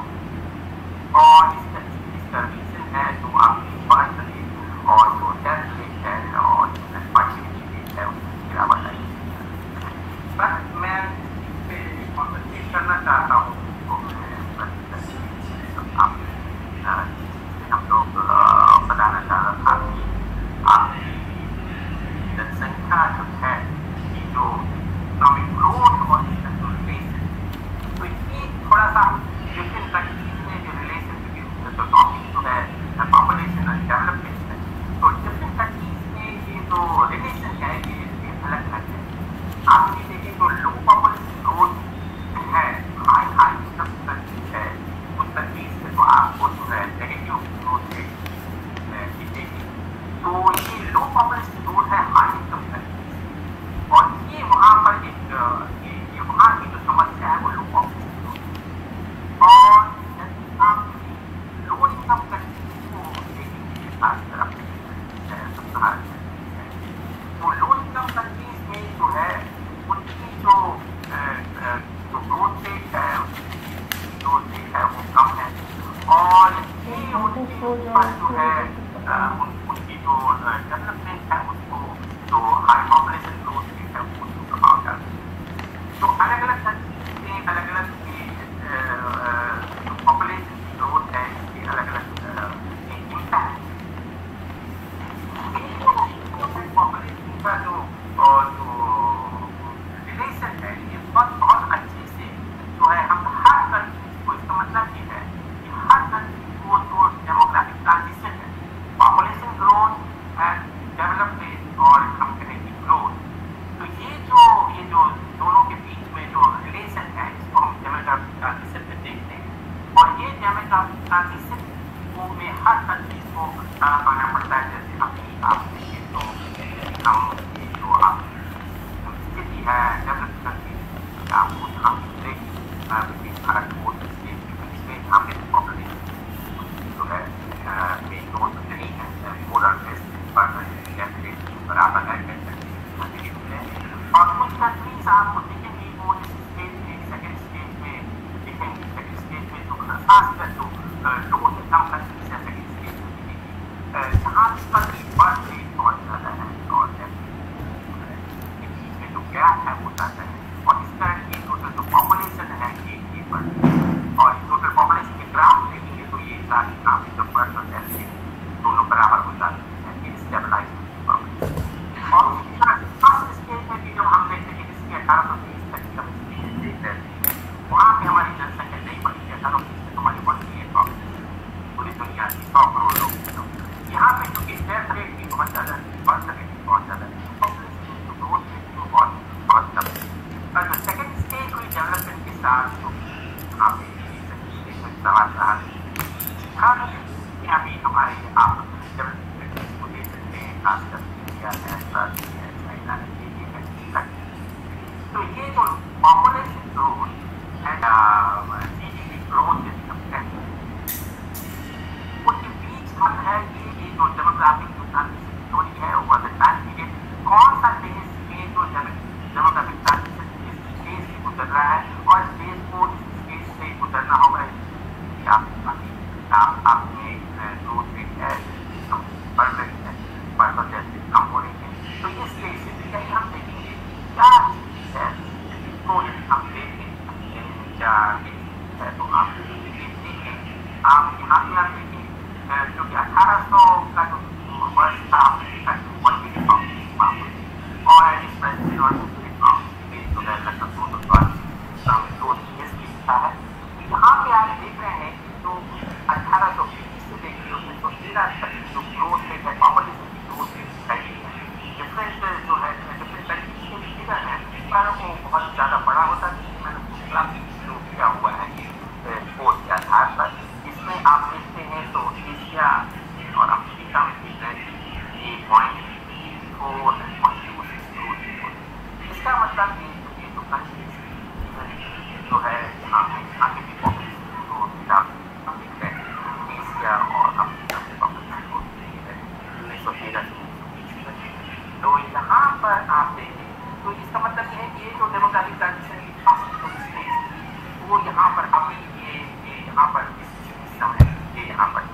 और इसका रीजन है जो आपकी बर्थ रेट और जो डेथ रेट है और जो फर्टिलिटी रेट है उसकी गिरावट आई। बस मैं इस पर कॉन्सेंट्रेट करना चाहता हूँ, तो मैं आप रेट है, ग्रोथ रेट है वो कम है, और ये उनके ऊपर जो है उनकी जो डेवलपमेंट है उसको जो हाई पॉपुलेशन ग्रोथ रेट है उसको प्रभाव डालता है। तो अलग अलग कंट्रीज में अलग अलग जो पॉपुलेशन की ग्रोथ है इसके अलग अलग इम्पैक्ट, पॉपुलेशन का जो रिलेशन है ये बहुत अच्छे से जो है हम हर कंट्रीज को, इसका मतलब ये है कि हर कंट्री को जो डेमोग्राफिक ट्रांजिशन है, पॉपुलेशन ग्रोथ एंड डेवलपमेंट और हम कहेंगे ग्रोथ, तो ये जो दोनों के बीच में जो रिलेशन है इसको हम डेमोग्राफिक ट्रांजिशन में देखते हैं। और ये डेमोग्राफिक ट्रांजिशन को में हर कंट्री को आना पड़ता है। जैसे अभी आप देखिए तो हम ये जो आपकी स्थिति है डेवलप्ड कंट्री आपको यहाँ पे भारत को इसमें यहाँ पे पॉपुलेशन जो है मेन ग्रोथ नहीं है, मोरल बराबर है। और कुछ कंट्रीज आपको दिखेंगी वो जिस स्टेज में सेकेंड स्टेज में दिखेंगी, सेकेंड स्टेज में जो खासकर जो लोगों के कम कंट्रीज है सेकेंड स्टेज में दिखेंगी, जहाँ पर भी बर्थ रेट बहुत ज़्यादा है और इसमें जो गैप है वो ज़्यादा है। और इस तरह की टोटल जो पॉपुलेशन है ये बढ़ रही है, और टोटल पॉपुलेशन के ग्राफ देखेंगे तो ये सारी ग्राफ जो बर्थ और डेथ रेट दोनों बराबर हो जाते हैं, ये स्टेबलाइज पॉपुलेशन। और फर्स्ट स्टेज में भी जब हम देखते हैं कि जिसके 1830 तक जब स्टेज देख रहे थे वहाँ पे हमारी जनसंख्या नहीं बढ़ी है, 1830 में हमारी बढ़ रही है पॉपुलेशन पूरी दुनिया की 100 करोड़ लोग। यहाँ पे चूंकि डेथ रेट भी बहुत ज़्यादा है, बर्थ रेट भी बहुत ज़्यादा है, पॉपुलेशन जो ग्रोथ रेट भी बहुत कम है। और जो सेकेंड स्टेज हुई डेवलपमेंट के साथ जो यहाँ पे सवाल रहा अभी हमारे आप डेवलपमेंट को देख सकते हैं, खासकर इंडिया है, रशिया है, चाइना है, ये है। तो ये जो population growth and GDP growth जैसे हम कहते हैं उसके बीच में है ये जो डेमोग्राफिक जो ट्रांजिशन स्टोरी है ओवर द टाइम पीरियड, कौन सा देश में जो डेमोग्राफिक ट्रांजिशन किस स्टेज से गुजर रहा है और देश को इस स्टेज से गुजरना होगा। आपने ग्रोथ रेट है बढ़ रही है, बढ़ जैसे कम हो रही है, तो ये स्टेज से हम देखेंगे क्या चीज़ है जिसको हम देखें क्या है। तो आप देखें, आप यहाँ पे आप देखें जो कि 1800 का जो वर्ष था आपने देखा और एडिस प्रेसिडेंट और जो है लगभग 2 लिखा है। यहाँ पे आप देख रहे हैं कि जो 1820 से लेकर 1913 तक जो ग्रोथ रेट है, पॉपुलेशन की ग्रोथ रेट दिखाई दी है। डिफरेंट जो है डिफरेंट कंट्रीज के फिगर है पर वो बहुत ज़्यादा बड़ा होता है। मैंने ग्राफिक जो किया हुआ है पोस्ट के आधार पर, इसमें आप देखते हैं तो एशिया और अफ्रीका में देख रहे हैं ये 0.4 इसका मतलब ये जो कंट्रीज जो है यहाँ पे आगे भी पॉपुलेशन ग्रोथ हम देख रहे हैं एशिया और अफ्रीका में पॉपुलेशन ग्रोथ है 1913 से 1920 तो यहाँ पर आप देखें तो इसका मतलब ये है कि ये जो डेमोग्राफिक ट्रांजिशन की फर्स्ट जो स्टेज वो यहाँ पर अभी ये यहाँ पर इस समय ये यहाँ पर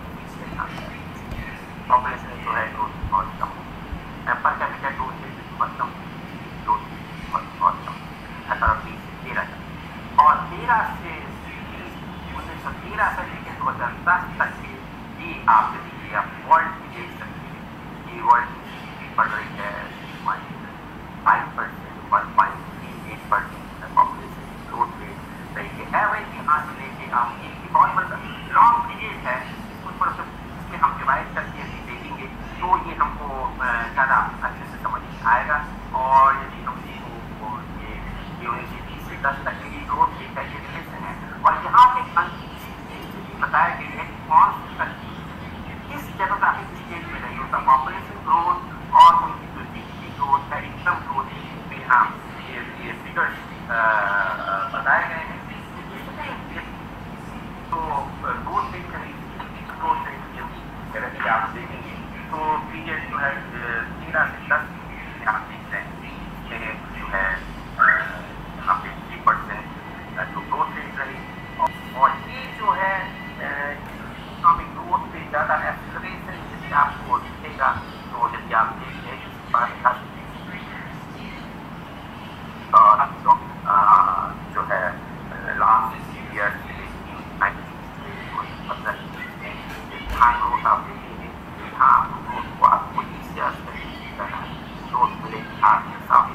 पॉपुलेशन जो है ग्रोथ बहुत कम है, पर कैपिटल ग्रोथ रेट बहुत कम, ग्रोथ बहुत कम 1820 से 13 और 13 से 1913 से लेकर 2010 तक के ये आप देखिए आप वर्ल्ड की देख सकते हैं ये वर्ल्ड की बढ़ रही है 5%, 1.38% पॉपुलेशन ग्रोथ रेट रही है। एवरेज यहाँ से लेके आप एक बहुत बड़ा लॉन्ग पीरियड है, इसमें हम डिवाइड करके यदि देखेंगे तो ये हमको ज़्यादा अच्छे से समझ आएगा। और यदि हम देखो ये 1920 से 10 तक की ग्रोथ रेट का ये रिलेशन है और यहाँ पे बताया गया है कि कौन सी कंट्री किस डेमोग्राफिक स्टेज में रही होता, पॉपुलेशन ग्रोथ और उनकी जो जीडीपी ग्रोथ है, इनकम ग्रोथ कॉन्सेंट्रेट रही और ये जो है इकोनॉमिक ग्रोथ पे ज़्यादा एक्सेलरेशन जैसे आपको दिखेगा। तो यदि आप देखते हैं किसी बात जो है लास्ट ईयर ग्रोथ आप देखेंगे, हाँ ग्रोथ को आपको इससे करना है, ग्रोथ मिलेगी आपके साथ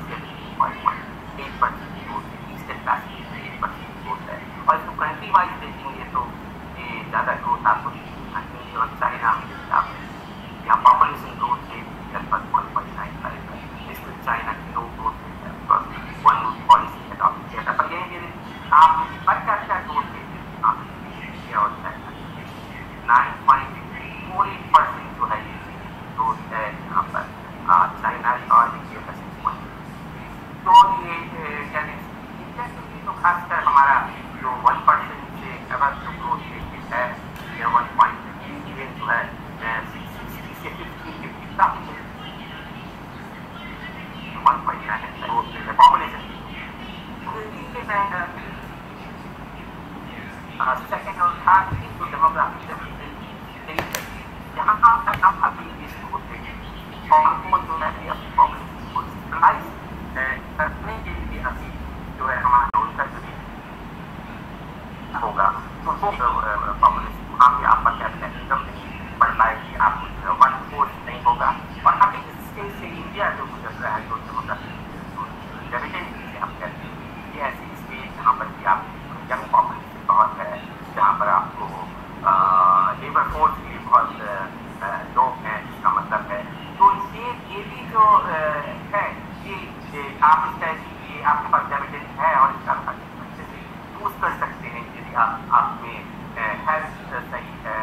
8% ग्रोथ है, ईस्टर्न पैसिफिक में 8% ग्रोथ है। और इसको कंट्री वाइज देखेंगे तो ये ज़्यादा ग्रोथ आपको दिखेगी। और चाइना में आप यहाँ पॉपुलेशन ग्रोथ है लगभग 1.95 है, इसमें चाइना की लो ग्रोथ है, वन पॉलिसी अडॉप्ट किया था। पर यही आप पर कैपिटा ग्रोथ देखेंगे आप इंडिया और चाइना 9.48% जो है ये ग्रोथ है यहाँ पर चाइना और इंडिया का 6.3। तो ये यानी इंडिया के लिए तो खासकर हमारा जो 1% से अगर जो ग्रोथ रेट है ये 1.8 जो है 60 से 50 तक 1.9 ग्रोथ रेट है पॉपुलेशन की। सेकेंड और थर्ड जो डेमोग्राफिक यहाँ तक हम अभी इस ग्रोथ रेट और को जो है अपनी पॉपुलेशन को स्टेबलाइज करने के लिए अभी जो है हमारा उत्तर प्रदेश होगा तो वो पॉपुलेशन वहाँ पे आपका कैपिटल इनकम नहीं बढ़ पाएगी, आपको वन फोर्थ नहीं होगा। और अभी इस स्टेज से इंडिया जो गुजर रहा है जो डेवलपमेंट जिसे हम कहते हैं, ये ऐसी स्टेज जहाँ पर कि आप यंग पॉपुलेशन बहुत है, जहाँ पर आपको लेबर फोर्स भी बहुत लोग हैं, इसका मतलब है। तो ये भी जो है ये आप इसका ये आपके पास डेवलपमेंट है और इसका अच्छे से यूज कर सकते हैं यदि आप में हेल्थ सही है,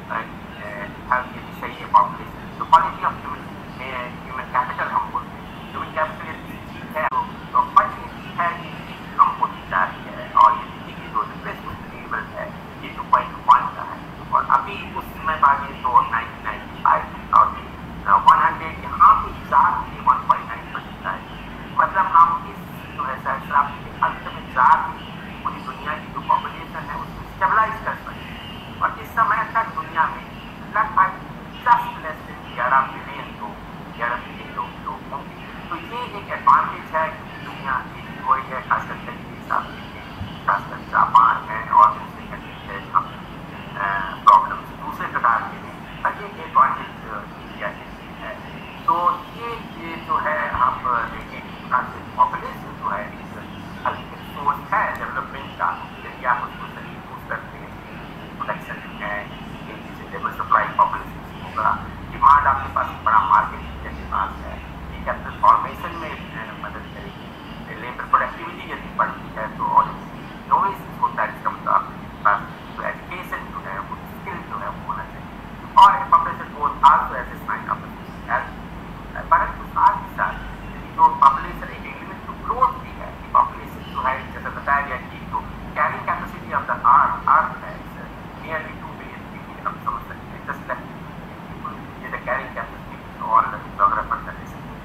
हेल्थ यदि सही है पॉपुलेशन। तो क्वालिटी ऑफ ह्यूमन कैपिटल हम बोलते हैं, ह्यूमन कैपिटल यदि ठीक है तो क्वालिटी है कि कम होती जा रही है और ये जो रिप्लेसमेंट लेवल है ये 2.1 का है। और अभी उस समय बाद ये तो 1995 और 100 यहाँ पे जाके 1.9% है। मतलब हम इस जो है सहस्राब्दी के अंत में जाके पूरी दुनिया की जो पॉपुलेशन है उसको स्टेबलाइज कर सकते हैं। और इस समय तक दुनिया में लगभग 11 बिलियन लोग होंगे। तो ये एक एडवांटेज है कि दुनिया एक कोई है, खासकर के हिसाब से खासकर जापान है और दूसरे कंट्रीज है जहाँ प्रॉब्लम दूसरे प्रकार के हैं, पर ये एडवांटेज इंडिया के लिए है। तो ये जो है आप देखें पॉपुलेशन जो है सोर्स है डेवलपमेंट का, यदि आप उसको सही यूज करते हैं, प्रोडक्शन है, लेबर सप्लाई पॉपुलेशन होगा, डिमांड आपके पास बड़ा मार्केट इंडिया के पास है, ये कैपिटल फॉर्मेशन में मदद करेगी। लेबर प्रोडक्टिविटी यदि बढ़ती है तो और इनोवेशन होता है, इसका मतलब आपके पास जो एजुकेशन जो है वो स्किल जो है वो होना चाहिए। और population growth also as a sign of परंतु साथ ही साथ जो पॉपुलेशन एक लिमिट टू ग्रोथ भी है, पॉपुलेशन जो है जैसा बताया गया कि जो carrying capacity of the earth है नियरली 2 बिलियन पीपल, हम समझ सकते हैं जस्ट लाइक ये द कैरिंग कैपेसिटी और जोग्राफर का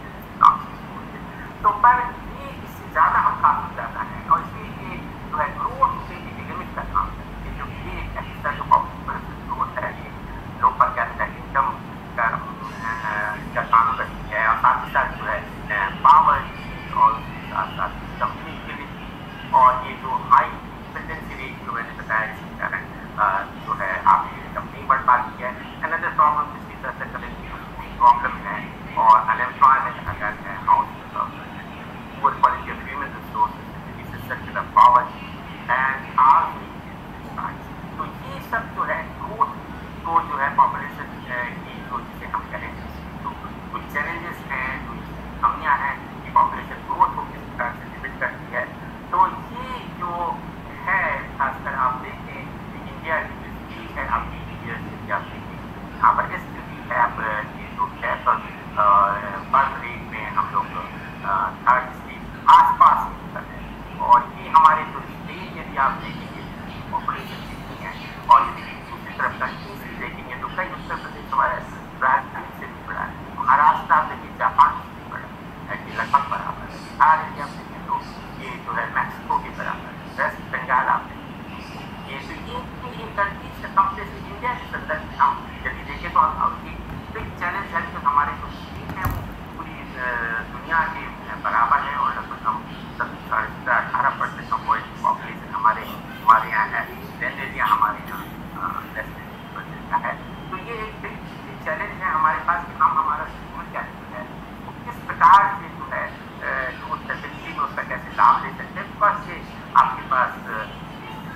तो पर ये इससे ज़्यादा हम काफ़ी ज़्यादा है और इसलिए ये जो है ग्रोथ से एक लिमिट का काम है। ये जो ये एक्स्ट्रा जो पॉपुलेशन ग्रोथ है ये लोग पर कैपिटल इनकम का काम करती है और साथ ही साथ जो है पावर और साथ साथ कम्युनिकेबिलिटी और ये जो हाई डिपेंडेंसी रेट जो मैंने बताया इसके कारण जो है आपकी इनकम नहीं बढ़ पाती है। अनदर प्रॉब्लम जिसकी तरह से कलेक्टिव प्रॉब्लम है और अनएम्प्लॉयमेंट अगर है, हाउसिंग प्रॉब्लम है, poor quality of human resources, structure of poverty and art. तो ये सब जो है ग्रोथ को जो है पॉपुलेशन की जो जिसे हम कहें तो कुछ चैलेंजेस हैं, कुछ कमियाँ हैं कि पॉपुलेशन ग्रोथ को किस तरह से लिमिट करती है। तो ये जो है खासकर आप देखें कि इंडिया की स्पीड है आपकी यदि आप देखें यहाँ पर एस है ये जो है बर्थ रेट में हम लोग थर्ड स्टेट आसपास है और ये हमारे जो स्टेट यदि आप देखेंगे पॉपुलेशन कितनी है और यदि दूसरी तरफ कंट्रीज देखेंगे तो कई उत्तर प्रदेश हमारे राजधानी से भी बड़ा है, महाराष्ट्र आप देखिए जापान से भी बड़ा है कि लगभग बराबर है, बिहार यदि आप देखें तो ये जो है मैक्सिको के बराबर है, वेस्ट बंगाल आप देखें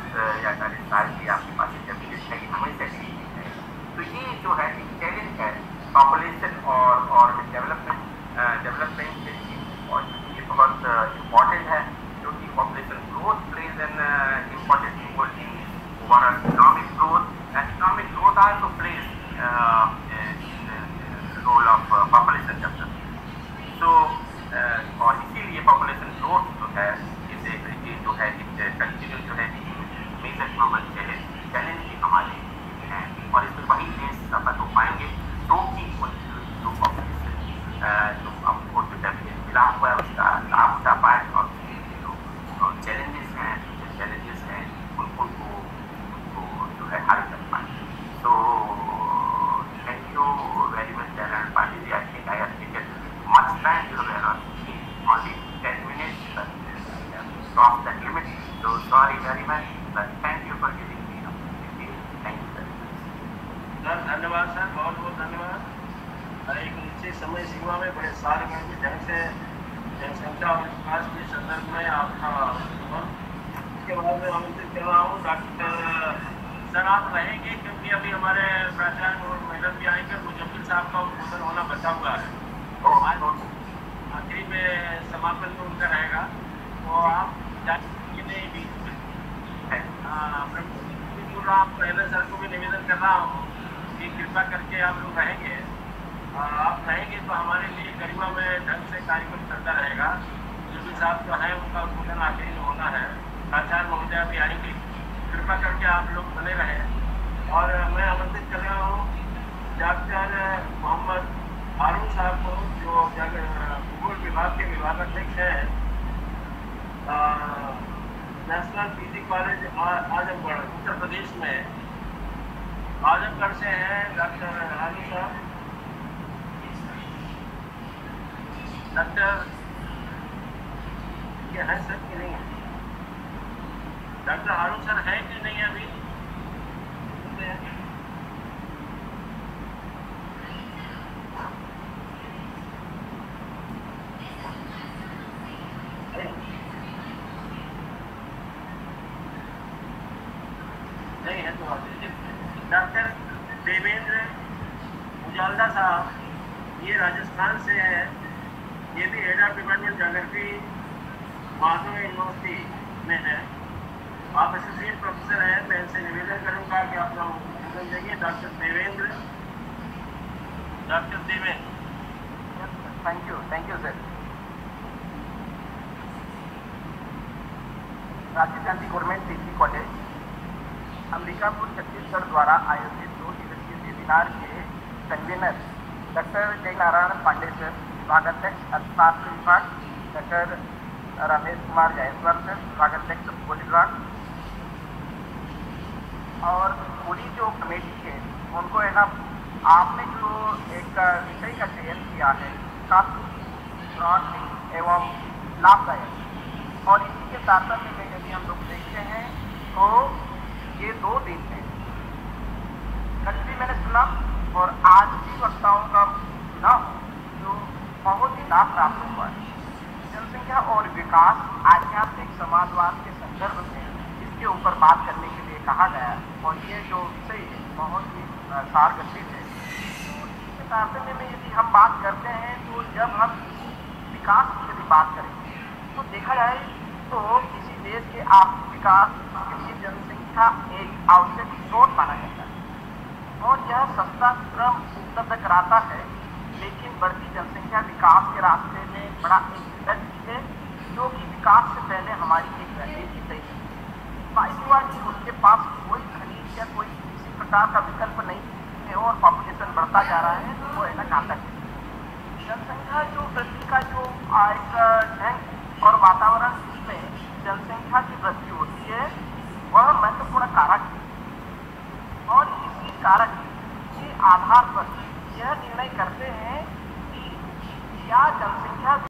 या 40 साल की आपके पास स्टेबिलिटी है, हमेशा नहीं है। तो ये जो है एक चैलेंज है पॉपुलेशन और डेवलपमेंट के लिए, और ये बहुत इम्पॉर्टेंट है क्योंकि population growth plays an important role in overall economic growth, and economic growth also plays role of population development. तो और इसीलिए पॉपुलेशन ग्रोथ जो है इसे जो है कंटिन्यू जो है मेजर ग्लोबल चैलेंज भी हमारे हैं, और इसमें वही देश सफल हो पाएंगे जो कि जो पॉपुलेशन जो हमको जो डेवलपमेंट मिला हुआ है उसका लाभ उठा पाए, और जो चैलेंजेस हैं उनको जो है हल कर पाए। तो thank you very much Pandey ji. I think much time you were on only 10 minutes, but crossed that limit. So sorry very much, but thank you for giving me an opportunity. Thank you very much. Sir धन्यवाद सर, बहुत बहुत धन्यवाद। एक निश्चित समय सीमा में बड़े सारगर्भित ढंग से जनसंख्या और विकास के संदर्भ में आपका इसके बाद में आमंत्रित कर रहा हूँ डॉक्टर सर, आप रहेंगे क्योंकि अभी हमारे प्राचार्य और मैडम भी आएंगे, मुजम्मिल साहब का उद्बोधन होना बचा हुआ है, आखिरी में समापन में उनका रहेगा। तो आप जाने नहीं बीच में आप पहले सर को भी निवेदन कर रहा हूँ कि कृपा करके आप लोग रहेंगे। आप रहेंगे तो हमारे लिए गरिमा में ढंग से कार्यक्रम चलता रहेगा। जो भी साहब जो है उनका उद्बोधन आखिरी में होना है, प्राचार्य महोदय भी आएंगे, कृपा करके आप लोग बने रहें। और मैं आमंत्रित कर रहा हूँ डॉक्टर मोहम्मद हारून साहब को, जो भूगोल विभाग के विभागाध्यक्ष हैं, national PG college Azamgarh Uttar Pradesh में, आजमगढ़ से हैं डॉक्टर हारून साहब। डॉक्टर क्या है सर कि नहीं है? डॉक्टर हारून सर है कि नहीं अभी? नहीं है तो डॉक्टर देवेंद्र उजालदा साहब, ये राजस्थान से है, ये भी head of department geography Madhav university में है। आप एसोसिएट प्रोफेसर हैं, मैं इनसे निवेदन करूंगा कि आप लोग देंगे। Doctor Devendra thank you sir. Rajiv Gandhi government PG college Ambikapur Chhattisgarh द्वारा आयोजित 2 दिवसीय वेबिनार के कन्वीनर डॉक्टर जय नारायण पांडे सर, विभागाध्यक्ष अर्थशास्त्र विभाग, डॉक्टर रमेश कुमार जायसवाल सर, विभागाध्यक्ष भूगोल विभाग, और पूरी जो कमेटी है उनको है ना, आपने जो एक विषय का चयन किया है काफ़ी ब्रॉडली एवं लाभदायक, और इसी के साथ साथ में यदि हम लोग देखते हैं तो ये 2 दिन है, कल भी मैंने सुना और आज भी वक्ताओं का सुना जो बहुत ही लाभ प्राप्त हुआ है। जनसंख्या और विकास आध्यात्मिक समाजवाद के संदर्भ में इसके ऊपर बात करने के लिए कहा गया, और ये जो विषय है बहुत ही सारगर्भित है। तो इसके साथ में यदि हम बात करते हैं तो जब हम विकास की यदि बात करेंगे तो देखा जाए तो किसी देश के आर्थिक विकास के लिए जनसंख्या एक आवश्यक स्रोत माना जाता है, और यह सस्ता श्रम उपलब्ध कराता है। लेकिन बढ़ती जनसंख्या विकास के रास्ते में बड़ा एक चीज है, जो कि विकास से पहले हमारी एक रणनीति तय है। बाइक हुआ कि उसके पास कोई खनिज या कोई किसी प्रकार का विकल्प नहीं है, और पॉपुलेशन बढ़ता जा रहा है, तो वो है ना घातक है। जनसंख्या जो वृद्धि का जो एक ढंग और वातावरण जिसमें जनसंख्या की वृद्धि होती है वह महत्वपूर्ण कारक है, और इसी कारक के आधार पर यह निर्णय करते हैं कि क्या जनसंख्या